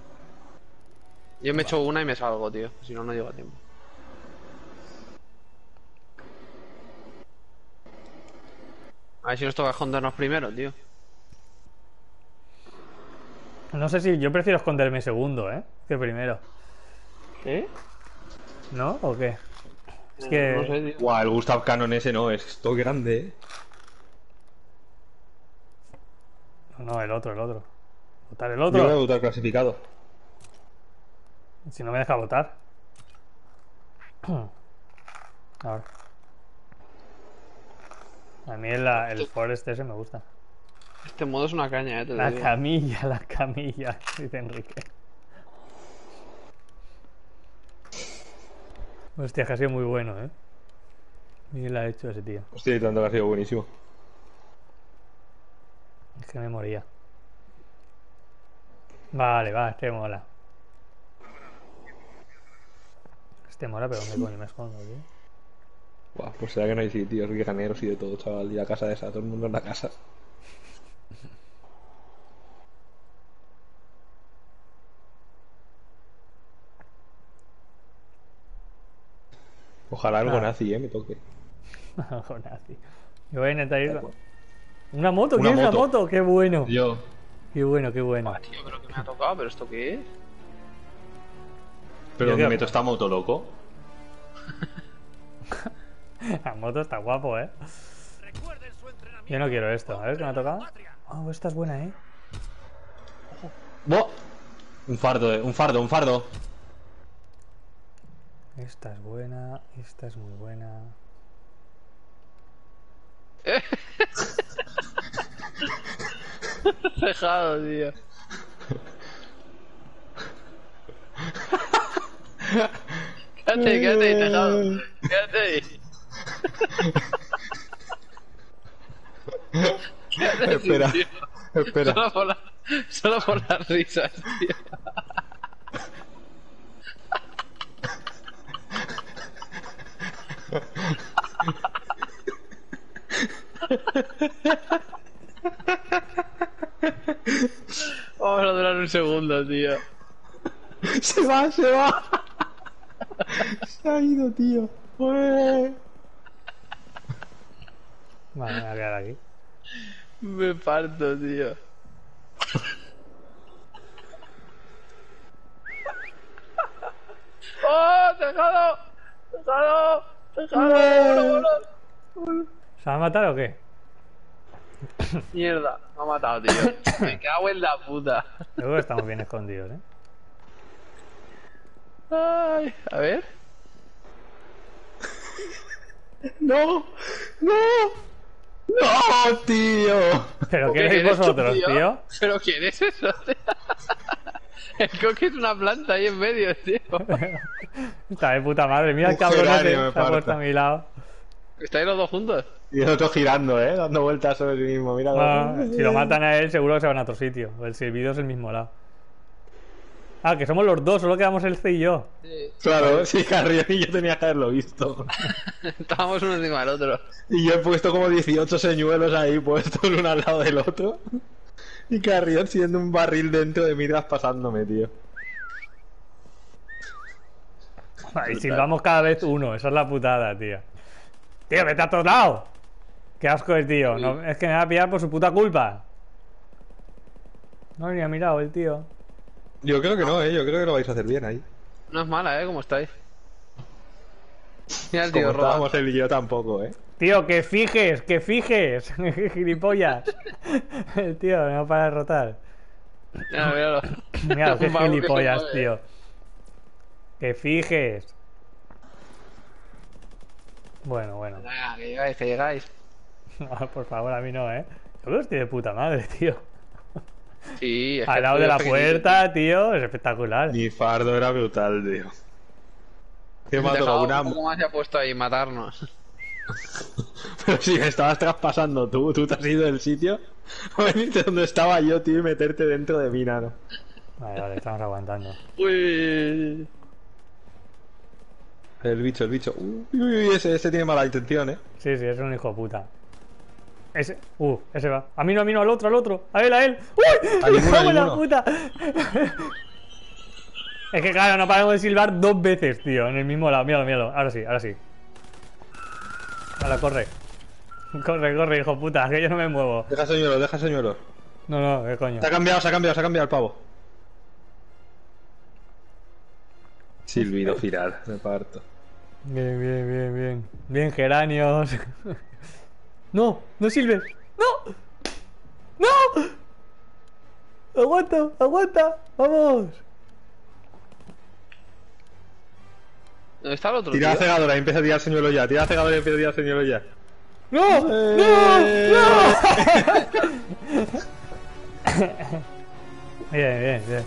Yo me echo una y me salgo, tío. Si no, no llego a tiempo. A ver si nos toca escondernos primero, tío. No sé si yo prefiero esconderme segundo, ¿eh? Que primero. ¿Eh? ¿No? ¿O qué? Es que... No sé, tío. Guau, el Gustav Cannon ese no, es esto grande, eh. No, el otro, el otro. Votar el Yo voy a otro. votar clasificado. Si no me deja votar. Ahora. A mí el, el Forest ese me gusta. Este modo es una caña, eh, te lo La digo. camilla, la camilla, dice Enrique. Hostia, que ha sido muy bueno, ¿eh? Bien la ha hecho ese tío. Hostia, y tanto que ha sido buenísimo. Es que me moría. Vale, va, este mola. Este mola, pero ¿dónde coño me escondo, tío? Guau, pues será que no hay sitios guerraneros y de todo, chaval. Y la casa esa, todo el mundo en la casa. Ojalá algo Ah. nazi, eh, me toque. Algo nazi. Yo voy a intentar ir... ¿Una moto? Una ¿Quieres una moto. moto? ¡Qué bueno! Yo. ¡Qué bueno, qué bueno! Ah, tío, pero que me ha tocado, ¿pero esto qué es? ¿Pero Yo dónde qué- meto esta moto, loco? La moto está guapo, ¿eh? Recuerden su entrenamiento. Yo no quiero esto. A ver, ¿qué me ha contra la tocado? patria. Oh, esta es buena, ¿eh? ¡Buah! Un fardo, eh, un fardo, un fardo. Esta es buena, esta es muy buena. Dejado, tío. Quédate, quédate ahí, tejado. Quédate ahí. Quédate ahí, Espera, tío. espera. Solo por, la, solo por las risas, tío. Vamos a durar un segundo, tío. Se va, se va. Se ha ido, tío. Ué. Vale, me voy a quedar aquí. Me parto, tío. ¡Oh! ¡Tejado! ¡Tejado! ¡Tejado! ¡Bueno, bueno! ¿Se va a matar o qué? Mierda, me ha matado, tío. Me cago en la puta. Luego estamos bien escondidos, ¿eh? Ay, a ver. ¡No! ¡No! ¡No, tío! ¿Pero qué ¿Qué veis eres tú, vosotros, tío? ¿Pero quién es eso, tío? El coque es una planta ahí en medio, tío. Está de puta madre. Mira el Un cabrón ese geranio que me se ha puesto parta. a mi lado. ¿Estáis los dos juntos? Y el otro girando, ¿eh? Dando vueltas sobre sí mismo. Mira. Ah, si lo matan a él, seguro que se van a otro sitio. El silbido es el mismo lado. Ah, que somos los dos, solo quedamos el C y yo. Sí. Claro, sí, Carrión y yo tenía que haberlo visto. Estábamos uno encima del otro. Y yo he puesto como dieciocho señuelos ahí puestos uno al lado del otro. Y Carrión siendo un barril dentro de mí traspasándome, tío. Y silbamos cada vez uno, esa es la putada, tío. Tío, vete a todos lados. Qué asco el tío. No, es que me va a pillar por su puta culpa. No ni ha mirado el tío. Yo creo que no, ¿eh? Yo creo que lo vais a hacer bien ahí. No es mala, ¿eh? ¿Cómo estáis? Mira el Como tío, Roba. estábamos él y yo tampoco, ¿eh? Tío, que fijes, que fijes. Gilipollas. El tío me va para derrotar. Mira, míralo. Mira, qué Un vago que se gilipollas, mueve. tío. Que fijes. Bueno, bueno. Venga, que llegáis, que llegáis. No, por favor, a mí no, ¿eh? Yo creo que estoy de puta madre, tío. Sí, es que Al lado tú de la eres pequeñito, puerta, tío, es espectacular. Mi fardo era brutal, tío. Que tío. me ha Te tocado dejaba una... un poco más y ha puesto ahí matarnos. Pero si me estabas traspasando tú, tú te has ido del sitio a venirte donde estaba yo, tío, y meterte dentro de mí, nano. Vale, vale, estamos aguantando. Uy. El bicho, el bicho. Uy, uy, uy, ese, ese tiene mala intención, ¿eh? Sí, sí, es un hijo de puta. Ese, uh, ese va. A mí no, a mí no, al otro, al otro. A él, a él. ¡Uy! A ¡Me ninguno, cago a en la ninguno. puta! Es que claro, no paramos de silbar dos veces, tío, en el mismo lado. Míralo, míralo. Ahora sí, ahora sí. Ahora, corre. Corre, corre, hijo de puta, que yo no me muevo. Deja señuelo, deja señuelo. No, no, qué coño. Se ha cambiado, se ha cambiado, se ha cambiado el pavo. Silbido final, me parto. Bien, bien, bien, bien. Bien, geranios. No, no silbes. No. No. Aguanta, aguanta. Vamos. ¿Dónde está el otro, Tira la tío? cegadora y empieza a tirar señuelo ya. Tira la cegadora y empieza a tirar señuelo ya. No, Eh. no, no. Bien, bien, bien.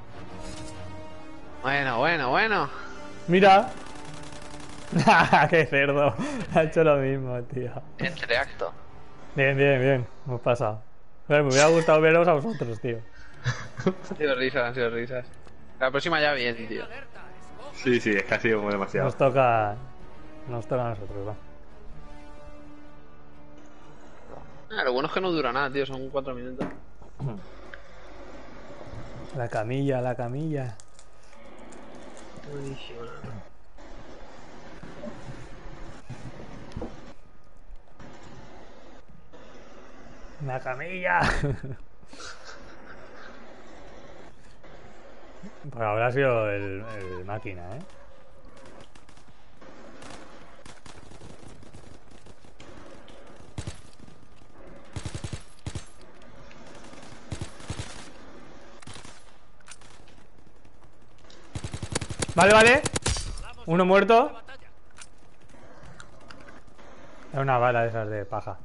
Bueno, bueno, bueno. Mira. Qué cerdo. Ha hecho lo mismo, tío. Entre acto. Bien, bien, bien. Hemos pasado. Pero me hubiera gustado veros a vosotros, tío. Han sido risas, han sido risas. La próxima ya bien, tío. Sí, sí, es que ha sido como demasiado. Nos toca. Nos toca a nosotros, va. Ah, lo bueno es que no dura nada, tío. Son cuatro minutos. La camilla, la camilla. Buenísimo. La camilla. Pues habrá sido el, el máquina, ¿eh? Vale, vale. Uno muerto. Es una bala de esas de paja.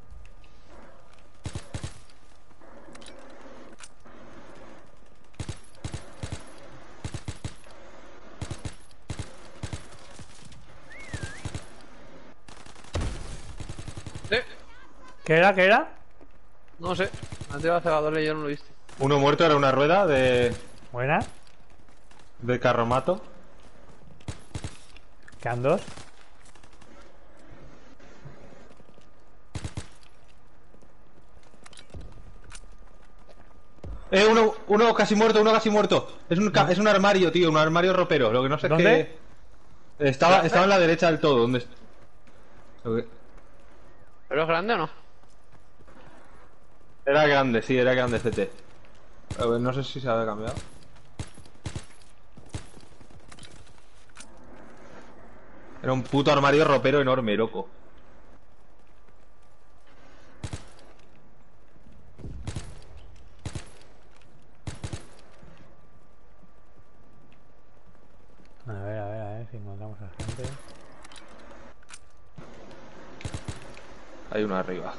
¿Eh? ¿Qué era? ¿Qué era? No sé. Han tirado a cegador y yo no lo he visto. Uno muerto era una rueda de. Buena. de carromato. Quedan dos. Eh, uno, uno casi muerto, uno casi muerto. Es un, ca- es un armario, tío, un armario ropero. Lo que no sé ¿Dónde? es Estaba, estaba en la derecha del todo. ¿Dónde? Ok. ¿Pero es grande o no? Era grande, sí, era grande C T. A ver, no sé si se había cambiado. Era un puto armario ropero enorme, loco. A ver, a ver, a ver si encontramos a gente. Hay uno arriba.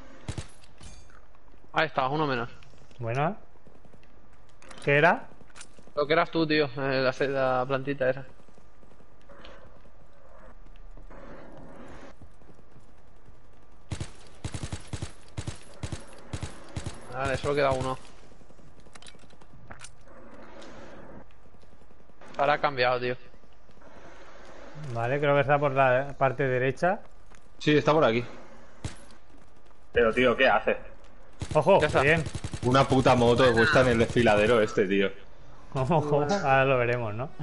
Ahí está, uno menos. Bueno. ¿Qué era? Lo que eras tú, tío, eh, la, la plantita esa. Vale, solo queda uno. Ahora ha cambiado, tío. Vale, creo que está por la parte derecha. Sí, está por aquí. Pero, tío, ¿qué hace? Ojo, Ya está. bien. Una puta moto puesta en el desfiladero este, tío. Ojo, ahora lo veremos, ¿no?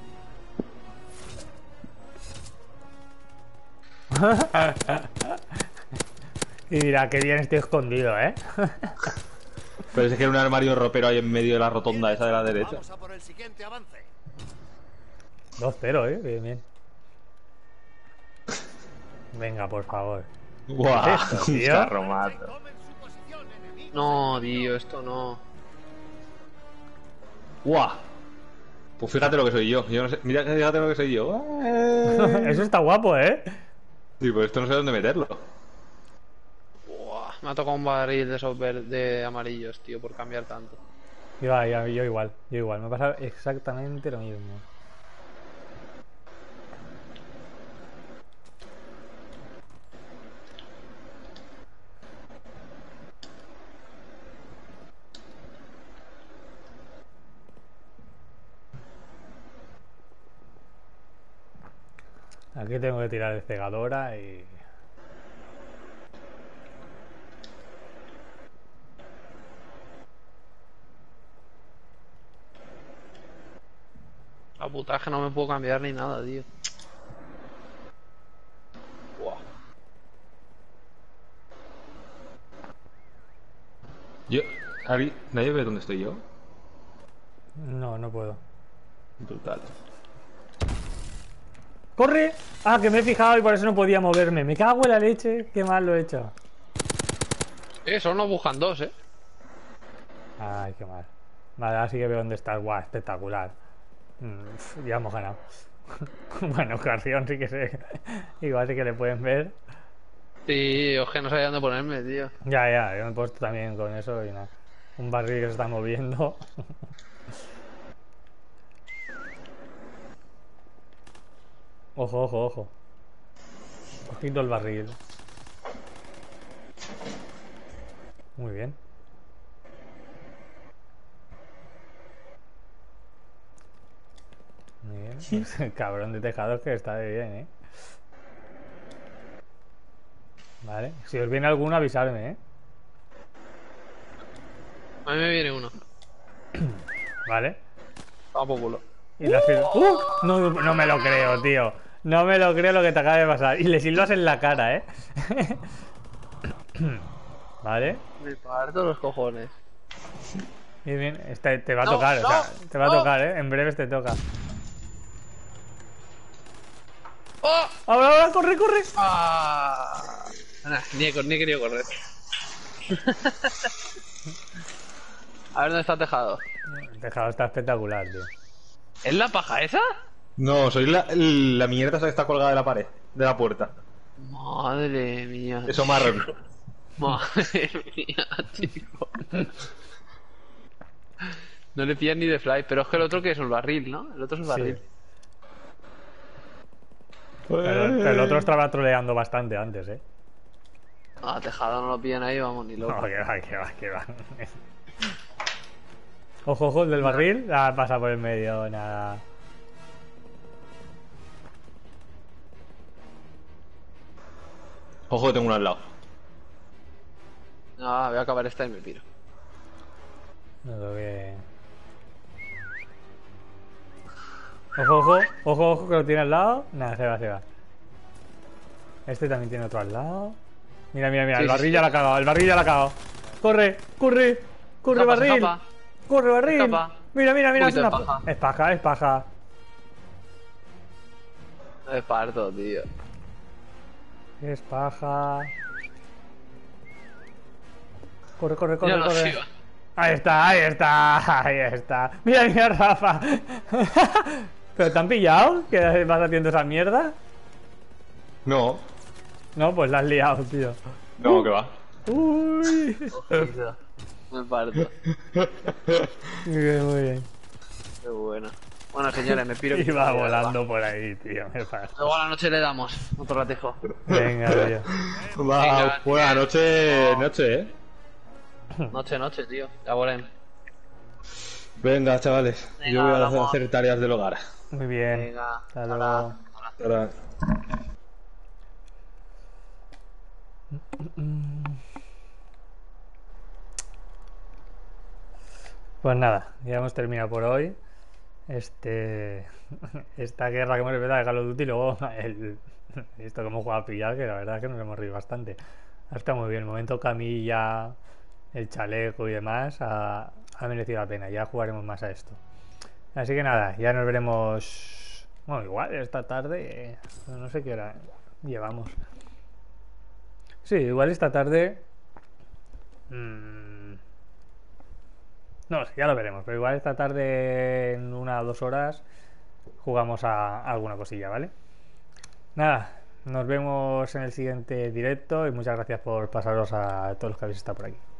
Y dirá, qué bien estoy escondido, ¿eh? Pero es que era un armario ropero ahí en medio de la rotonda esa de la derecha. Vamos a por el siguiente avance. dos cero, ¿eh? Bien, bien. Venga, por favor. Guau, ¿Qué es esto, un tío? carro mato. Tomen su posición, enemigos. No, tío, esto no. Guau. Pues fíjate lo que soy yo. Yo no sé. Mira, fíjate lo que soy yo. Eso está guapo, ¿eh? Sí, pues esto no sé dónde meterlo. Buah, me ha tocado un barril de esos ver- de amarillos, tío, por cambiar tanto. Yo, yo, yo igual, yo igual. Me pasa exactamente lo mismo. Aquí tengo que tirar de cegadora y... La puta es que no me puedo cambiar ni nada, tío. Buah. Yo. Ari, ¿nadie ve dónde estoy yo? No, no puedo. Brutal. ¡Corre! Ah, que me he fijado y por eso no podía moverme. Me cago en la leche. Qué mal lo he hecho. Eh, solo nos buscan dos, eh. Ay, qué mal. Vale, ahora sí que veo dónde estás. Guau, espectacular. Mm, pf, ya hemos ganado. Bueno, Carrión sí que sé. Igual sí que le pueden ver. Sí, es que no sabía dónde ponerme, tío. Ya, ya, yo me he puesto también con eso y nada. Un barril que se está moviendo. Ojo, ojo, ojo. Ojito el barril. Muy bien. Muy bien. Pues, cabrón de tejados que está de bien, ¿eh? Vale. Si os viene alguno, avisarme, ¿eh? A mí me viene uno. Vale. Vamos por culo. Y la sil- ¡Uh! No, no me lo creo, tío. No me lo creo lo que te acaba de pasar. Y le silbas en la cara, ¿eh? Vale. Me parto los cojones. Bien, bien. Este te va a No, tocar, no, o sea, te va a no. tocar, ¿eh? En breves te toca. ¡Oh! ¡Ahora, ahora! ¡Corre, corre! Ah, nah, ni, he, ni he querido correr. A ver dónde está el tejado. El tejado está espectacular, tío. ¿Es la paja esa? No, soy la, la mierda esa que está colgada de la pared, de la puerta. Madre mía. Eso marrón. Madre mía, chico. No le pillan ni de fly, pero es que el otro que es el barril, ¿no? El otro es el barril. Sí. Pero, pero el otro estaba troleando bastante antes, ¿eh? Ah, tejado no lo pillan ahí, vamos, ni loco. No, que va, que va, que va. Ojo, ojo, el del barril. Ah, pasa por el medio, nada. Ojo que tengo uno al lado. Ah, voy a acabar esta y me piro. No creo que... Ojo, ojo, ojo, ojo, que lo tiene al lado. Nada, se va, se va. Este también tiene otro al lado. Mira, mira, mira, Sí, el sí, barril sí. ya la ha cagado, el barril ya la ha cagado. Corre, corre, corre, Escapa, se barril. escapa. Corre, barril. Escapa. Mira, mira, mira, Un es poquito una de paja. Es paja, es paja. Es parto, tío. Es paja. Corre, corre, corre, Míralo, corre. sí, va. Ahí está, ahí está, ahí está. Mira, mira, Rafa. ¿Pero te han pillado? ¿Que vas haciendo esa mierda? No, No, pues la has liado, tío. no, que va. Uy. Ojito. Me parto. Muy bien, muy bien. Qué bueno. Bueno, señores, me piro. que Iba me voy a volando por ahí, tío. Me pasa. Luego a la noche le damos otro ratijo. Venga, tío. Va, Venga, buena noche, noche, eh. Noche, noche, tío. Ya volem. Venga, chavales. Venga, Yo voy a hacer, hablamos. hacer tareas del hogar. Muy bien. Venga. Hasta Hala. luego. Ahora. Pues nada, ya hemos terminado por hoy. Este. Esta guerra que hemos empezado de Call of Duty, luego el, esto que hemos jugado a pillar, que la verdad es que nos hemos reído bastante. Está muy bien, el momento camilla, el chaleco y demás, ha, ha merecido la pena. Ya jugaremos más a esto. Así que nada, ya nos veremos. Bueno, igual esta tarde, eh, no sé qué hora llevamos. Sí, igual esta tarde. Mmm, no sé, ya lo veremos. Pero igual esta tarde, en una o dos horas, jugamos a, a alguna cosilla, ¿vale? Nada, nos vemos en el siguiente directo y muchas gracias por pasaros a todos los que habéis estado por aquí.